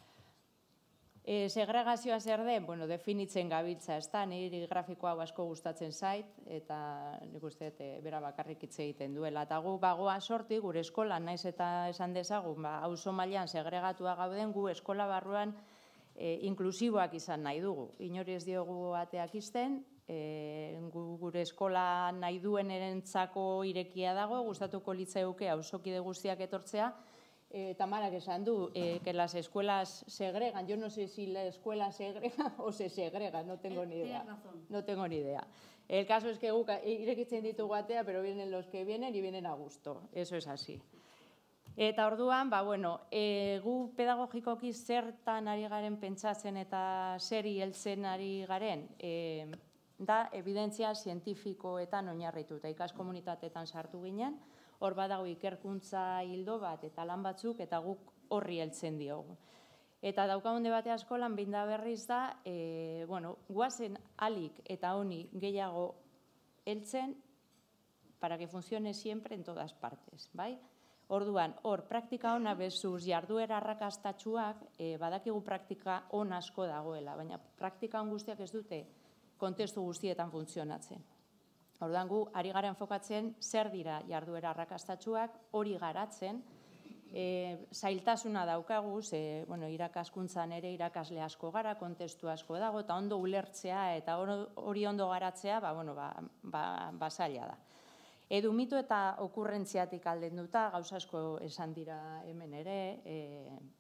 Segregazioa zer den, definitzen gabiltza, ez da, niri grafiko hau asko gustatzen zait, eta nik uste bera bakarrik hitz egiten duela. Eta gu bagoa sorti, gure eskolan, naiz eta esan dezagun, auzo mailan segregatua gauden, gu eskola barruan inklusiboak izan nahi dugu. Inori ez diogu ateak izten, gure eskola nahi duen erentzako irekia dago, gustatuko litzaiuke auzokide guztiak etortzea, Tamarak esan du, que las escuelas segregan. Yo no sé si la escuela segrega o se segrega, no tengo ni idea. No tengo ni idea. El caso es que irekitzen ditugu atea, pero vienen los que vienen y vienen a gusto. Eso es así. Eta orduan, gu pedagogikoki zertan ari garen pentsatzen eta zeri heltzen ari garen, da evidentzia zientifikoetan oinarrituta ikas komunitateetan sartu ginen, hor badago ikerkuntza hildo bat eta lan batzuk eta guk horri heltzen diogu. Eta daukagun debate askolan behin da berriz da, guazen alik eta honi gehiago heltzen para que funcione siempre en todas partes, bai? Orduan, hor, praktika ona bezuz jarduera arrakastatsuak, badakigu praktika on asko dagoela, baina praktika on guztiak ez dute kontestu guztietan funtzionatzen. Orduan gu, ari gara enfokatzen zer dira jarduera arrakastatsuak, hori garatzen, zailtasuna daukagu, irakaskuntzan ere irakasle asko gara, kontestu asko dago, eta ondo ulertzea eta hori ondo garatzea, zaila da. Edu mito eta okurrentziatik alden duta, gauza asko esan dira hemen ere,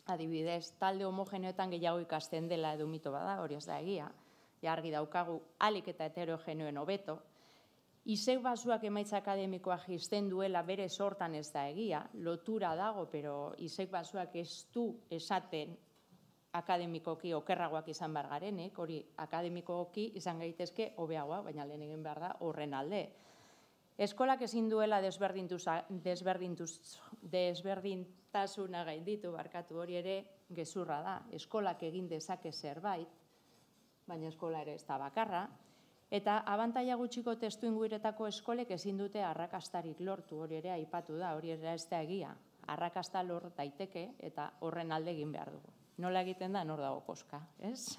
adibidez, talde homogeneoetan gehiago ikasten dela edo mito bada, hori ez da egia, argi daukagu alik eta heterogeneoen hobeto. Isek basuak emaitza akademikoa jisten duela bere sortan ez da egia, lotura dago, pero isek basuak ez du esaten akademikoki okerragoak izan behar garenik, hori akademikoki izan gaitezke hobeagoa, baina lehen egin behar da horren alde. Eskolak ezin duela desberdintasuna gainditu, barkatu, hori ere gezurra da. Eskolak egin dezake zerbait, baina eskola ere ez da bakarra. Eta abantaila gutxiko testuinguretako eskolek ezin dute arrakastarik lortu, hori ere aipatu da, hori ere ez da egia. Arrakasta lor daiteke eta horren alde egin behar dugu. Nola egiten da, nor dago koska, ez?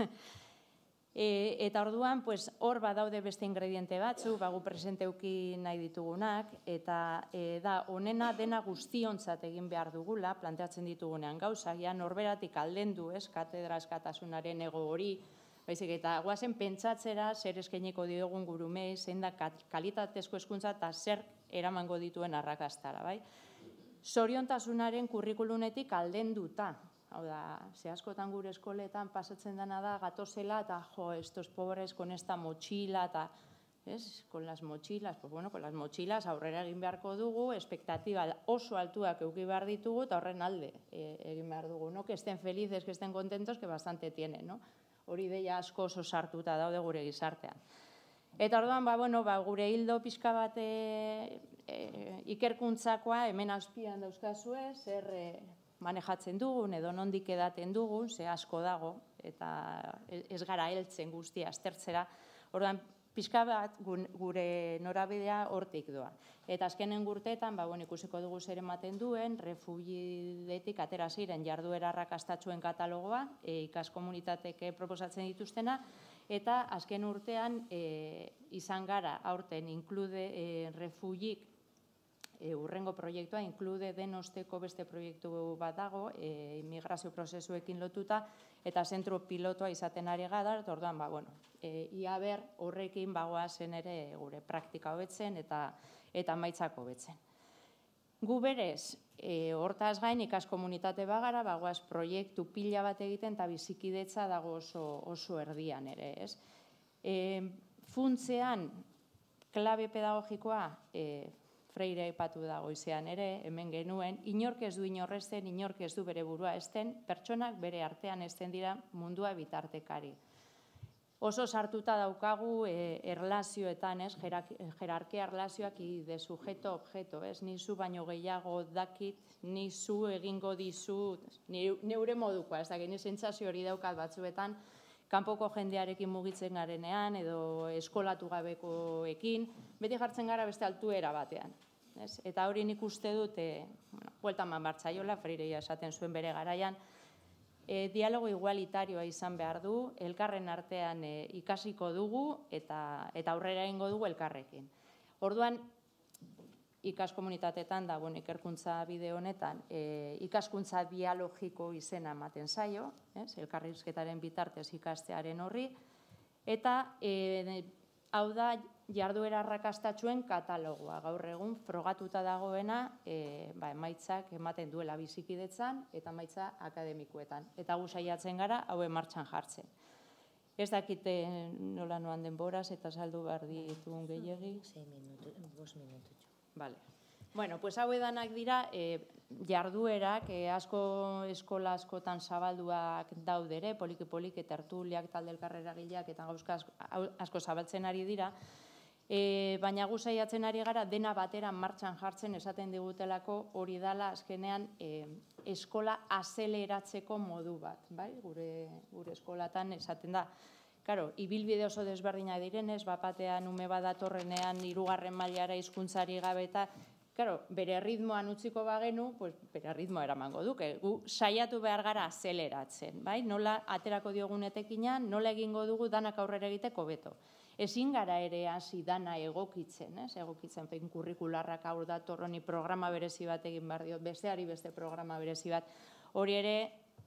Eta orduan, hor badaude beste ingrediente batzu, bagu presenteuki nahi ditugunak, eta da, honena dena guztiontzat egin behar dugula, planteatzen ditugunean gauza, ja norberatik aldendu, ez, katedra eskatasunaren ego hori, baizik, eta guazen pentsatzera zer eskainiko diogun gurumei, zein da kalitatezko hezkuntza eta zer eramango dituen arrakastara, bai? Zoriontasunaren kurrikulunetik aldenduta. Hau da, ze askotan gure eskoletan pasatzen dena da, gatozela, eta jo, estos pobres con esta mochila, eta, ez, con las mochilas, pues bueno, con las mochilas aurrera egin beharko dugu, espektatiba oso altuak euki behar ditugu, eta horren alde egin behar dugu, no? Que estén felices, que estén contentos, que bastante tienen, no? Hori deia asko oso sartuta daude gure gizartean. Eta orduan, gure hildo pixka bat ikerkuntzakoa hemen azpian dauzkazue, zer manejatzen dugun edo nondik edaten dugun, ze asko dago, eta ez gara heltzen guztia aztertzera. Orduan, pixka bat gure norabidea hortik doa. Eta azkenen urteetan, ikusiko dugu zer ematen duen, refugidetik atera ziren jarduera arrakastatxuen katalogoa, ikaskomunitateke proposatzen dituztena, eta azken urtean izan gara aurten inklude refugik urrengo proiektua, inklude denosteko beste proiektu bat dago, immigrazio prozesuekin lotuta, eta zentro pilotoa izaten ari gara, orduan, ia ber horrekin bagoazen ere gure praktika hobetzen eta maitzako hobetzen. Gu berez, hortaz gain ikaskomunitate bagara, bagoaz proiektu pila bat egiten eta bizikidetza dago oso erdian ere, ez? Funtzean, klabe pedagogikoa, Freire aipatu da goizean ere, hemen genuen, inork ez du inorresten, inork ez du bere burua esten, pertsonak bere artean esten dira mundua bitartekari. Oso sartuta daukagu erlazioetan, ez, jerarkia erlazioak de sujeto-objeto, ez, nizu baino gehiago dakit, nizu egingo dizut, neure modukoa, ez da, geni sentsazio hori daukat batzuetan, kanpoko jendearekin mugitzen garenean, edo eskolatu gabekoekin, beti jartzen gara beste altuera batean. Eta hori nik uste dut, bueltan manbartzaiola, Freireia esaten zuen bere garaian, dialogo igualitarioa izan behar du, elkarren artean ikasiko dugu eta aurrera egingo dugu elkarrekin. Orduan, ikaskomunitatetan da, ikerkuntza bide honetan, ikaskuntza dialogiko izena ematen zaio, elkarrizketaren bitartez ikastearen horri, eta hau da jarduera arrakastatxuen katalogoa. Gaur egun frogatuta dagoena emaitzak ematen duela bizikidetzan eta emaitza akademikoetan. Eta gu saiatzen gara hauen martxan jartzen. Ez dakite nola noan denboraz eta saldu behar dituen gehiagi. 5 minutu. Vale. Bueno, pues hau edanak dira jarduerak, eskola askotan zabalduak daudere, poliki-poliki, tertuliak, talde elkarreragileak eta gauzka asko zabaltzen ari dira, baina gu saiatzen ari gara dena batera martxan jartzen esaten digutelako hori dala azkenean eskola azeleratzeko modu bat, bai? Gure eskolatan esaten da. Karo, ibilbide oso desberdina direnez, bapatean ume badatorrenean 3. mailara hizkuntzari gabe eta bere ritmoan utziko bagenu, bere ritmoa eramango duke. Gu saiatu behar gara azeleratzen, bai? Nola aterako diogun etekinan, nola egingo dugu danak aurrera egiteko beto. Ezin gara ere hasi dana egokitzen, egokitzen pein kurrikularrak aur datorroni programa berezi bat egin behar diot, besteari beste programa berezi bat, hori ere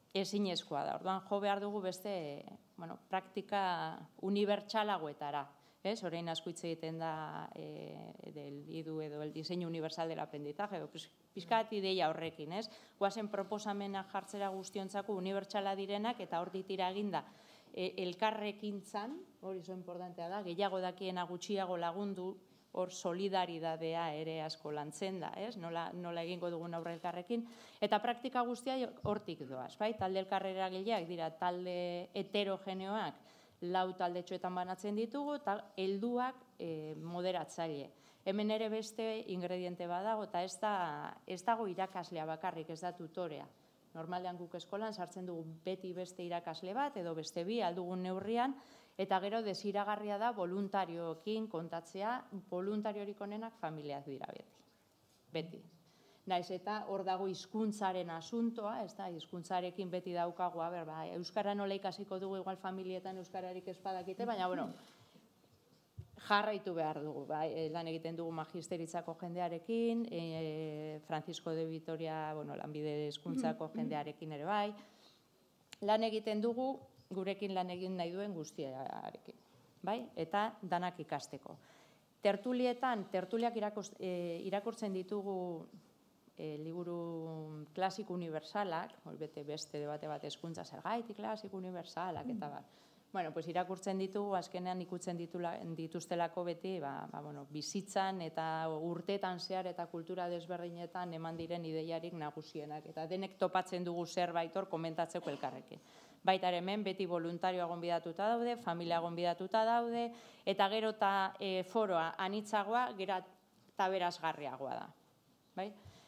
ezinezkoa da. Orduan jo behar dugu beste praktika unibertsalagoetara. Orain asko hitz egiten da del IDU edo el diseño universal del aprendizaje, pixkat ideia horrekin, Goazen proposamenak jartzera guztiontzako unibertsala direnak eta hor ditira eginda elkarrekintzan, hori zo importantea da, gehiago dakiena gutxiago lagundu, hor solidaridadea ere asko lantzen da, nola egingo dugun aurre elkarrekin, eta praktika guztia hortik doaz, talde elkarrera gileak dira talde heterogeneoak, lau taldetxoetan banatzen ditugu, eta helduak moderatzaile. Hemen ere beste ingrediente badago, eta ez dago irakaslea bakarrik, ez da tutorea. Normalean guk eskolan sartzen dugu beti beste irakasle bat, edo beste bi aldugun neurrian, eta gero desiragarria da voluntarioekin kontatzea, voluntariorik onenak familiak dira beti. Naiz eta hor dago hizkuntzaren asuntoa, hizkuntzarekin beti daukagu, euskara nola ikasiko dugu igual familietan euskararik ez badakite, baina, jarraitu behar dugu, lan egiten dugu magisteritzako jendearekin, Francisco de Vitoria, lanbide hezkuntzako jendearekin ere bai, lan egiten dugu gurekin lan egin nahi duen guztiarekin, eta danak ikasteko. Tertuliak irakurtzen ditugu liburu klasiko unibersalak, beste debate bat hezkuntza zergatik klasiko unibersalak, eta bat. Irakurtzen ditugu, azkenean ikutzen dituztelako beti, bizitzan eta urteetan zehar eta kultura desberdinetan eman diren ideiarik nagusienak, eta denek topatzen dugu zerbait hor komentatzeko elkarrekin. Baita hemen beti voluntarioa gonbidatuta daude, familia gonbidatuta daude, eta gero eta foroa anitzagoa, gero eta berazgarriagoa da.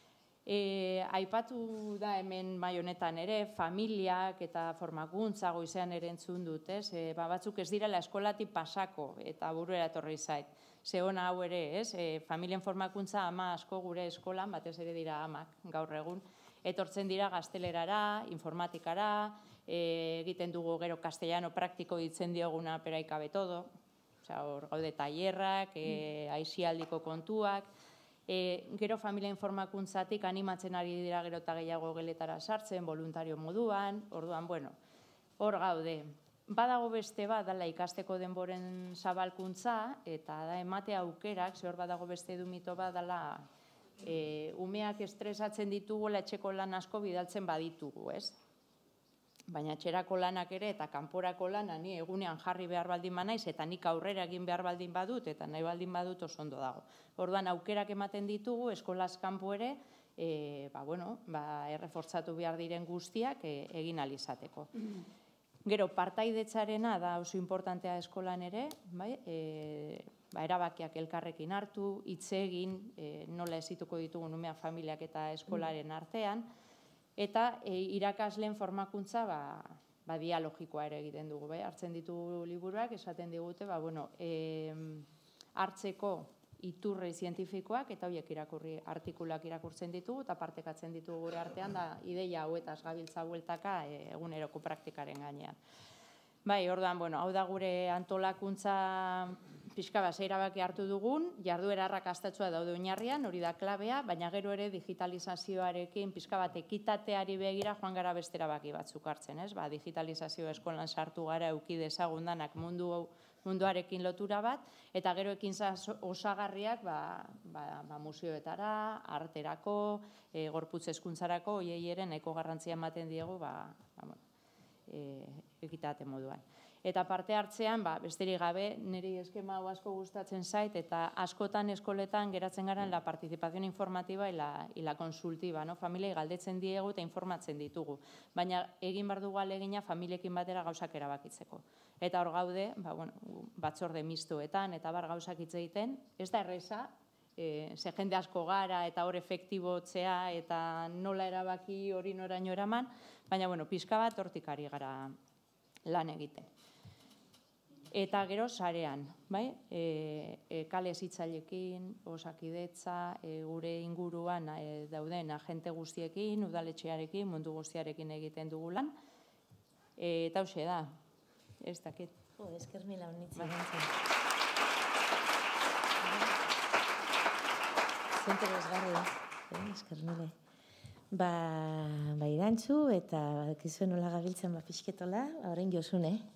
Aipatu da hemen mai honetan ere, familiak eta formakuntza goizean ere entzun dut, batzuk ez direla eskolatik pasako eta buruera etorri zait. Ze hona hau ere, familien formakuntza ama asko gure eskolan, batez ere dira amak gaur egun, etortzen dira gaztelerara, informatikara, egiten dugu gero castellano praktiko ditzen dioguna peraikabe todo, hor gaude tailerrak, aisialdiko kontuak, gero familia informakuntzatik animatzen ari dira gero eta gehiago geletara sartzen, voluntario moduan, orduan, hor gaude. Badago beste bat, dala ikasteko denboren zabalkuntza, eta da emate aukerak, hor badago beste edumito bat, dala umeak estresatzen ditugu, etxeko lan asko bidaltzen baditugu, Baina etxerako lanak ere eta kanporako lana ni egunean jarri behar baldin banaiz eta nik aurrera egin behar baldin badut eta nahi baldin badut oso ondo dago. Orduan aukerak ematen ditugu eskolaz kanpo ere errefortzatu behar diren guztiak egin alizateko. Gero partaidetzarena da oso importantea eskolan ere, erabakiak elkarrekin hartu, hitz egin, nola ezituko ditugun umeak familiak eta eskolaren artean, eta irakasleen formakuntza dialogikoa ere egiten dugu. Hartzen ditugu liburuak, esaten digute, hartzeko iturri zientifikoak, eta horiek artikulak irakurtzen ditugu, eta partekatzen ditugu gure artean, da ideia hauetaz gabiltza bueltaka eguneroko praktikaren gainean. Orduan, hau da gure antolakuntza pixka bat erabaki hartu dugun, jarduera arrakastatsua daude oinarrian, hori da klabea, baina gero ere digitalizazioarekin pixka bat ekitateari begira joan gara beste erabaki batzuk hartzen, digitalizazioa eskolan sartu gara eduki dezagun danak munduarekin lotura bat, eta gero ekintza osagarriak museoetara, arterako, gorputz hezkuntzarako, hoiei ere nahiko garrantzia ematen diegu ekitate moduan. Eta parte hartzean, besterik gabe, niri eskema hau asko gustatzen zait, eta askotan eskoletan geratzen gara la participación informativa y la consultiva, familiei galdetzen diegu eta informatzen ditugu. Baina egin behar dugu ahalegina familiekin batera gauzak erabakitzeko. Eta hor gaude, batzorde mistoetan, eta gauzak hitz egiten, ez da erreza, ze jende asko gara eta hor efektibotzea eta nola erabaki hori noraino eraman, baina pixka bat hortik ari gara lan egiten. Eta gero sarean, kale hezitzaileekin, osakidetza, gure inguruan dauden agente guztiekin, udaletxearekin, mundu guztiarekin egiten dugu lan. Eta hoxe da, ez dakit. Esker mila honitzi. Zentere esgarri, esker mile. Irantzu eta kizuen nola gabiltzen pixketola, orain Josune.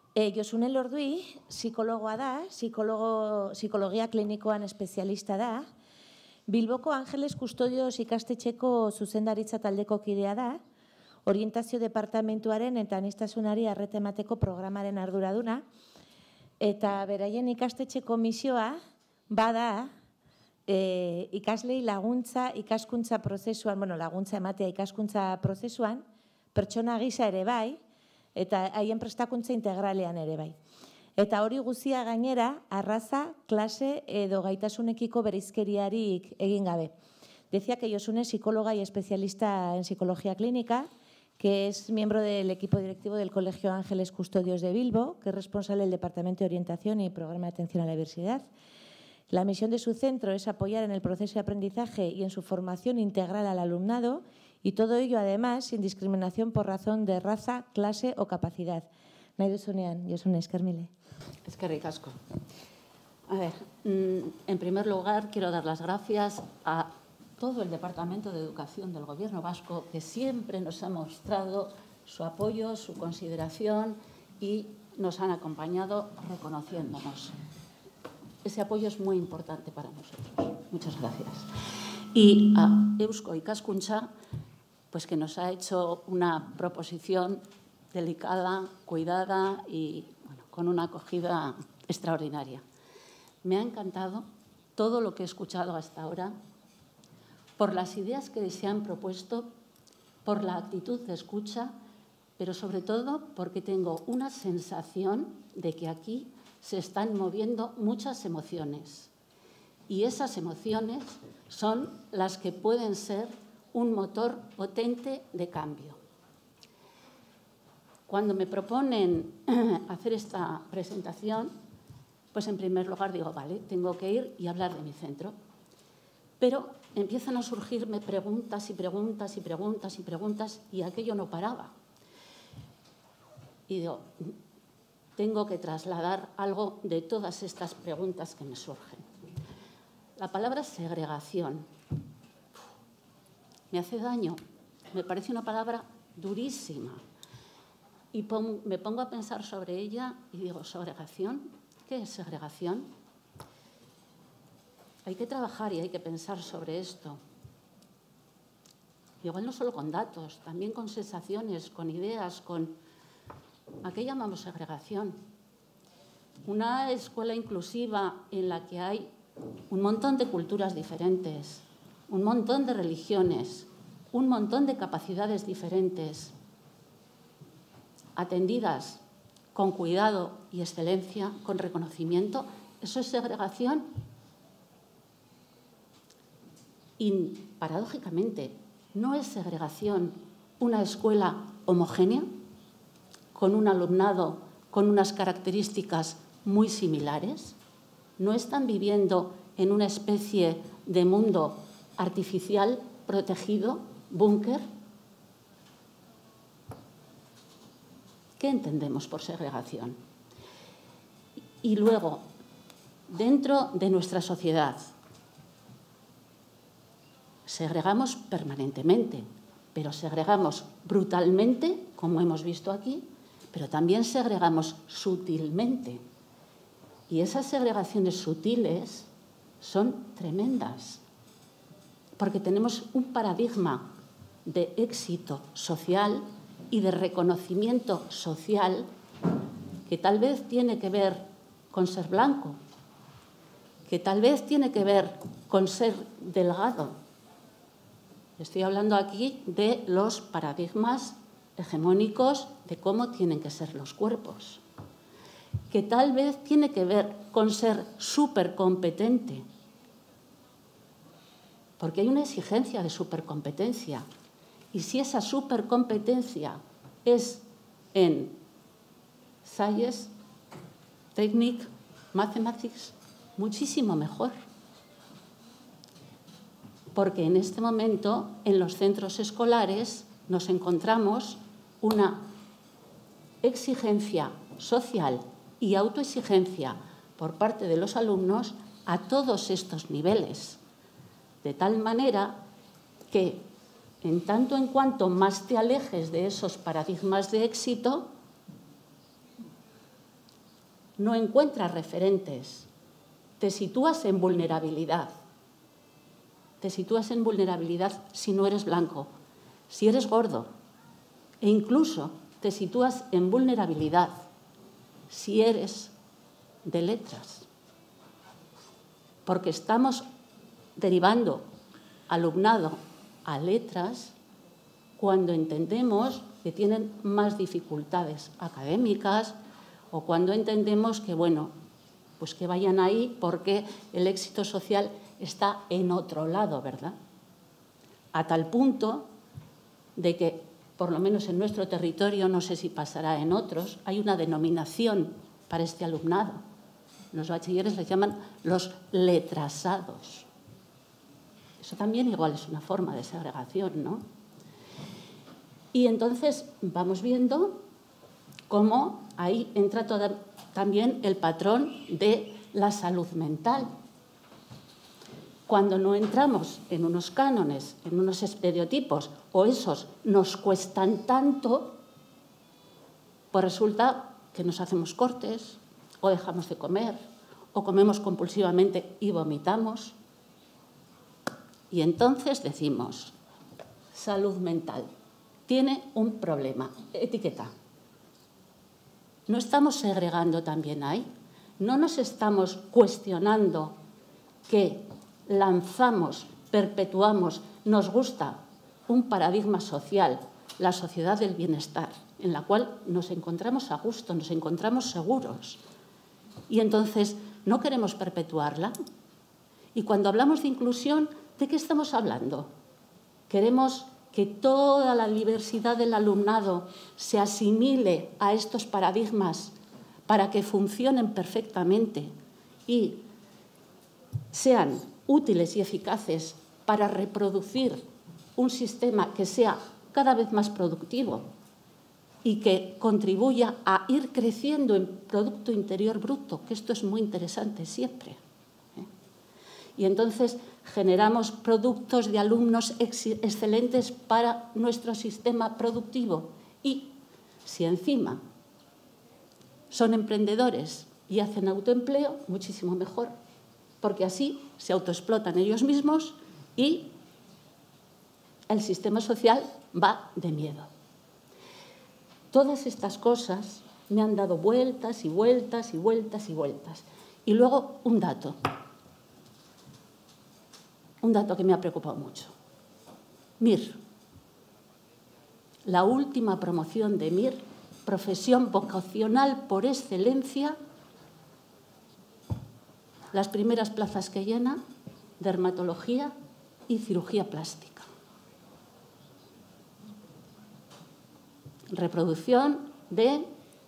Josune Lordui psikologoa da, psikologia klinikoan espezialista da, Bilboko Angeles Kustodioz ikastetxeko zuzendaritza taldeko kidea da, orientazio departamentuaren eta aniztasunari arreta emateko programaren arduraduna, eta beraien ikastetxeko misioa bada ikaslei laguntza ikaskuntza prozesuan, laguntza ematea ikaskuntza prozesuan, pertsona gisa ere bai, eta haien prestakuntza integralean ere bai. Eta hori guzia gainera, arraza, klase edo gaitasunekiko bereizkeriarik egin gabe. Decía que Josune es psicóloga y especialista en psicología clínica, que es miembro del equipo directivo del Colegio Ángeles Custodios de Bilbo, que es responsable del Departamento de Orientación y Programa de Atención a la Diversidad. La misión de su centro es apoyar en el proceso de aprendizaje y en su formación integral al alumnado, y todo ello, además, sin discriminación por razón de raza, clase o capacidad. Nahi duzunean, Josune, eskermile. Eskerrik asko. A ver, en primer lugar, quiero dar las gracias a todo el Departamento de Educación del Gobierno vasco, que siempre nos ha mostrado su apoyo, su consideración y nos han acompañado reconociéndonos. Ese apoyo es muy importante para nosotros. Muchas gracias. Y a Eusko Ikaskuntza, pues que nos ha hecho una proposición delicada, cuidada y con una acogida extraordinaria. Me ha encantado todo lo que he escuchado hasta ahora, por las ideas que se han propuesto, por la actitud de escucha, pero sobre todo porque tengo una sensación de que aquí se están moviendo muchas emociones. Y esas emociones son las que pueden ser un motor potente de cambio. Cuando me proponen hacer esta presentación, pues en primer lugar digo, vale, tengo que ir y hablar de mi centro. Pero empiezan a surgirme preguntas y preguntas y preguntas y preguntas y aquello no paraba. Y digo, tengo que trasladar algo de todas estas preguntas que me surgen. La palabra segregación me hace daño, me parece una palabra durísima. Y me pongo a pensar sobre ella y digo, ¿segregación? ¿Qué es segregación? Hay que trabajar y hay que pensar sobre esto. Igual no solo con datos, también con sensaciones, con ideas, con... ¿A qué llamamos segregación? Una escuela inclusiva en la que hay un montón de culturas diferentes, un montón de religiones, un montón de capacidades diferentes, atendidas con cuidado y excelencia, con reconocimiento, ¿eso es segregación? Y, paradójicamente, ¿no es segregación una escuela homogénea, con un alumnado con unas características muy similares? ¿No están viviendo en una especie de mundo artificial, protegido, búnker? ¿Qué entendemos por segregación? Y luego, dentro de nuestra sociedad, segregamos permanentemente, pero segregamos brutalmente, como hemos visto aquí, pero también segregamos sutilmente. Y esas segregaciones sutiles son tremendas, porque tenemos un paradigma de éxito social y de reconocimiento social que tal vez tiene que ver con ser blanco, que tal vez tiene que ver con ser delgado. Estoy hablando aquí de los paradigmas hegemónicos de cómo tienen que ser los cuerpos, que tal vez tiene que ver con ser supercompetente, porque hay una exigencia de supercompetencia. Y si esa supercompetencia es en Science, Technique, Mathematics, muchísimo mejor. Porque en este momento, en los centros escolares, nos encontramos una exigencia social y autoexigencia por parte de los alumnos a todos estos niveles. De tal manera que, en tanto en cuanto más te alejes de esos paradigmas de éxito, no encuentras referentes, te sitúas en vulnerabilidad. Te sitúas en vulnerabilidad si no eres blanco, si eres gordo, e incluso te sitúas en vulnerabilidad si eres de letras. Porque estamos derivando alumnado a letras cuando entendemos que tienen más dificultades académicas o cuando entendemos que, bueno, pues que vayan ahí porque el éxito social está en otro lado, ¿verdad? A tal punto de que, por lo menos en nuestro territorio, no sé si pasará en otros, hay una denominación para este alumnado. Los bachilleres les llaman los letrasados. Eso también igual es una forma de segregación, ¿no? Y entonces vamos viendo cómo ahí entra también el patrón de la salud mental. Cuando no entramos en unos cánones, en unos estereotipos, o esos nos cuestan tanto, pues resulta que nos hacemos cortes, o dejamos de comer, o comemos compulsivamente y vomitamos. Y entonces decimos, salud mental, tiene un problema, etiqueta. ¿No estamos segregando también ahí? ¿No nos estamos cuestionando que lanzamos, perpetuamos, nos gusta un paradigma social, la sociedad del bienestar, en la cual nos encontramos a gusto, nos encontramos seguros? Y entonces, ¿no queremos perpetuarla? Y cuando hablamos de inclusión, ¿de qué estamos hablando? Queremos que toda la diversidad del alumnado se asimile a estos paradigmas para que funcionen perfectamente y sean útiles y eficaces para reproducir un sistema que sea cada vez más productivo y que contribuya a ir creciendo en Producto Interior Bruto, que esto es muy interesante siempre. Y entonces generamos productos de alumnos excelentes para nuestro sistema productivo. Y si encima son emprendedores y hacen autoempleo, muchísimo mejor, porque así se autoexplotan ellos mismos y el sistema social va de miedo. Todas estas cosas me han dado vueltas y vueltas y vueltas y vueltas. Y luego un dato que me ha preocupado mucho. MIR, la última promoción de MIR, profesión vocacional por excelencia, las primeras plazas que llena, dermatología y cirugía plástica. Reproducción de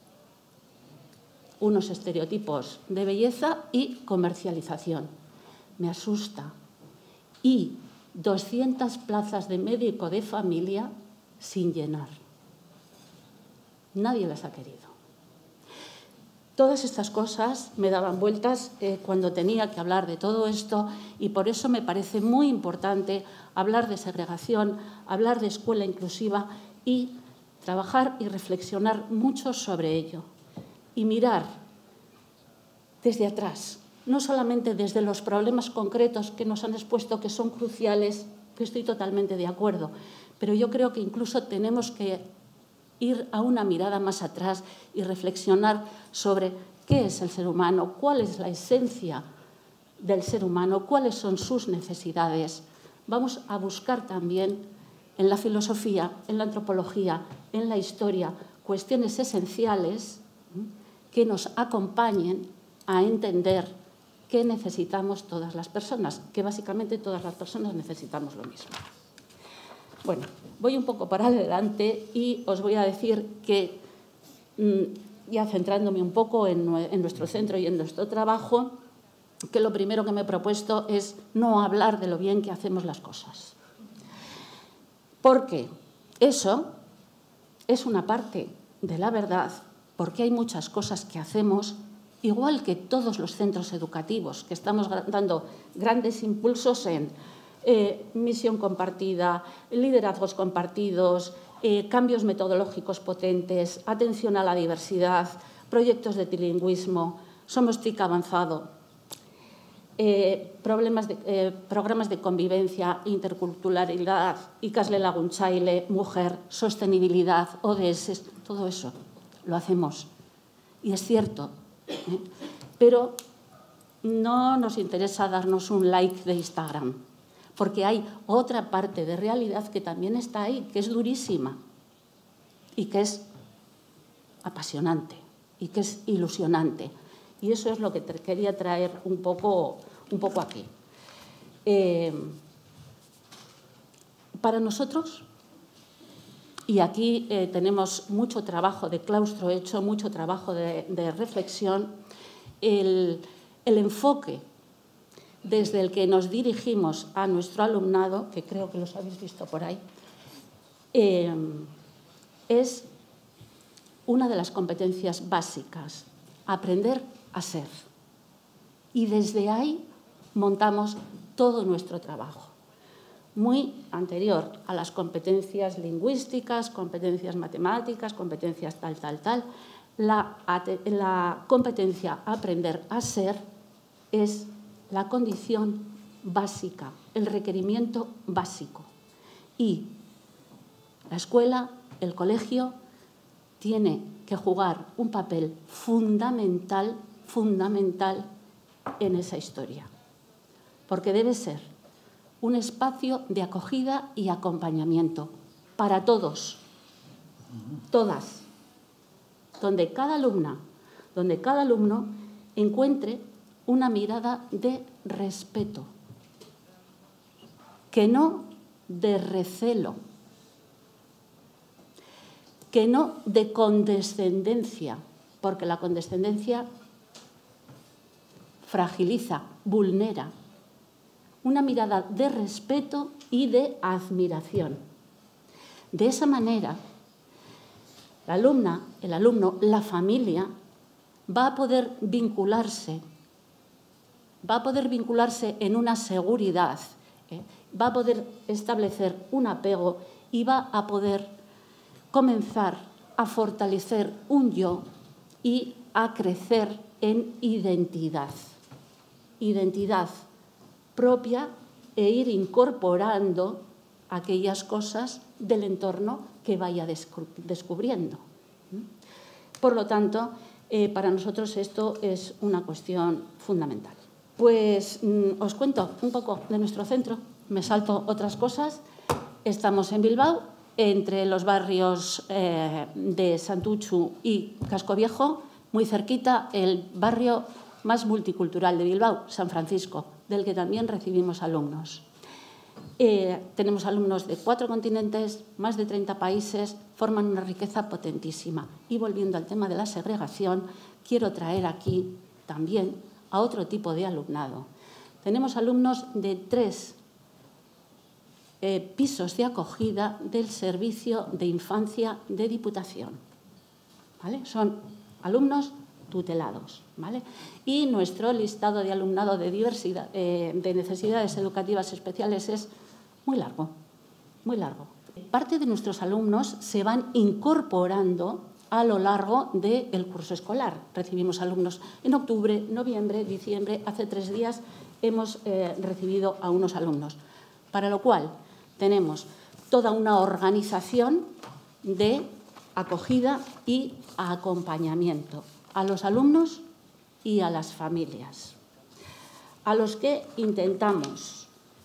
unos estereotipos de belleza y comercialización. Me asusta. Y 200 plazas de médico de familia sin llenar. Nadie las ha querido. Todas estas cosas me daban vueltas cuando tenía que hablar de todo esto y por eso me parece muy importante hablar de segregación, hablar de escuela inclusiva y trabajar y reflexionar mucho sobre ello. Y mirar desde atrás, no solamente desde los problemas concretos que nos han expuesto, que son cruciales, que estoy totalmente de acuerdo, pero yo creo que incluso tenemos que ir a una mirada más atrás y reflexionar sobre qué es el ser humano, cuál es la esencia del ser humano, cuáles son sus necesidades. Vamos a buscar también en la filosofía, en la antropología, en la historia, cuestiones esenciales que nos acompañen a entender qué necesitamos todas las personas, que básicamente todas las personas necesitamos lo mismo. Bueno, voy un poco para adelante y os voy a decir que, ya centrándome un poco en nuestro centro y en nuestro trabajo, que lo primero que me he propuesto es no hablar de lo bien que hacemos las cosas. Porque eso es una parte de la verdad, porque hay muchas cosas que hacemos igual que todos los centros educativos, que estamos dando grandes impulsos en misión compartida, liderazgos compartidos, cambios metodológicos potentes, atención a la diversidad, proyectos de trilingüismo, somos TIC avanzado, programas de convivencia, interculturalidad, ikasle laguntzaile, mujer, sostenibilidad, ODS, todo eso lo hacemos. Y es cierto, pero no nos interesa darnos un like de Instagram, porque hay otra parte de realidad que también está ahí, que es durísima y que es apasionante y que es ilusionante. Y eso es lo que quería traer un poco aquí. Para nosotros, y aquí tenemos mucho trabajo de claustro hecho, mucho trabajo de reflexión, el enfoque desde el que nos dirigimos a nuestro alumnado, que creo que los habéis visto por ahí, es una de las competencias básicas, aprender a ser. Y desde ahí montamos todo nuestro trabajo, muy anterior a las competencias lingüísticas, competencias matemáticas, competencias tal. La competencia aprender a ser es la condición básica, el requerimiento básico. Y la escuela, el colegio, tiene que jugar un papel fundamental en esa historia, porque debe ser un espacio de acogida y acompañamiento para todos, todas, donde cada alumna, donde cada alumno encuentre una mirada de respeto, que no de recelo, que no de condescendencia, porque la condescendencia fragiliza, vulnera. Una mirada de respeto y de admiración. De esa manera, la alumna, el alumno, la familia va a poder vincularse en una seguridad, va a poder establecer un apego y va a poder comenzar a fortalecer un yo y a crecer en identidad. Identidad propia e ir incorporando aquellas cosas del entorno que vaya descubriendo. Por lo tanto, para nosotros esto es una cuestión fundamental. Pues os cuento un poco de nuestro centro, me salto otras cosas. Estamos en Bilbao, entre los barrios de Santuchu y Casco Viejo, muy cerquita el barrio más multicultural de Bilbao, San Francisco, del que también recibimos alumnos. Tenemos alumnos de 4 continentes, más de 30 países, forman una riqueza potentísima. Y volviendo al tema de la segregación, quiero traer aquí también a otro tipo de alumnado. Tenemos alumnos de 3 pisos de acogida del Servicio de Infancia de Diputación. ¿Vale? Son alumnos tutelados. ¿Vale? Y nuestro listado de alumnado de diversidad, de necesidades educativas especiales es muy largo, muy largo. Parte de nuestros alumnos se van incorporando a lo largo del curso escolar. Recibimos alumnos en octubre, noviembre, diciembre. Hace 3 días hemos recibido a unos alumnos, para lo cual tenemos toda una organización de acogida y acompañamiento a los alumnos y a las familias, a los que intentamos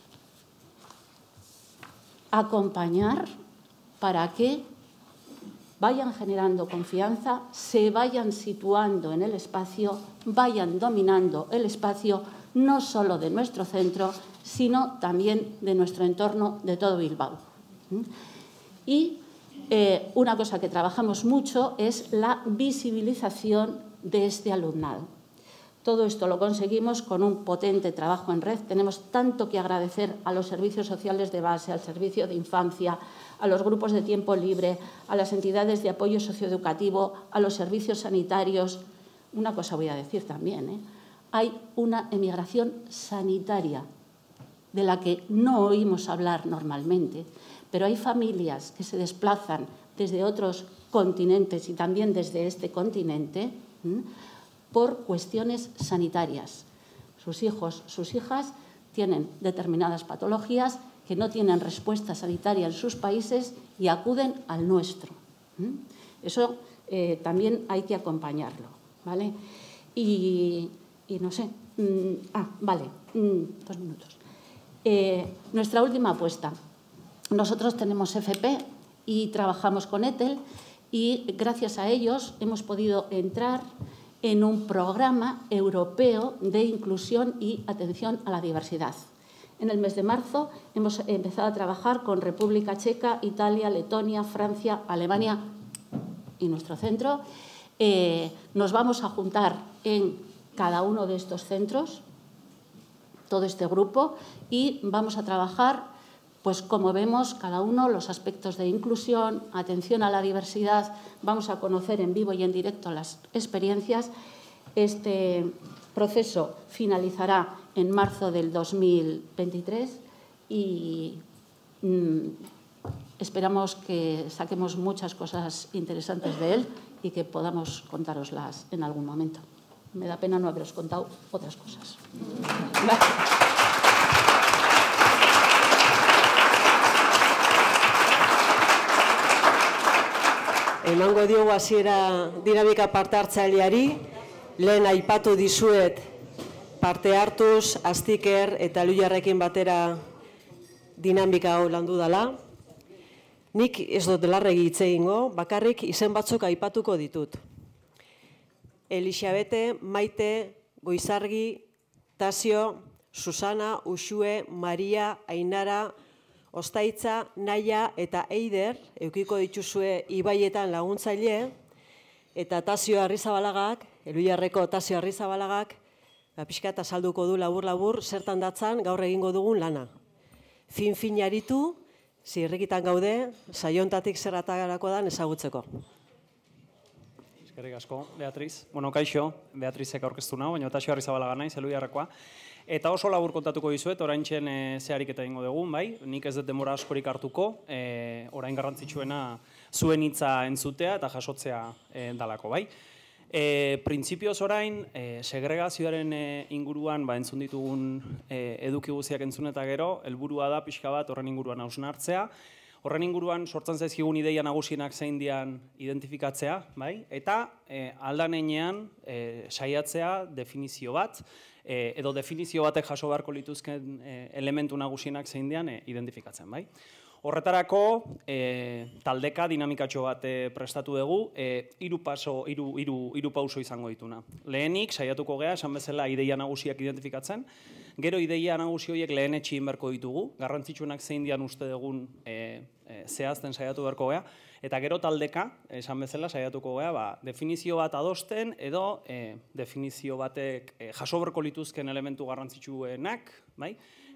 acompañar para que vayan generando confianza, se vayan situando en el espacio, vayan dominando el espacio no solo de nuestro centro, sino también de nuestro entorno, de todo Bilbao. Y una cosa que trabajamos mucho es la visibilización de este alumnado. Todo esto lo conseguimos con un potente trabajo en red. Tenemos tanto que agradecer a los servicios sociales de base, al servicio de infancia, a los grupos de tiempo libre, a las entidades de apoyo socioeducativo, a los servicios sanitarios. Una cosa voy a decir también, hay una emigración sanitaria de la que no oímos hablar normalmente, pero hay familias que se desplazan desde otros continentes y también desde este continente por cuestiones sanitarias. Sus hijos, sus hijas tienen determinadas patologías que no tienen respuesta sanitaria en sus países y acuden al nuestro. Eso también hay que acompañarlo, ¿vale? Y no sé, vale, 2 minutos. Nuestra última apuesta. Nosotros tenemos FP y trabajamos con ETEL y gracias a ellos hemos podido entrar en un programa europeo de inclusión y atención a la diversidad. En el mes de marzo hemos empezado a trabajar con República Checa, Italia, Letonia, Francia, Alemania y nuestro centro. Nos vamos a juntar en cada uno de estos centros, todo este grupo, y vamos a trabajar, pues como vemos, cada uno los aspectos de inclusión, atención a la diversidad. Vamos a conocer en vivo y en directo las experiencias. Este proceso finalizará en marzo del 2023 y esperamos que saquemos muchas cosas interesantes de él y que podamos contároslas en algún momento. Me da pena no haberos contado otras cosas. Emango diogu hasiera dinamika parte hartzaileari, lehen aipatu dizuet parte hartuz, Astiker eta Luiarrekin batera dinamika hau landu dela. Nik ez dut larregi hitz egingo, bakarrik izen batzuk aipatuko ditut. Elisabete, Maite, Goizargi, Tasio, Susana, Uxue, Maria, Ainara, Ostaitza, Naia eta Eider, eukiko dituzue ibaietan laguntzaile, eta Tasio Arrizabalagak, Eluiarreko Tasio Arrizabalagak, pixka eta salduko du labur-labur, zertan datzan gaur egingo dugun lana. Fin aritu, zirrikitan gaude, saiontatik zerratagarako dan ezagutzeko. Eskerrik asko, Beatriz. Bueno, kaixo, Beatrizek aurkeztu nago, baina Tasio Arrizabalaga naiz, Eluiarrekoa. Eta oso labur kontatuko dizuet, oraintxen zeharik eta ingo dugun, bai? Nik ez dut denbora askorik hartuko, orain garrantzitsuena zuen hitza entzutea eta jasotzea dalako, bai? Printzipioz orain, segregazioaren inguruan entzun ditugun eduki guztiak entzun eta gero, helburua da pixka bat horren inguruan hausnartzea. Horren inguruan sortzen zaizkigun ideia nagusienak zein dian identifikatzea, bai? Eta aldan heinean saiatzea definizio bat, edo definizio batek jaso beharko lituzken elementu nagusienak zein dian identifikatzen, bai? Horretarako, taldeka dinamikatxo bat prestatu dugu, hiru pauso izango dituna. Lehenik, saiatuko gea, esan bezala ideia nagusiak identifikatzen, gero ideia nagusi horiek lehen etxin beharko ditugu, garrantzitsuenak zein dian uste dugun zehazten saiatu beharko gea, eta gero taldeka, esan bezala, saiatuko gea, definizio bat adosten, edo definizio batek jaso beharko lituzken elementu garrantzitsuenak, bai?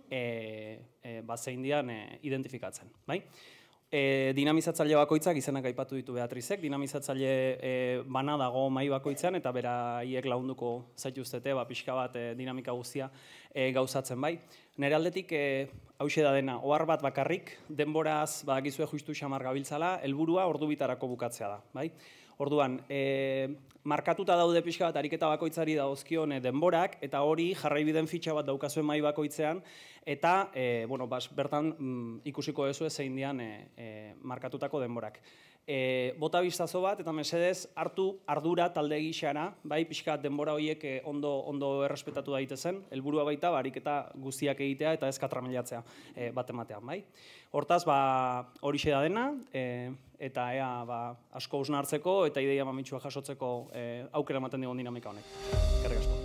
Zein dian identifikatzen. Dinamizatzaile bakoitzak izenak aipatu ditu Beatrizek, dinamizatzaile bana dago mai bakoitzean eta beraiek lagunduko zaituztete pixka bat dinamika guztia gauzatzen, bai. Nire aldetik hauxe da dena, ohar bat bakarrik, denboraz badakizue justu xamar gabiltzala, helburua ordu bitarako bukatzea da, bai. Orduan, markatuta daude pixka bat ariketa bakoitzari dauzkion denborak, eta hori jarraibiden fitxa bat daukazuen mai bakoitzean, eta bertan ikusiko dezue zein dian markatutako denborak. Bota biztazo bat, eta mesedez, hartu ardura talde gixara, bai, pixka denbora horiek ondo errespetatu daitezen, helburua baita, ariketa guztiak egitea eta ez katramelatzea bat ematean, bai. Hortaz, horixe da dena, eta ea asko hausnartzeko eta ideia mamitsua jasotzeko aukera ematen digun dinamika honek. Eskerrik asko.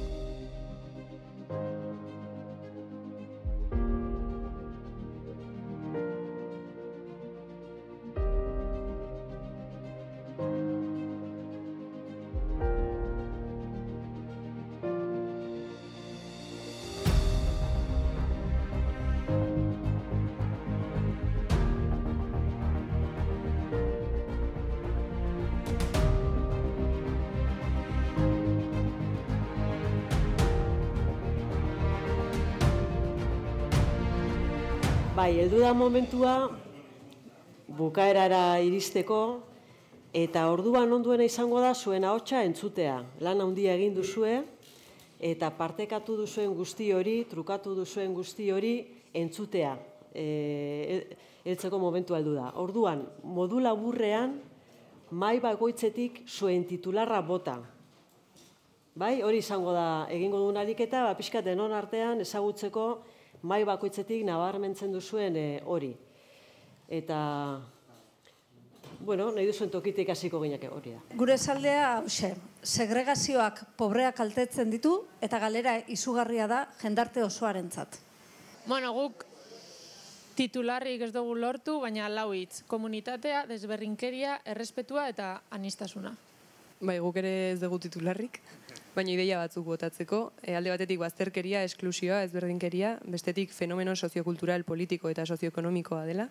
Bai, heldu da momentua bukaerara iristeko Eta orduan onduena izango da zuen ahotsa entzutea. Lan handia egin duzue, eta partekatu duzuen guzti hori, trukatu duzuen guzti hori entzutea. Heltzeko momentu heldu da. Orduan, modu laburrean, mahai bakoitzetik zuen titularra bota. Bai, hori izango da egingo duen ariketa, pixka denon artean ezagutzeko mahai bakoitzetik nabarmentzen duzuen hori. Eta, bueno, nahi duzuen tokitik hasiko gineke hori da. Gure esaldea, segregazioak pobreak kaltetzen ditu eta galera izugarria da jendarte osoarentzat. Bueno, guk titularrik ez dugu lortu, baina lau hitz. Komunitatea, desberdinkeria, errespetua eta aniztasuna. Bai, guk ere ez dugu titularrik, baina ideia batzuk botatzeko. Alde batetik bazterkeria, esklusioa, ezberdinkeria, bestetik fenomeno soziokultural, politiko eta sozioekonomikoa dela.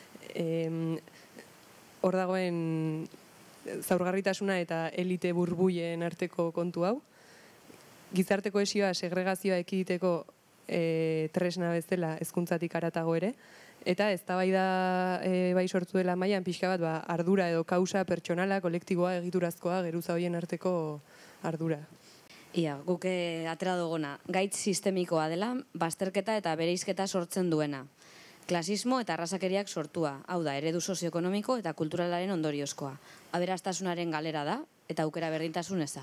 Hor dagoen zaurgarritasuna eta elite burbuien arteko kontu hau. Gizarte kohesioa, segregazioa ekiditeko tresna bezala hezkuntzatik haratago ere, eta eztabaida bai sortu dela mailan pixka bat ardura edo kausa pertsonala, kolektiboa, egiturazkoa, geruza horien arteko ardura. Ia, guk atera duguna, gaitz sistemikoa dela, bazterketa eta bereizketa sortzen duena. Klasismo eta arrazakeriak sortua, hau da, eredu sozioekonomiko eta kulturalaren ondoriozkoa. Aberastasunaren galera da, eta aukera berdintasun eza.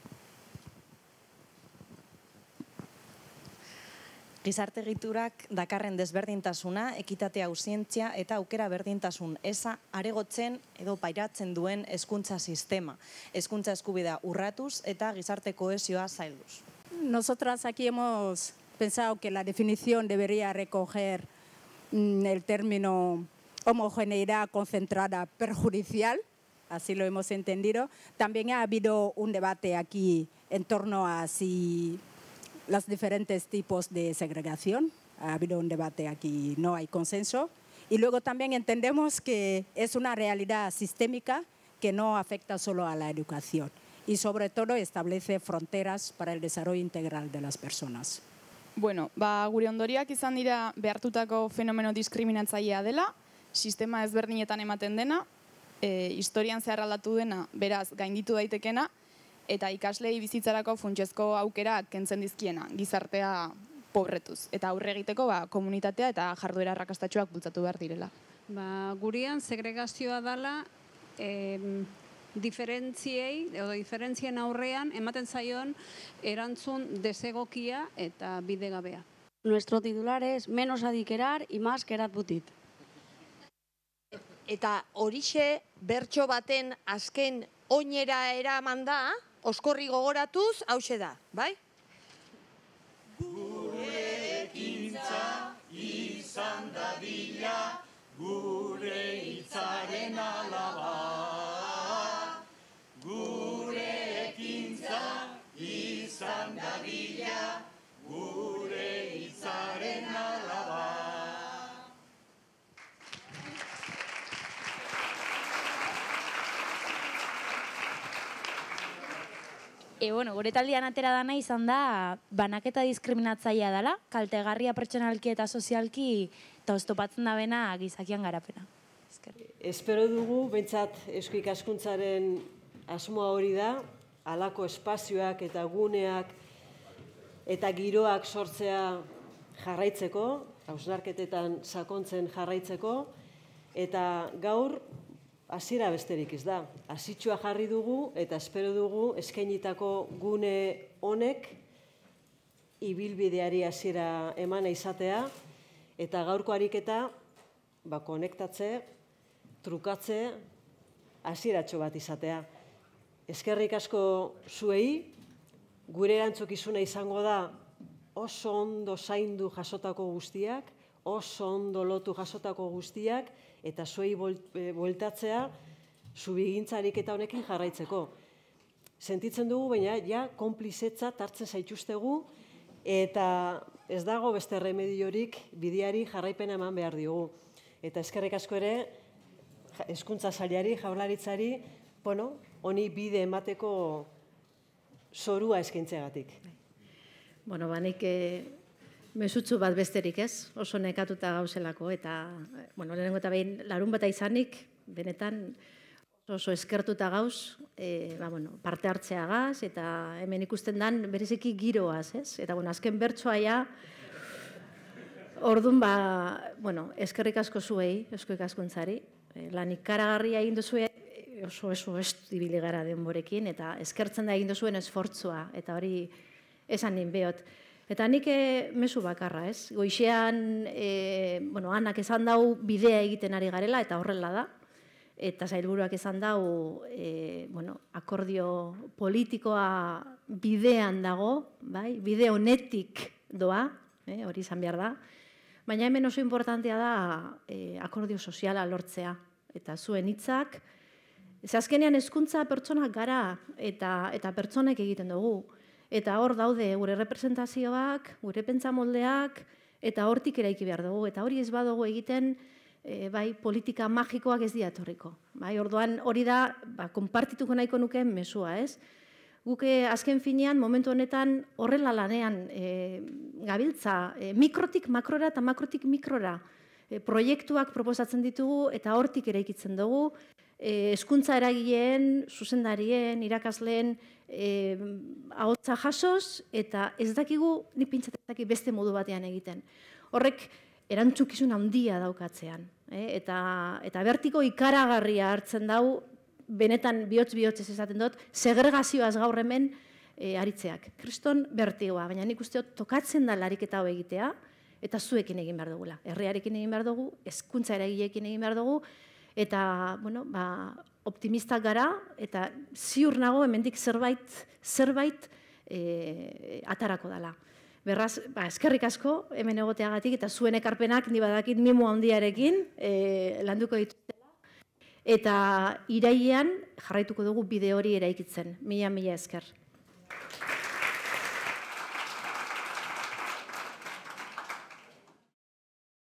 Gizarte egiturak dakarren desberdintasuna, ekitatea ausientzia eta aukera berdintasun eza aregotzen edo pairatzen duen hezkuntza sistema. Hezkuntza eskubidea urratuz eta gizarte kohesioa zailduz. Nosotras aquí hemos pensado que la definición debería recoger el término homogeneidad concentrada perjudicial, así lo hemos entendido. También ha habido un debate aquí en torno a si los diferentes tipos de segregación. Ha habido un debate aquí, no hay consenso. Y luego también entendemos que es una realidad sistémica que no afecta solo a la educación y sobre todo establece fronteras para el desarrollo integral de las personas. Bueno, gure ondoriak izan dira behartutako fenomeno diskriminatzailea dela, sistema ezberdinetan ematen dena, historian zehar aldatu dena, beraz gainditu daitekena, eta ikaslei bizitzarako funtsezko aukera kentzen dizkiena, gizartea pobretuz. Eta aurre egiteko komunitatea eta jarduera arrakastatsuak bultzatu behar direla. Gurean segregazioa dela diferentziei edo diferentzien aurrean ematen zaion erantzun desegokia eta bidegabea. Nuestro titular es menos adikerar y más kerat butit. Eta horixe bertso baten azken oinera eraman da, oskorri gogoratuz, hause da, bai? Gure ekintza izan dadila, gure hitzaren alaba. Gure ekintza izan dadila, gure hitzaren alaba. Gure taldean atera dana izan da, banaketa diskriminatzailea dela, kaltegarria pertsonalki eta sozialki eta oztopatzen da bena gizakian garapena. Espero dugu, behintzat Eusko Ikaskuntzaren asmoa hori da, halako espazioak eta guneak eta giroak sortzea jarraitzeko, hausnarketetan sakontzen jarraitzeko, eta gaur, hasiera besterik ez da. Hasitxoa jarri dugu eta espero dugu eskainitako gune honek ibilbideari hasiera emana izatea eta gaurko ariketa konektatze, trukatze, hasieratxo bat izatea. Eskerrik asko zuei, gure erantzukizuna izango da oso ondo zaindu jasotako guztiak, oso ondo lotu jasotako guztiak, eta zuei bueltatzea zubigintzarik eta honekin jarraitzeko. Sentitzen dugu, baina ja konplizetzat hartzen zaituztegu eta ez dago beste remediorik bideari jarraipena eman behar diogu. Eta eskerrik asko ere, hezkuntza sailari, jaurlaritzari, honi bide emateko zorua eskaintzeagatik. Nik mesutzu bat besterik ez, oso nekatuta gauzelako, eta lehenengo eta behin larun bata izanik, benetan oso eskertuta gauz, parte hartzeagaz, eta hemen ikusten dan bereziki giroaz, ez? Eta, azken bertsoa ja, orduan, eskerrik asko zuei, Eusko Ikaskuntzari, lan ikaragarria egin duzue, oso ibili gara denborekin, eta eskertzen da egin duzuen esfortzua, eta hori esan nin behot. Eta nik mezu bakarra, ez? Goixean, Anak esan dau bidea egiten ari garela, eta horrela da. Eta sailburuak esan dau, akordio politikoa bidean dago, bide honetik doa, hori izan behar da. Baina hemen oso importantea da akordio soziala lortzea. Eta zuen hitzak, azkenean hezkuntza pertsonak gara eta pertsonek egiten dugu. Eta hor daude gure representazioak, gure pentsamoldeak, eta hortik eraiki behar dugu. Eta hori ez badugu egiten, politika magikoak ez dira etorriko. Orduan hori da, konpartituko nahiko nukeen mesua, ez? Guk azken finean, momentu honetan, horrela lanean gabiltza, mikrotik makrora eta makrotik mikrora proiektuak proposatzen ditugu eta hortik eraikitzen dugu, hezkuntza eragileen, zuzendarien, irakasleen ahotsa jasoz, eta ez dakigu, nik pintzatzen beste modu batean egiten. Horrek erantzukizun handia daukatzean. Eta bertiko ikaragarria hartzen dau, benetan bihotz-bihotzez esaten dut, segregazioaz gaur hemen aritzeak. Kriston bertigoa, baina nik uste tokatzen da lariketa hau egitea, eta zuekin egin behar dugula. Herriarekin egin behar dugu, hezkuntza eragileekin egin behar dugu, eta optimistak gara, eta ziur nago hemendik zerbait atarako dela. Beraz, eskerrik asko hemen egoteagatik, eta zuen ekarpenak ni badakit mimo handiarekin landuko dituztela. Eta irailean jarraituko dugu bide hori eraikitzen. Mila esker.